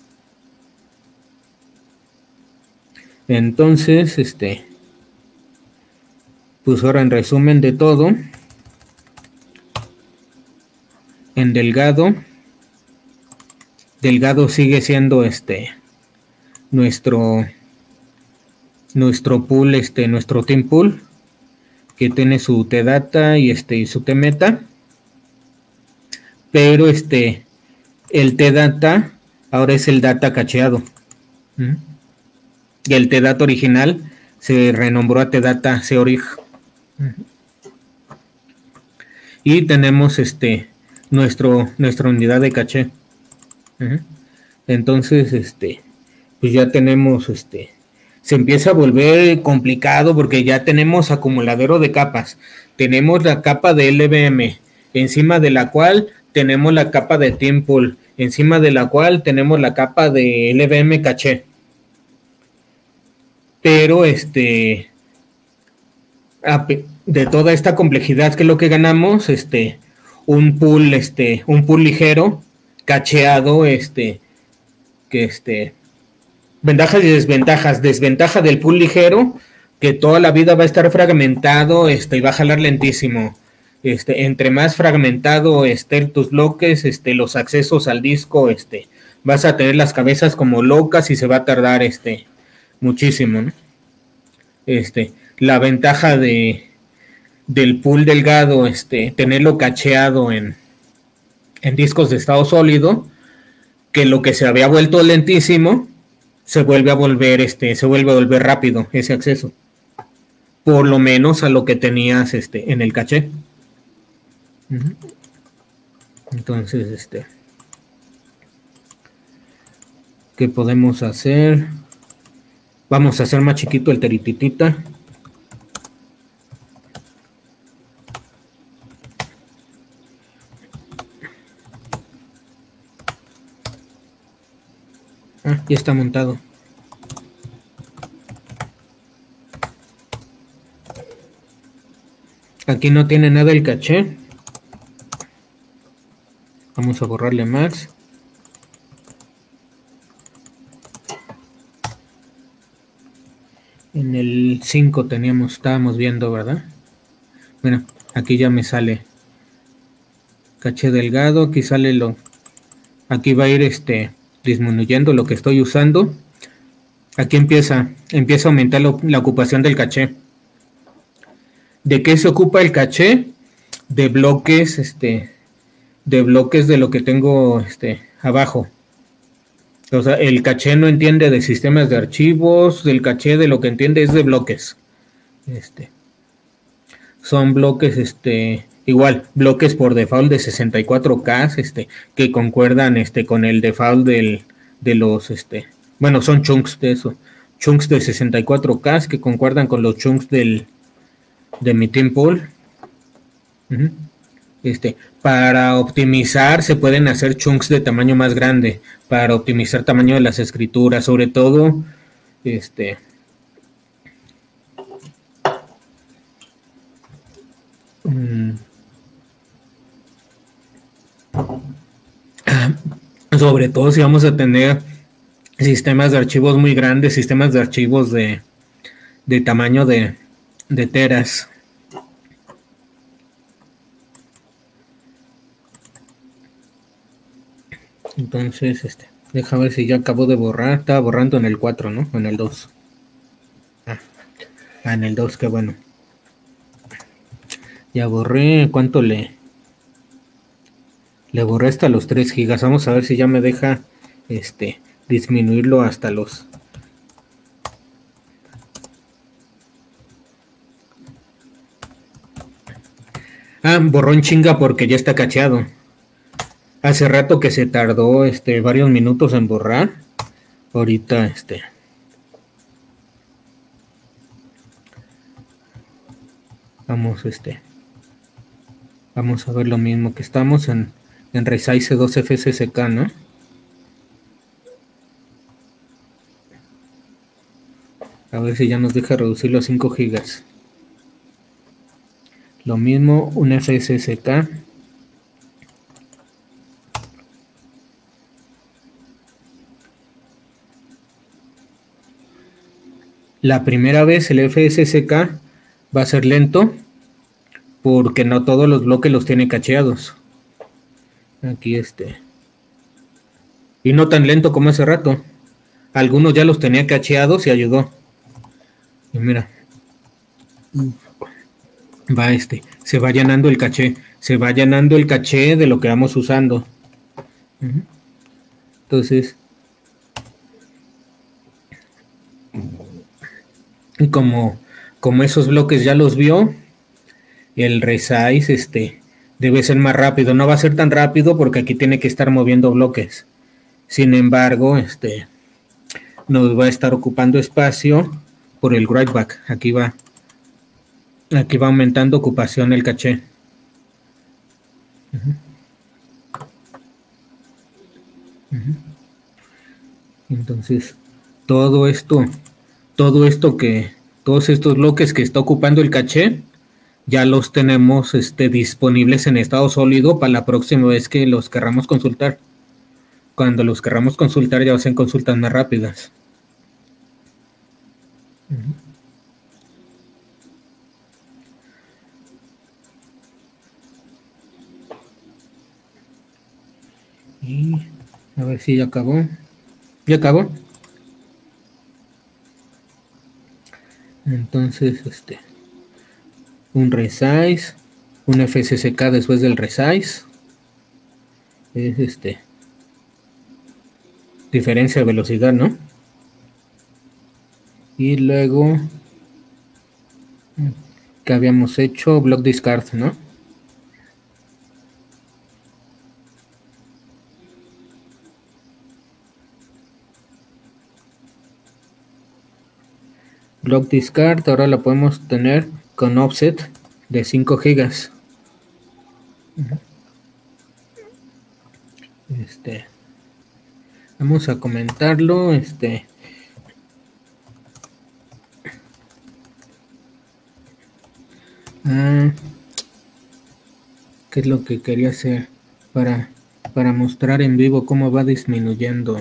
Entonces, pues ahora en resumen de todo, en delgado Delgado sigue siendo nuestro pool, nuestro team pool, que tiene su T-Data y su T-Meta, pero el T-Data ahora es el data cacheado. Y el T-Data original se renombró a T-Data Seorig. Y tenemos nuestra unidad de caché. Entonces, pues ya tenemos, se empieza a volver complicado porque ya tenemos acumuladero de capas. Tenemos la capa de LVM, encima de la cual tenemos la capa de Team Pool, encima de la cual tenemos la capa de LVM caché. Pero de toda esta complejidad, que es lo que ganamos, un pool ligero, cacheado, que ventajas y desventajas. Desventaja del pool ligero, que toda la vida va a estar fragmentado, y va a jalar lentísimo. Entre más fragmentado estén tus bloques, los accesos al disco, vas a tener las cabezas como locas y se va a tardar muchísimo, ¿no? La ventaja del pool delgado, tenerlo cacheado en discos de estado sólido, que lo que se había vuelto lentísimo se vuelve a volver rápido ese acceso, por lo menos a lo que tenías en el caché. Entonces, ¿qué podemos hacer? Vamos a hacer más chiquito el terititita. Ah, ya está montado. Aquí no tiene nada el caché. Vamos a borrarle más. En el 5 estábamos viendo, ¿verdad? Bueno, aquí ya me sale caché delgado. Aquí sale aquí va a ir disminuyendo lo que estoy usando. Aquí empieza a aumentar la ocupación del caché. ¿De qué se ocupa el caché? De bloques, de lo que tengo abajo. O sea, el caché no entiende de sistemas de archivos, del caché de lo que entiende es de bloques. Son bloques, igual, bloques por default de 64K, que concuerdan con el default de los, bueno, son chunks de eso. Chunks de 64K que concuerdan con los chunks de mi team pool. Para optimizar se pueden hacer chunks de tamaño más grande, para optimizar tamaño de las escrituras, sobre todo sobre todo si vamos a tener sistemas de archivos muy grandes, sistemas de archivos de tamaño de teras. Entonces, deja ver si ya acabo de borrar. Estaba borrando en el 4, ¿no? En el 2. En el 2, qué bueno. Ya borré. ¿Cuánto le borré? Hasta los 3 gigas. Vamos a ver si ya me deja disminuirlo hasta los... borró en chinga porque ya está cacheado. Hace rato que se tardó varios minutos en borrar. Ahorita vamos a ver lo mismo que estamos en Resize 2 FSSK, ¿no? A ver si ya nos deja reducirlo a 5 gigas. Lo mismo, un FSSK. La primera vez el FSSK va a ser lento porque no todos los bloques los tiene cacheados. Aquí Y no tan lento como hace rato. Algunos ya los tenía cacheados y ayudó. Y mira. Va se va llenando el caché. Se va llenando el caché de lo que vamos usando. Entonces, como esos bloques ya los vio, el resize debe ser más rápido. No va a ser tan rápido porque aquí tiene que estar moviendo bloques. Sin embargo, nos va a estar ocupando espacio por el write back. Aquí va aumentando ocupación el caché. Entonces, todos estos bloques que está ocupando el caché, ya los tenemos disponibles en estado sólido para la próxima vez que los querramos consultar. Cuando los querramos consultar ya hacen consultas más rápidas. Y a ver si ya acabó. ¿Ya acabó? Entonces, un resize, un FSSK después del resize. Es diferencia de velocidad, ¿no? Y luego que habíamos hecho block discard, ¿no? Block discard ahora la podemos tener con offset de 5 gigas. Vamos a comentarlo. ¿Qué es lo que quería hacer para mostrar en vivo cómo va disminuyendo?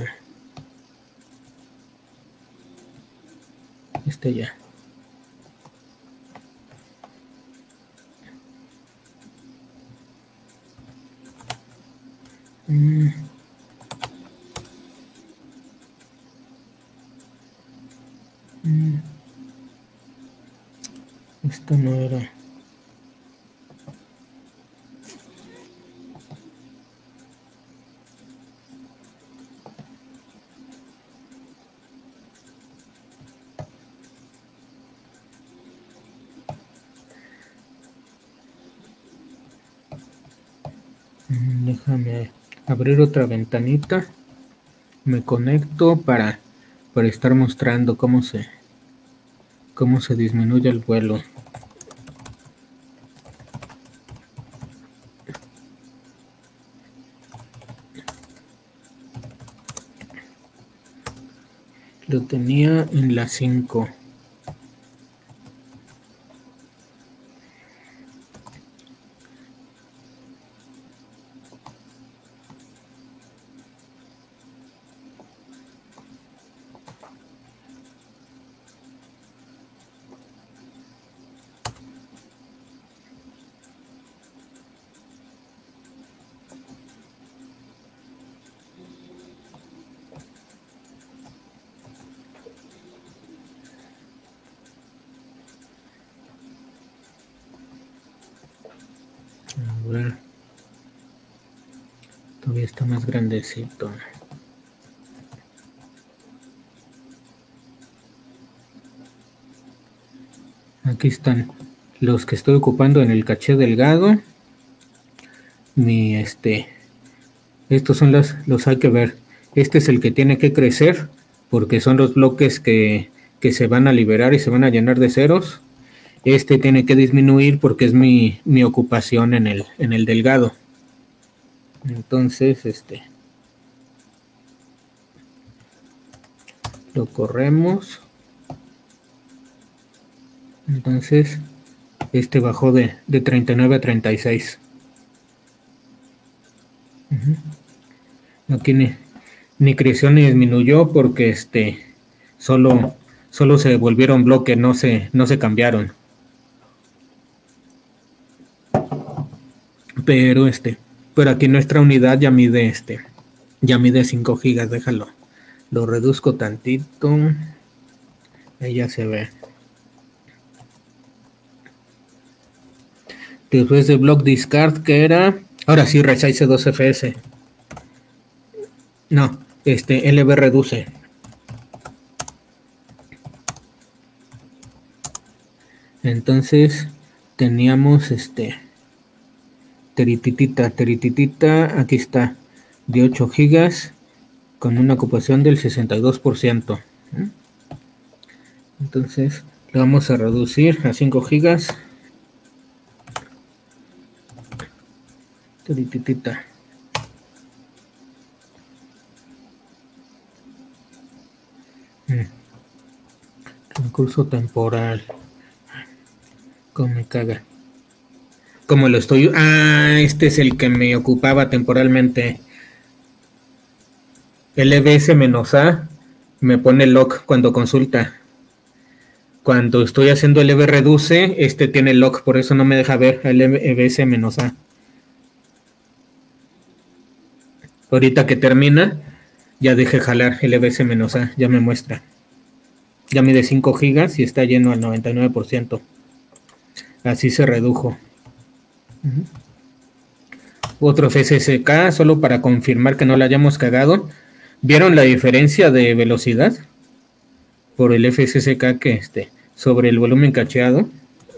Ya. Esto no era. Déjame abrir otra ventanita. Me conecto para estar mostrando cómo se disminuye el vuelo. Lo tenía en la 5. A ver. Todavía está más grandecito. Aquí están los que estoy ocupando en el caché delgado. Estos son los hay que ver. Este es el que tiene que crecer porque son los bloques que se van a liberar y se van a llenar de ceros. Este tiene que disminuir porque es mi ocupación en el delgado. Entonces, lo corremos. Entonces, bajó de 39 a 36. Aquí ni creció ni disminuyó porque solo se volvieron bloques, no se cambiaron. Pero aquí nuestra unidad ya mide Ya mide 5 gigas, déjalo. Lo reduzco tantito. Ahí ya se ve. Después de Block Discard, que era... Ahora sí, Resize 2FS. No, LB Reduce. Entonces, teníamos Terititita, aquí está, de 8 gigas, con una ocupación del 62%. Entonces, lo vamos a reducir a 5 gigas. Terititita. Concurso temporal. Como me caga. Como lo estoy... Ah, este es el que me ocupaba temporalmente. LBS-A me pone lock cuando consulta. Cuando estoy haciendo LB reduce, tiene lock, por eso no me deja ver LBS-A. Ahorita que termina, ya dejé jalar LBS-A, ya me muestra. Ya mide 5 gigas y está lleno al 99%. Así se redujo. Otro FSSK, solo para confirmar que no la hayamos cagado. ¿Vieron la diferencia de velocidad? Por el FSSK que sobre el volumen cacheado.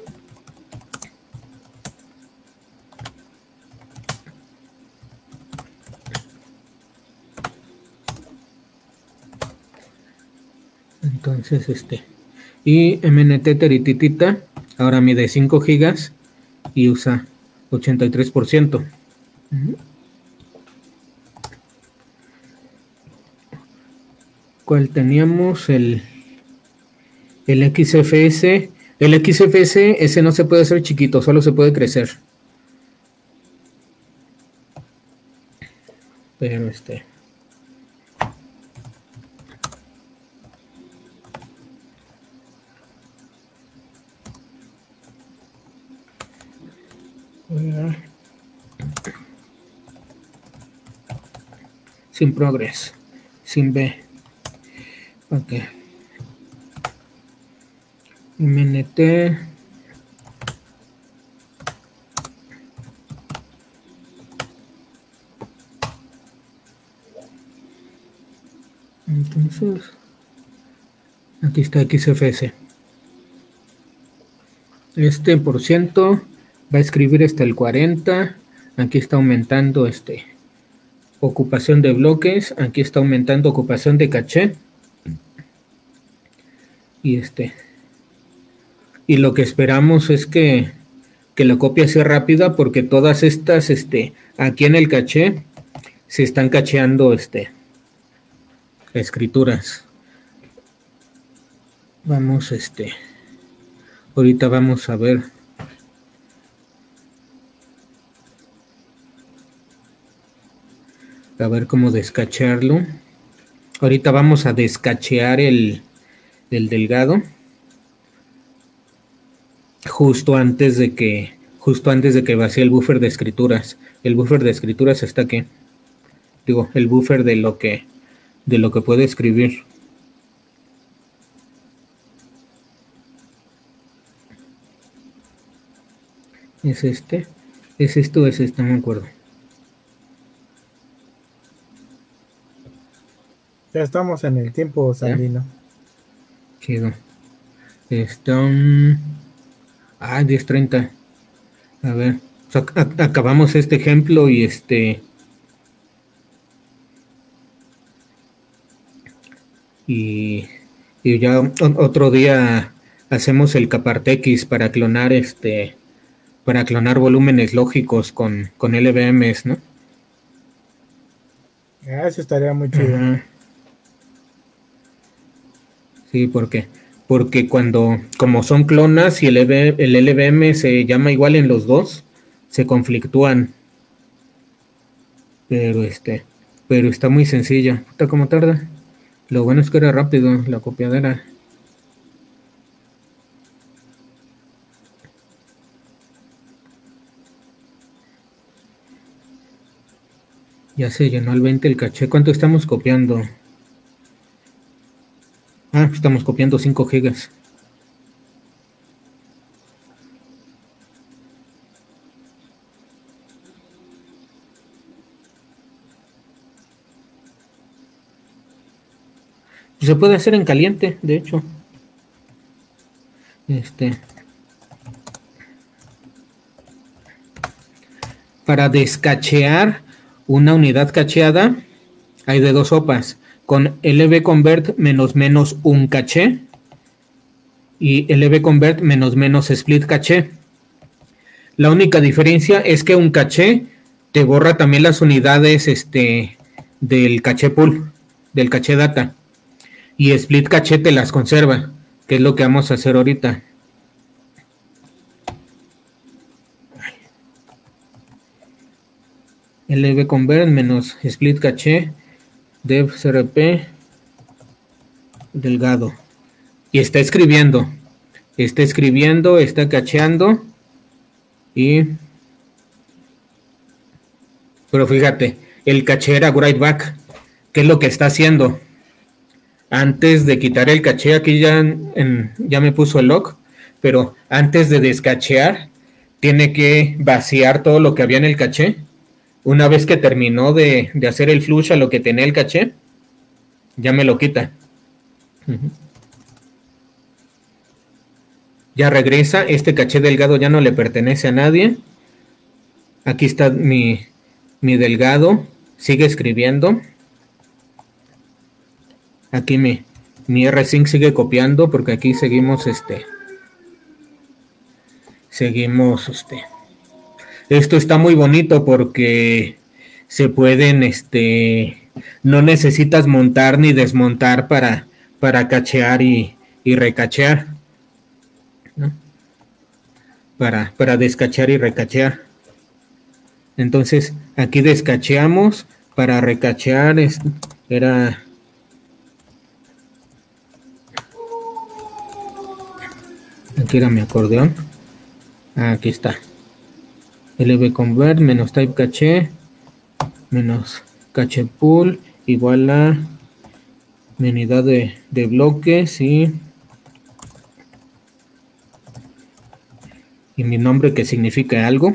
Entonces, y MNT Terititita ahora mide 5 gigas y usa 83%. ¿Cuál teníamos? El XFS. El XFS, ese no se puede hacer chiquito, solo se puede crecer. Pero sin progress, sin B. Ok. MNT. Entonces, aquí está XFS. Por ciento va a escribir hasta el 40. Aquí está aumentando ocupación de bloques. Aquí está aumentando ocupación de caché. Y y lo que esperamos es que la copia sea rápida, porque todas estas aquí en el caché se están cacheando escrituras. Vamos ahorita vamos a ver. A ver cómo descachearlo. Ahorita vamos a descachear el delgado. Justo antes de que vacíe el buffer de escrituras. El buffer de escrituras está aquí. Digo, el buffer de lo que puede escribir. ¿Es este? ¿Es esto o es este? No me acuerdo. Ya estamos en el tiempo, Sandino. Chido. Está 10:30. A ver. O sea, acabamos este ejemplo y y ya otro día hacemos el Capartx para clonar volúmenes lógicos con LVMs, ¿no? Eso estaría muy chido. Ajá. Sí, porque como son clonas y el LVM se llama igual en los dos, se conflictúan. Pero está muy sencilla. Puta, ¿cómo tarda? Lo bueno es que era rápido la copiadera. Ya se llenó al 20 el caché. ¿Cuánto estamos copiando? Estamos copiando 5 gigas. Se puede hacer en caliente, de hecho. Para descachear una unidad cacheada, hay de 2 sopas. Con lbconvert menos un caché y lbconvert menos split caché. La única diferencia es que un caché te borra también las unidades del caché pool, del caché data. Y split caché te las conserva, que es lo que vamos a hacer ahorita. lbconvert menos split caché dev crp delgado. Y está escribiendo, está cacheando. Pero fíjate, el caché era write back. ¿Qué es lo que está haciendo? Antes de quitar el caché, aquí ya me puso el lock, pero antes de descachear, tiene que vaciar todo lo que había en el caché. Una vez que terminó de hacer el flush a lo que tenía el caché, ya me lo quita. Ya regresa, este caché delgado ya no le pertenece a nadie. Aquí está mi delgado, sigue escribiendo. Aquí mi rsync sigue copiando porque aquí seguimos esto está muy bonito porque se pueden no necesitas montar ni desmontar para cachear y recachear, ¿no? Para descachear y recachear. Entonces aquí descacheamos, para recachear era aquí era mi acordeón. Aquí está. lbconvert menos type caché menos caché pool igual a mi unidad de bloques y mi nombre que significa algo.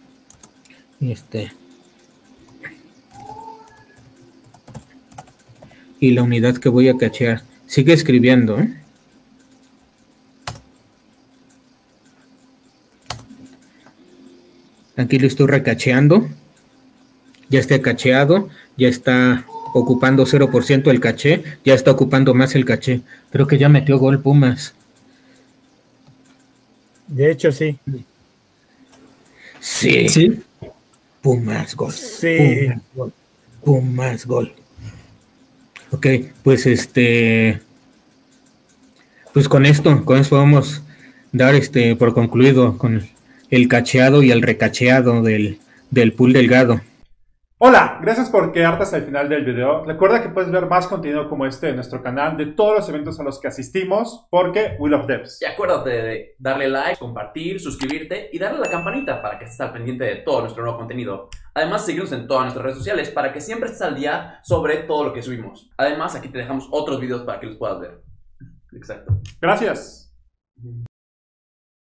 Y la unidad que voy a cachear. Sigue escribiendo, ¿eh? Aquí lo estoy recacheando. Ya está cacheado. Ya está ocupando 0% el caché. Ya está ocupando más el caché. Creo que ya metió gol Pumas. De hecho, sí. Sí. Pumas gol. Sí. Pumas gol. Ok, pues pues con esto vamos a dar por concluido con el cacheado y el recacheado del pool delgado. Hola, gracias por quedarte hasta el final del video. Recuerda que puedes ver más contenido como este en nuestro canal de todos los eventos a los que asistimos, porque we love devs. Y acuérdate de darle like, compartir, suscribirte y darle a la campanita para que estés al pendiente de todo nuestro nuevo contenido. Además, síguenos en todas nuestras redes sociales para que siempre estés al día sobre todo lo que subimos. Además, aquí te dejamos otros videos para que los puedas ver. Exacto. Gracias.